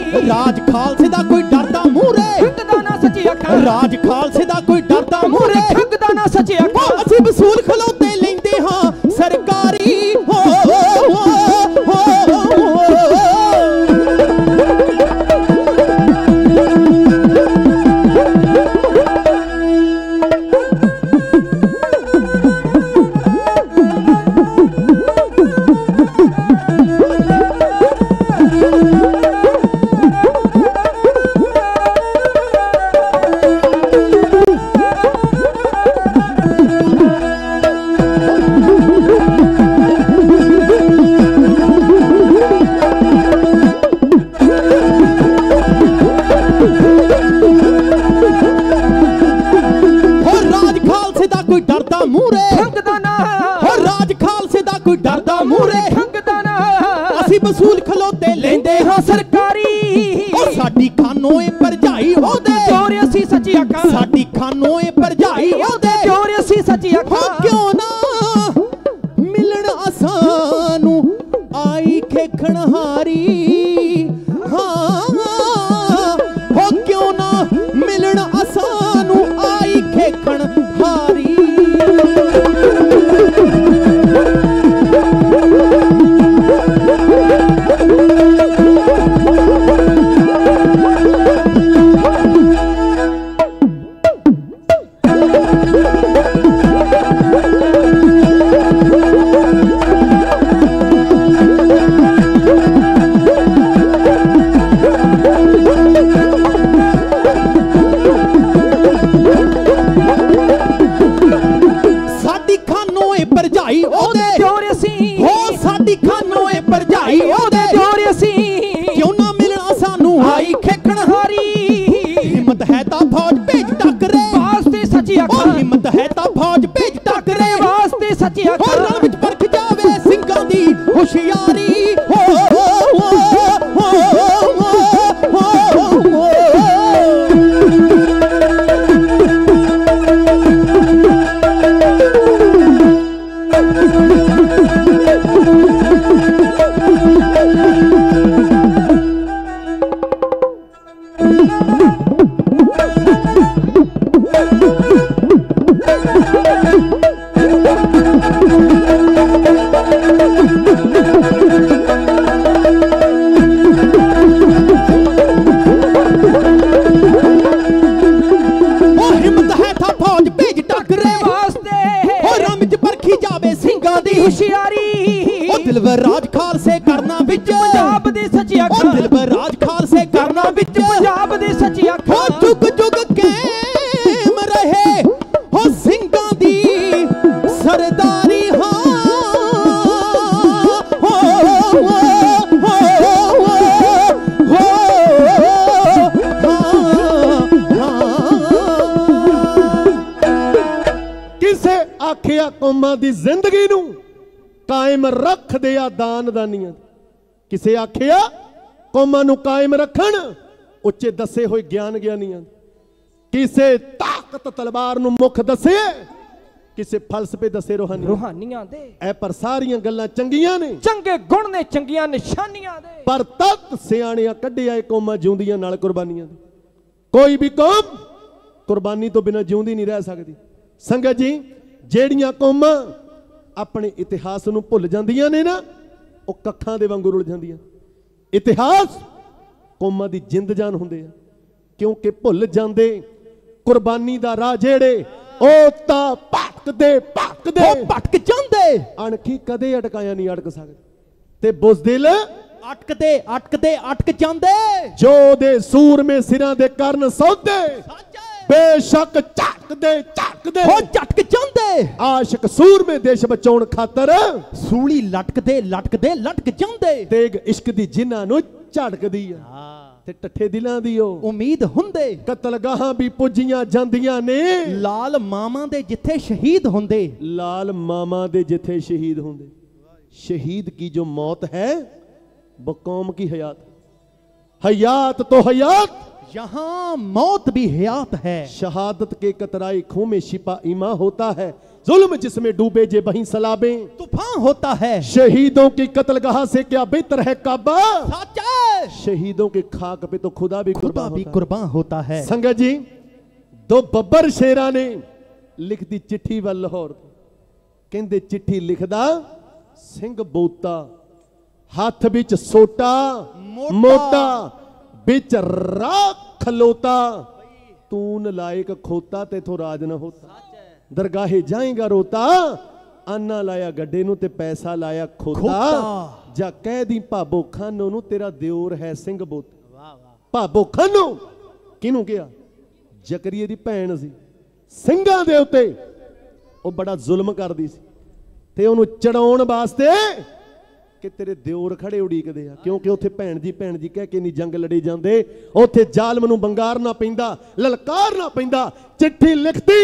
राज खालसे दा कोई डरदा मूरे ठगदा ना सच्ची अखां राज खालसे दा कोई डरदा मूरे ठगदा ना सच्ची अखां ਅਸੀਂ ਵਸੂਲ ਖਲੋਤੇ ਲੈਂਦੇ ਹਾਂ ਸਰਕਾਰੀ ਹੋ ਵਸੂਲ ਖਲੋਤੇ ਲੈਂਦੇ ਹਾਂ ਸਰਕਾਰੀ ਉਹ ਸਾਡੀ ਖਾਨੋਂ ਏ ਭਰਜਾਈ ਉਹਦੇ ਚੋਰ ਅਸੀਂ ਸੱਚੀ ਅੱਖਾਂ ਸਾਡੀ ਖਾਨੋਂ ਏ ਭਰਜਾਈ ਉਹਦੇ ਚੋਰ ਅਸੀਂ ਸੱਚੀ ਅੱਖਾਂ ਕਿਉਂ ਨਾ ਮਿਲਣ ਆਸਾਨੂੰ ਆਈ ਖੇਖਣ ਹਾਰੀ ਹਾਂ ਹੋ ਕਿਉਂ ਨਾ ਮਿਲਣ ਆਸਾਨੂੰ ਆਈ ਖੇਖਣ ਹਾਰੀ ਹਿੰਮਤ ਹੈ ਤਾਂ ਫੌਜ ਭੇਜ ਟੱਕਰੇ ਵਾਸਤੇ ਸੱਚੀ ਅੱਖਾਂ ਰਣ ਵਿੱਚ ਪਰਖ ਜਾਵੇ ਸਿੰਘਾਂ ਦੀ ਹੁਸ਼ਿਆਰੀ ਹੋ ਦਿਲਬਰ ਰਾਜ ਖਾਲਸੇ ਕਰਨਾ ਵਿੱਚ ਪੰਜਾਬ ਦੀ ਸੱਚੀ ਅੱਖਾਂ ਦਿਲਬਰ ਰਾਜ ਖਾਲਸੇ ਕਰਨਾ ਵਿੱਚ ਪੰਜਾਬ ਦੀ ਸੱਚੀ ਅੱਖਾਂ ਜੁਗ ਜੁਗ ਕਾਇਮ ਰਹੇ ਹੋ ਸਿੰਘਾਂ ਦੀ ਸਰਦਾਰੀ ਹਾਂ ਹੋ ਕਿਸੇ ਆਖਿਆ ਕੌਮਾਂ ਦੀ ਜ਼ਿੰਦਗੀ ਨੂੰ ਕਾਇਮ ਰੱਖਦੇ ਆ ਦਾਨਦਾਨੀਆਂ ਕਿਸੇ ਆਖਿਆ ਕੌਮਾਂ ਨੂੰ ਕਾਇਮ ਰੱਖਣ ਉੱਚੇ ਦੱਸੇ ਹੋਏ ਗਿਆਨ ਗਿਆਨੀਆਂ ਕਿਸੇ ਤਾਕਤ ਤਲਵਾਰ ਨੂੰ ਮੁੱਖ ਦੱਸੇ ਕਿਸੇ ਫਲਸਫੇ ਦੱਸੇ ਰੋਹਾਨੀ ਰੋਹਾਨੀਆਂ ਦੇ ਐ ਪਰ ਸਾਰੀਆਂ ਗੱਲਾਂ ਚੰਗੀਆਂ ਨੇ ਚੰਗੇ ਗੁਣ ਨੇ ਚੰਗੀਆਂ ਨਿਸ਼ਾਨੀਆਂ ਦੇ ਪਰ ਤਤ ਸਿਆਣਿਆਂ ਕੱਢਿਆ ਇਹ ਕੌਮਾਂ ਜਿਉਂਦੀਆਂ ਨਾਲ ਕੁਰਬਾਨੀਆਂ ਦੇ ਕੋਈ ਵੀ ਕੌਮ ਕੁਰਬਾਨੀ ਤੋਂ ਬਿਨਾਂ ਜਿਉਂਦੀ ਨਹੀਂ ਰਹਿ ਸਕਦੀ ਸੰਗਤ ਜੀ ਜਿਹੜੀਆਂ ਕੌਮਾਂ ਆਪਣੇ ਇਤਿਹਾਸ ਨੂੰ ਭੁੱਲ ਜਾਂਦੀਆਂ ਨੇ ਨਾ ਉਹ ਕੱਖਾਂ ਦੇ ਵਾਂਗੂ ਰੁਲ ਜਾਂਦੀਆਂ ਇਤਿਹਾਸ ਕੌਮਾਂ ਦੀ ਜਿੰਦ ਜਾਨ ਹੁੰਦੇ ਆ ਕਿਉਂਕਿ ਭੁੱਲ ਜਾਂਦੇ ਕੁਰਬਾਨੀ ਦਾ ਰਾਹ ਜਿਹੜੇ ਉਹ ਤਾਂ ਭਟਕਦੇ ਭਟਕਦੇ ਉਹ ਭਟਕ ਜਾਂਦੇ ਅਣਖੀ ਕਦੇ ਅਟਕਾਇਆ ਨਹੀਂ ਅਟਕ ਸਕਦੇ ਤੇ ਬੁਜ਼ਦਿਲ ਅਟਕਦੇ ਅਟਕਦੇ ਅਟਕ ਜਾਂਦੇ ਜੋ ਦੇ ਸੂਰਮੇ ਸਿਰਾਂ ਦੇ ਕਰਨ ਸੌਦੇ ਬੇਸ਼ੱਕ ਝਟਕਦੇ ਝਟਕਦੇ ਹੋ ਝਟਕ ਜਾਂਦੇ ਆਸ਼ਿਕ ਸੂਰਮੇ ਦੇਸ਼ ਬਚਾਉਣ ਖਾਤਰ ਸੂਲੀ ਲਟਕਦੇ ਲਟਕਦੇ ਲਟਕ ਜਾਂਦੇ ਤੇਗ ਇਸ਼ਕ ਦੀ ਜਿਨ੍ਹਾਂ ਨੂੰ ਝਟਕਦੀ ਆ ਤੇ ਟੱਠੇ ਦਿਲਾਂ ਦੀ ਉਹ ਉਮੀਦ ਹੁੰਦੇ ਕਤਲਗਾਹਾਂ ਵੀ ਪੁੱਜੀਆਂ ਜਾਂਦੀਆਂ ਨੇ ਲਾਲ ਮਾਮਾ ਦੇ ਜਿੱਥੇ ਸ਼ਹੀਦ ਹੁੰਦੇ ਲਾਲ ਮਾਮਾ ਦੇ ਜਿੱਥੇ ਸ਼ਹੀਦ ਹੁੰਦੇ ਸ਼ਹੀਦ ਕੀ ਜੋ ਮੌਤ ਹੈ वो कौम की हयात हयात तो हयात यहाँ मौत भी हयात है शहादत के कतराए खूं में शिपा ईमा होता है जुल्म जिसमें डूबे जे वहीं सलाबे तूफान होता है शहीदों की कत्लगाह से क्या बेहतर है काबा शहीदों के खाक पे तो खुदा भी खुदा भी कुर्बान होता है। संगत जी, दो बब्बर शेरा ने लिख दी चिट्ठी वल लाहौर, कहंदे चिट्ठी लिखदा सिंह बोता, हाथ बिच सोटा मोटा, बिच राख खलोता, तून लायक खोता तेथों राज न होता, दरगाहे जाएगा रोता, आना लाया गड्डे नूं ते पैसा लाया खोता, जा कह दी भाबो खानो नूं तेरा दिओर है सिंह बोता। भाबो खानो किनू किया? जकरिए दी भैन सी, ਸਿੰਘਾਂ ਦੇ ਉੱਤੇ ਉਹ ਬੜਾ ਜ਼ੁਲਮ ਕਰਦੀ ਸੀ ਤੇ ਉਹਨੂੰ ਚੜਾਉਣ ਵਾਸਤੇ ਕਿ ਤੇਰੇ ਦਿਓਰ ਖੜੇ ਉਡੀਕਦੇ ਆ, ਕਿਉਂਕਿ ਉੱਥੇ ਭੈਣ ਜੀ ਭੈਣ ਜੀ ਕਹਿ ਕੇ ਨਹੀਂ ਜੰਗ ਲੜੀ ਜਾਂਦੇ, ਉੱਥੇ ਜ਼ਾਲਮ ਨੂੰ ਬੰਗਾਰਨਾ ਪੈਂਦਾ, ਲਲਕਾਰਨਾ ਪੈਂਦਾ। ਚਿੱਠੀ ਲਿਖਤੀ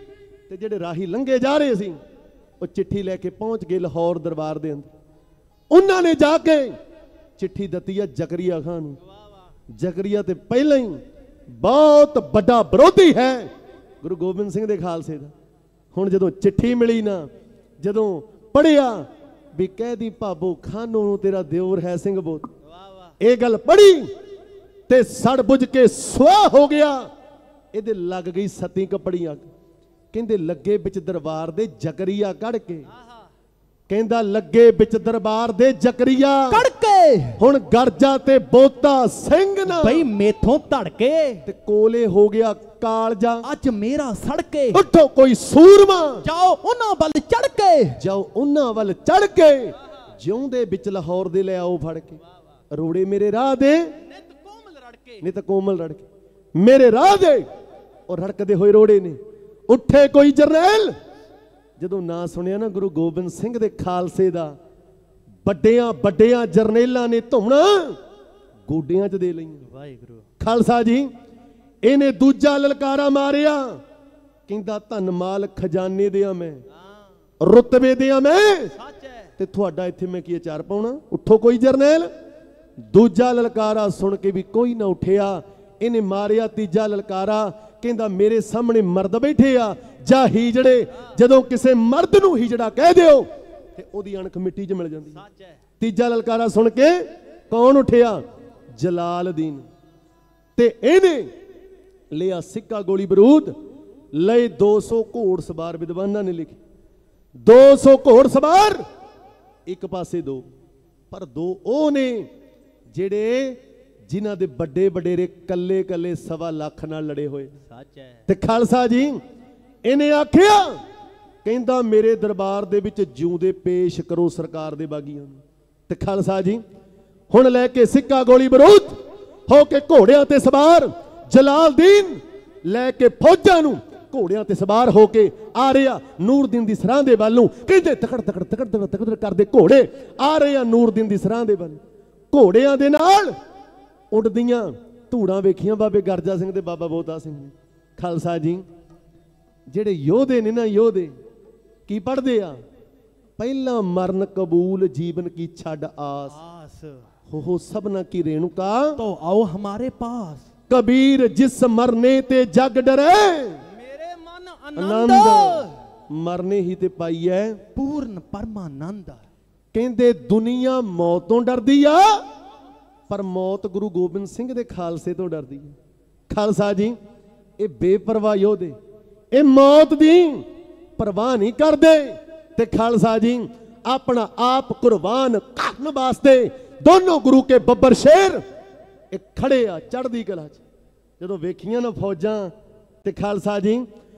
ਤੇ ਜਿਹੜੇ ਰਾਹੀ ਲੰਘੇ ਜਾ ਰਹੇ ਸੀ ਉਹ ਚਿੱਠੀ ਲੈ ਕੇ ਪਹੁੰਚ ਗਏ ਲਾਹੌਰ ਦਰਬਾਰ ਦੇ ਅੰਦਰ। ਉਹਨਾਂ ਨੇ ਜਾ ਕੇ ਚਿੱਠੀ ਦਿੱਤੀ ਆ ਜ਼ਕਰੀਆ ਖਾਨ ਨੂੰ। ਜ਼ਕਰੀਆ ਤੇ ਪਹਿਲਾਂ ਹੀ ਬਹੁਤ ਵੱਡਾ ਵਿਰੋਧੀ ਹੈ ਗੁਰੂ ਗੋਬਿੰਦ ਸਿੰਘ ਦੇ ਖਾਲਸੇ ਦਾ। ਹੁਣ ਜਦੋਂ ਚਿੱਠੀ ਮਿਲੀ ਨਾ, ਜਦੋਂ ਪੜਿਆ ਵੀ ਕਹਿ ਦੀ ਭਾਬੋ ਖਾਨੋ ਨੂੰ ਤੇਰਾ ਦਿਓਰ ਹੈ ਸਿੰਘ ਬੋਤ, ਇਹ ਗੱਲ ਪੜੀ ਤੇ ਸੜ ਬੁਝ ਕੇ ਸੁਆਹ ਹੋ ਗਿਆ। ਇਹਦੇ ਲੱਗ ਗਈ ਸੱਤੀ ਕੱਪੜੀ ਅੱਗ। ਕਹਿੰਦੇ ਲੱਗੇ ਵਿੱਚ ਦਰਬਾਰ ਦੇ ਜ਼ਕਰੀਆ ਕੱਢ ਕੇ, ਕਹਿੰਦਾ ਲੱਗੇ ਵਿੱਚ ਦਰਬਾਰ ਦੇ ਜ਼ਕਰੀਆ ਕੱਢ ਕੇ, ਹੁਣ ਗਰਜਾ ਤੇ ਬੋਤਾ ਸਿੰਘ ਨਾ ਬਈ ਮੇਥੋਂ ਧੜ ਕੇ, ਤੇ ਕੋਲੇ ਹੋ ਗਿਆ ਕਾਲਜਾ ਅੱਜ ਮੇਰਾ ਸੜਕੇ। ਉੱਠੋ ਕੋਈ ਸੂਰਮਾ, ਜਾਓ ਉਹਨਾਂ ਵੱਲ ਚੜ ਕੇ, ਜਾਓ ਉਹਨਾਂ ਵੱਲ ਚੜ ਕੇ, ਜਿਉਂਦੇ ਵਿੱਚ ਲਾਹੌਰ ਦੇ ਲੈ ਆਓ ਫੜ ਕੇ। ਰੋੜੇ ਮੇਰੇ ਰਾਹ ਦੇ ਨਿਤ ਕੋਮਲ ਰੜਕੇ, ਨਿਤ ਕੋਮਲ ਰੜਕੇ ਮੇਰੇ ਰਾਹ ਦੇ, ਉਹ ਰੜਕਦੇ ਹੋਏ ਰੋੜੇ ਨੇ। ਉੱਠੇ ਕੋਈ ਜਰਨੈਲ, ਜਦੋਂ ਨਾਂ ਸੁਣਿਆ ਨਾ ਗੁਰੂ ਗੋਬਿੰਦ ਸਿੰਘ ਦੇ ਖਾਲਸੇ ਦਾ, ਵੱਡਿਆਂ ਵੱਡਿਆਂ ਜਰਨੈਲਾਂ ਨੇ ਧੌਣਾ ਗੋਡਿਆਂ 'ਚ ਦੇ ਲਈਆਂ। ਵਾਹਿਗੁਰੂ ਖਾਲਸਾ ਜੀ, ਇਹਨੇ ਦੂਜਾ ਲਲਕਾਰਾ ਮਾਰਿਆ, ਕਹਿੰਦਾ ਧਨ ਮਾਲ ਖਜ਼ਾਨੇ ਦਿਆਂ ਮੈਂ, ਰੁਤਬੇ ਦਿਆਂ ਮੈਂ, ਤੇ ਤੁਹਾਡਾ ਇੱਥੇ ਮੈਂ ਕੀ ਅਚਾਰ ਪਾਉਣਾ। ਉੱਠੋ ਕੋਈ ਜਰਨੈਲ। ਦੂਜਾ ਲਲਕਾਰਾ ਸੁਣ ਕੇ ਵੀ ਕੋਈ ਨਾ ਉੱਠਿਆ। ਇਹਨੇ ਮਾਰਿਆ ਤੀਜਾ ਲਲਕਾਰਾ, ਕਹਿੰਦਾ ਮੇਰੇ ਸਾਹਮਣੇ ਮਰਦ ਬੈਠੇ ਆ, ਜਾਂ ਹੀਜੜੇ, ਜਦੋਂ ਕਿਸੇ ਮਰਦ ਨੂੰ ਹੀਜੜਾ ਕਹਿ ਦਿਓ ਤੇ ਉਹਦੀ ਅਣਖ ਮਿੱਟੀ 'ਚ ਮਿਲ ਜਾਂਦੀ। ਤੀਜਾ ਲਲਕਾਰਾ ਸੁਣ ਕੇ ਕੌਣ ਉੱਠਿਆ? ਜਲਾਲਦੀਨ। ਤੇ ਇਹਨੇ ਲਿਆ ਸਿੱਕਾ ਗੋਲੀ ਬਰੂਦ, ਲਏ ਦੋ ਸੌ ਘੋੜ ਸਵਾਰ, ਵਿਦਵਾਨਾਂ ਨੇ ਲਿਖੇ ਦੋ ਸੌ ਘੋੜ ਸਵਾਰ, ਇੱਕ ਪਾਸੇ ਦੋ, ਪਰ ਦੋ ਉਹ ਨੇ ਜਿਹੜੇ ਜਿਨ੍ਹਾਂ ਦੇ ਵੱਡੇ ਵਡੇਰੇ ਕੱਲੇ ਕੱਲੇ ਸਵਾ ਲੱਖ ਨਾਲ ਲੜੇ ਹੋਏ। ਸੱਚ ਹੈ। ਤੇ ਖਾਲਸਾ ਜੀ, ਇਹਨੇ ਆਖਿਆ, ਕਹਿੰਦਾ ਮੇਰੇ ਦਰਬਾਰ ਦੇ ਵਿੱਚ ਜਿਉਂਦੇ ਪੇਸ਼ ਕਰੋ ਸਰਕਾਰ ਦੇ ਬਾਗੀਆਂ ਨੂੰ। ਤੇ ਖਾਲਸਾ ਜੀ, ਹੁਣ ਲੈ ਕੇ ਸਿੱਕਾ ਗੋਲੀ ਬਰੂਦ ਹੋ ਕੇ ਘੋੜਿਆਂ ਤੇ ਸਵਾਰ, ਜਲਾਲਦੀਨ ਲੈ ਕੇ ਫੌਜਾਂ ਨੂੰ ਘੋੜਿਆਂ ਤੇ ਸਵਾਰ ਹੋ ਕੇ ਆ ਰਿਹਾ ਨੂਰਦੀਨ ਦੀ ਸਰਾਂ ਦੇ ਵੱਲ ਨੂੰ। ਕਹਿੰਦੇ ਤਕੜ ਤਕੜ ਤਕੜ ਤਕੜ ਤਕੜ ਕਰਦੇ ਘੋੜੇ ਆ ਰਹੇ ਆ ਨੂਰਦੀਨ ਦੀ ਸਰਾਂ ਦੇ ਵੱਲ। ਘੋੜਿਆਂ ਦੇ ਨਾਲ ਉੱਡਦੀਆਂ ਧੂੜਾਂ ਵੇਖੀਆਂ ਬਾਬੇ ਗਰਜਾ ਸਿੰਘ ਤੇ ਬਾਬਾ ਬੋਤਾ ਸਿੰਘ ਨੇ। ਖਾਲਸਾ ਜੀ, ਜਿਹੜੇ ਯੋਧੇ ਨੇ ਨਾ, ਯੋਧੇ ਕੀ ਪੜ੍ਹਦੇ ਆ? ਪਹਿਲਾਂ ਮਰਨ ਕਬੂਲ ਜੀਵਨ ਕੀ ਛੱਡ ਆਸ, ਹੋ ਹੋ ਸਭਨਾ ਕੀ ਰੇਣੂਕਾ, तो आओ हमारे पास। कबीर जिस मरने ते जग डरे, मेरे मन आनंद आनंद मरने ही ते पाई है पूर्ण परमानंद। ਕਹਿੰਦੇ ਦੁਨੀਆ ਮੌਤ ਤੋਂ ਡਰਦੀ ਆ, ਪਰ ਮੌਤ ਗੁਰੂ ਗੋਬਿੰਦ ਸਿੰਘ ਦੇ ਖਾਲਸੇ ਤੋਂ ਡਰਦੀ ਹੈ। ਖਾਲਸਾ ਜੀ, ਇਹ ਬੇਪਰਵਾਹ ਯੋਧੇ, ਇਹ ਮੌਤ ਦੀ ਪਰਵਾਹ ਨਹੀਂ ਕਰਦੇ। ਤੇ ਖਾਲਸਾ ਜੀ, ਆਪਣਾ ਆਪ ਕੁਰਬਾਨ ਕਰਨ ਵਾਸਤੇ ਦੋਨੋਂ ਗੁਰੂ ਕੇ ਬੱਬਰ ਸ਼ੇਰ ਇਹ ਖੜੇ ਆ ਚੜ੍ਹਦੀ ਕਲਾ 'ਚ। ਜਦੋਂ ਵੇਖੀਆਂ ਨਾ ਫੌਜਾਂ, ਤੇ ਖਾਲਸਾ ਜੀ,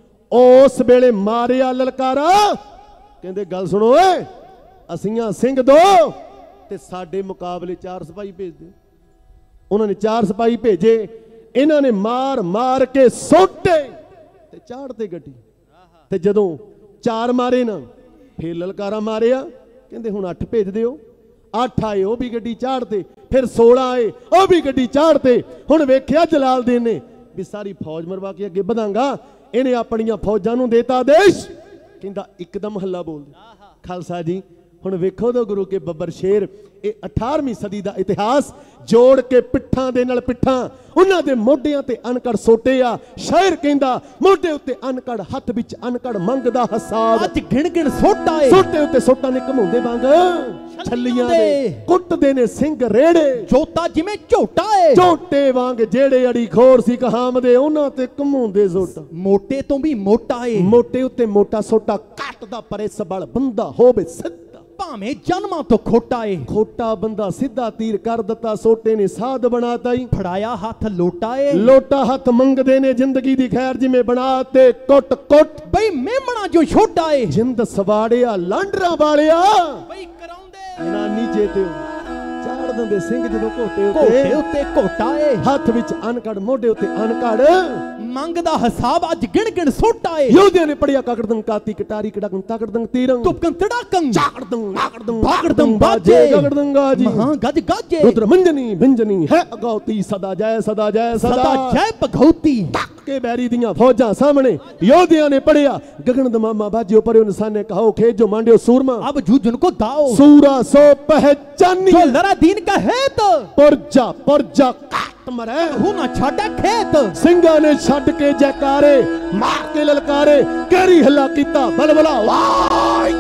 ਉਸ ਵੇਲੇ ਮਾਰਿਆ ਲਲਕਾਰਾ, ਕਹਿੰਦੇ ਗੱਲ ਸੁਣੋ ਓਏ, ਅਸੀਆਂ ਸਿੰਘ ਦੋ ਤੇ ਸਾਡੇ ਮੁਕਾਬਲੇ ਚਾਰ ਸਿਪਾਹੀ ਭੇਜ ਦਿਓ। ਉਹਨਾਂ ਨੇ ਚਾਰ ਸਿਪਾਹੀ ਭੇਜੇ, ਇਹਨਾਂ ਨੇ ਮਾਰ ਮਾਰ ਕੇ ਸੋਟੇ ਤੇ ਚਾੜਤੇ ਗੱਡੀ। ਤੇ ਜਦੋਂ ਚਾਰ ਮਾਰੇ ਨਾ, ਫੇਰ ਲਲਕਾਰਾ ਮਾਰਿਆ, ਕਹਿੰਦੇ ਹੁਣ ਅੱਠ ਭੇਜ ਦਿਓ। ਅੱਠ ਆਏ, ਉਹ ਵੀ ਗੱਡੀ ਚਾੜਤੇ। ਫਿਰ ਸੋਲਾਂ ਆਏ, ਉਹ ਵੀ ਗੱਡੀ ਚਾੜਤੇ। ਹੁਣ ਵੇਖਿਆ ਜਲਾਲਦੀਨ ਨੇ ਵੀ ਸਾਰੀ ਫੌਜ ਮਰਵਾ ਕੇ ਅੱਗੇ ਵਧਾਂਗਾ। ਇਹਨੇ ਆਪਣੀਆਂ ਫੌਜਾਂ ਨੂੰ ਦੇਤਾ ਆਦੇਸ਼, ਕਹਿੰਦਾ ਇੱਕਦਮ ਹੱਲਾ ਬੋਲ ਦੇ। ਖਾਲਸਾ ਜੀ, ਹੁਣ ਵੇਖੋ तो गुरु के बब्बर शेर ये अठारहवीं सदी का इतिहास जोड़ के पिट्ठां दे नाल पिट्ठां उन्हां दे मोढियां ते अनकड़ सोटे आ। शायर कहंदा मोढे उत्ते अनकड़ हथ विच अनकड़ मंगदा हसाब अज गिण गिण सोटा ए सोटे उत्ते सोटा ने घमाउंदे वांग छल्लियां दे कुੱਟਦੇ ने सिंह रेड़े जोता जिवें झोटा ए झोटे वांग जेड़े अड़ी खोर सी कहाम दे उन्हां ते घमाउंदे सोटा। मोटे तो भी मोटा ए मोटे उत्ते मोटा सोटा कटदा परे सबल बंदा होवे सिद्धा भावें जन्मां तो खोटा ए खोटा बंदा सीधा तीर कर दिता सोटे ने साध बनाता ही फड़ाया हाथ लोटा ए लोटा हाथ मंगदे ने जिंदगी दी खैर जिमें बनाते कुट कुट बई मेमना जो छोटा ए जिंद सवाड़िया लांडरा वालिया बई कराउंदे नानी जे ते चाड़ दंदे सिंह जदों घोटे घोटे उत्ते उत्ते घोटा ए हथ विच अनकड़ मोढे उत्ते अनकड़ मंगदा हिसाब अज गिण गिण सोटा ए योधिया ने पढ़िया काकड़दंग काती कटारी कड़कं ताकड़दंग तीरंग तुपकं तड़ाकं चाकड़दंग नाकड़दंग बागड़दंग बाजे गगड़दंग गाजी महा गज गाजे रुद्र मंजनी भिंजनी है अगौती सदा जय सदा जय सदा सदा जय भगौती के बैरी दियां फौजां सामने योधिया ने पढ़िया गगन दमामा बाजियो पर्यो निशाने कहो खेजो मांडियो सूरमा अब जूझन को दाओ सूरा सो पहचानी जो लड़ा दीन का हेत पुरजा पुरजा काट मरे हूं ना छाड़ा खेत सिंगा ने छड़ के जयकारे मार के ललकारे कैरी हल्ला कीता बलबला वाह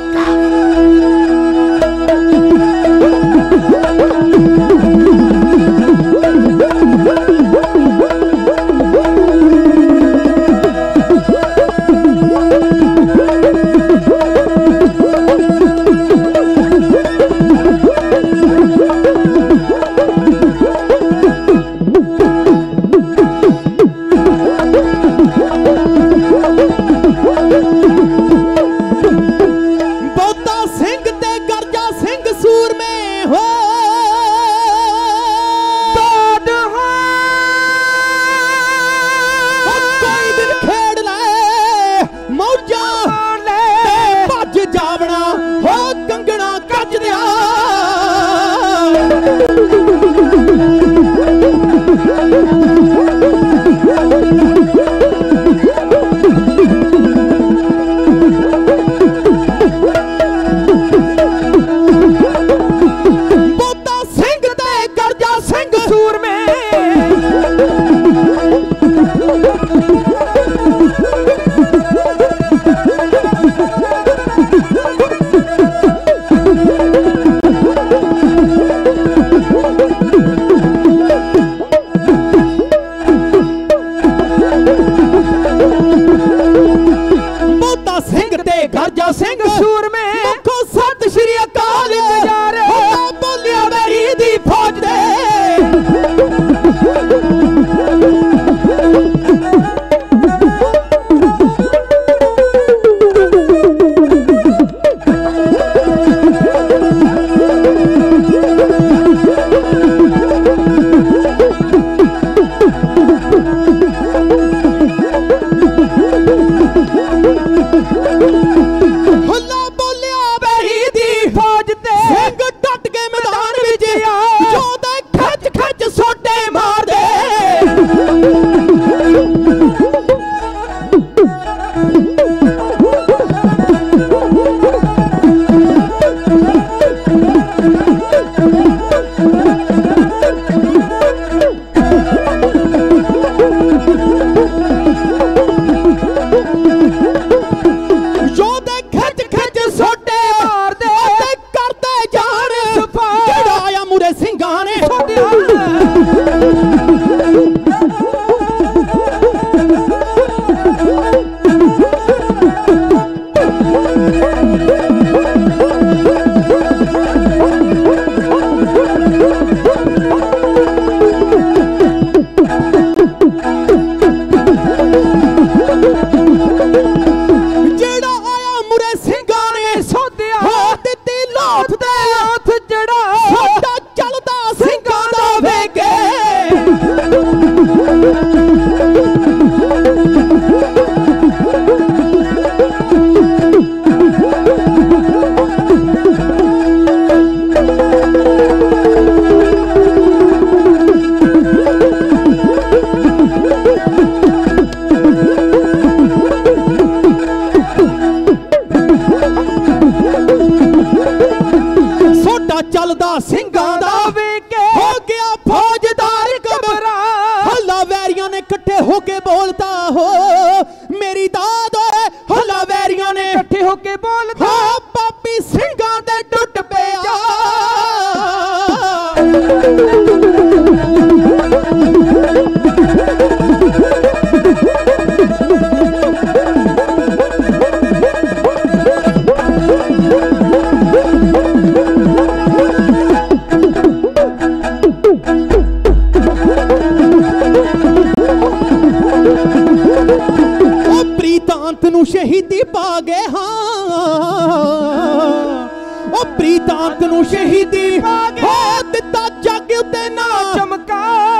ਪ੍ਰੀਤਾਂਤ ਨੂੰ ਸ਼ਹੀਦੀ ਪਾ ਗਏ ਹਾਂ, ਉਹ ਪ੍ਰੀਤਾਂਤ ਨੂੰ ਸ਼ਹੀਦੀ ਪਾ ਗਏ, ਹੋ ਦਿੱਤਾ ਜੱਗ ਉੱਤੇ ਨਾ ਚਮਕਾ।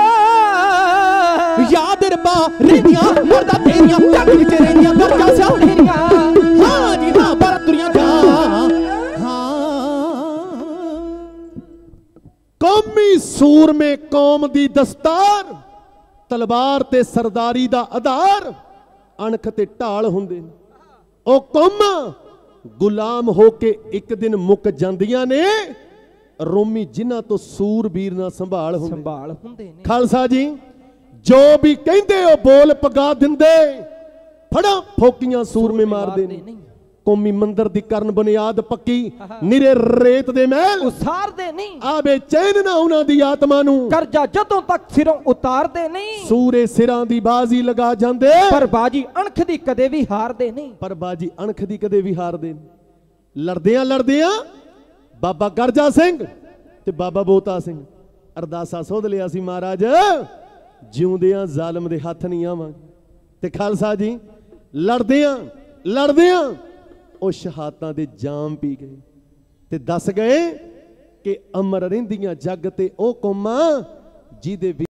ਯਾਦ ਰੱਬਾ ਰਹਿੰਦੀਆਂ ਮਰਦਾ ਤੇਰੀਆਂ, ਜੱਗ ਵਿੱਚ ਰਹਿੰਦੀਆਂ ਗਰਜਾਂ ਸੋਹਣੀਆਂ। ਹਾਂ ਜੀ ਹਾਂ ਪਰ ਤੁਰੀਆਂ ਜਾ। ਹਾਂ ਕੌਮੀ ਸੂਰਮੇ ਕੌਮ ਦੀ ਦਸਤਾਰ, ਤਲਵਾਰ ਤੇ ਸਰਦਾਰੀ ਦਾ ਆਧਾਰ, ਅਣਖ ਤੇ ਢਾਲ ਹੁੰਦੇ ਨੇ। ਉਹ ਕੌਮਾਂ ਗੁਲਾਮ ਹੋ ਕੇ ਇੱਕ ਦਿਨ ਮੁੱਕ ਜਾਂਦੀਆਂ ਨੇ, ਰੋਮੀ ਜਿਨ੍ਹਾਂ ਤੋਂ ਸੂਰਬੀਰ ਨਾਲ ਸੰਭਾਲ ਹੁੰਦੇ ਸੰਭਾਲ ਹੁੰਦੇ ਨੇ। ਖਾਲਸਾ ਜੀ ਜੋ ਵੀ ਕਹਿੰਦੇ ਉਹ ਬੋਲ ਪਗਾ ਦਿੰਦੇ, ਫੜਾ ਫੋਕੀਆਂ ਸੂਰਮੇ ਮਾਰਦੇ ਨੇ। ਕੌਮੀ ਮੰਦਰ ਦੀ ਕਰਨ ਬੁਨਿਆਦ ਪੱਕੀ, ਨਿਰੇ ਰੇਤ ਦੇ ਮਹਿਲ ਉਸਾਰਦੇ ਨਹੀਂ। ਆ ਬੇਚੈਨ ਨਾ ਉਹਨਾਂ ਦੀ ਆਤਮਾ ਨੂੰ, ਕਰਜ਼ਾ ਜਦੋਂ ਤੱਕ ਸਿਰੋਂ ਉਤਾਰਦੇ ਨਹੀਂ। ਸੂਰੇ ਸਿਰਾਂ ਦੀ ਬਾਜ਼ੀ ਲਗਾ ਜਾਂਦੇ, ਪਰ ਬਾਜੀ ਅਣਖ ਦੀ ਕਦੇ ਵੀ ਹਾਰਦੇ ਨਹੀਂ। ਪਰ ਬਾਜੀ ਅਣਖ ਦੀ ਕਦੇ ਵੀ ਹਾਰਦੇ ਨਹੀਂ। ਲੜਦਿਆਂ ਲੜਦਿਆਂ ਬਾਬਾ ਗਰਜਾ ਸਿੰਘ ਤੇ ਬਾਬਾ ਬੋਤਾ ਸਿੰਘ ਅਰਦਾਸਾ ਸੋਧ ਲਿਆ ਸੀ, ਮਹਾਰਾਜ ਜਿਉਂਦਿਆਂ ਜ਼ਾਲਮ ਦੇ ਹੱਥ ਨਹੀਂ ਆਵਾਂਗੇ। ਤੇ ਖਾਲਸਾ ਜੀ ਲੜਦਿਆਂ ਲੜਦਿਆਂ ਉਹ ਸ਼ਹਾਦਤਾਂ ਦੇ ਜਾਮ ਪੀ ਗਏ ਤੇ ਦੱਸ ਗਏ ਕਿ ਅਮਰ ਰਹਿੰਦੀਆਂ ਜੱਗ ਤੇ ਉਹ ਕੌਮਾਂ ਜਿਹਦੇ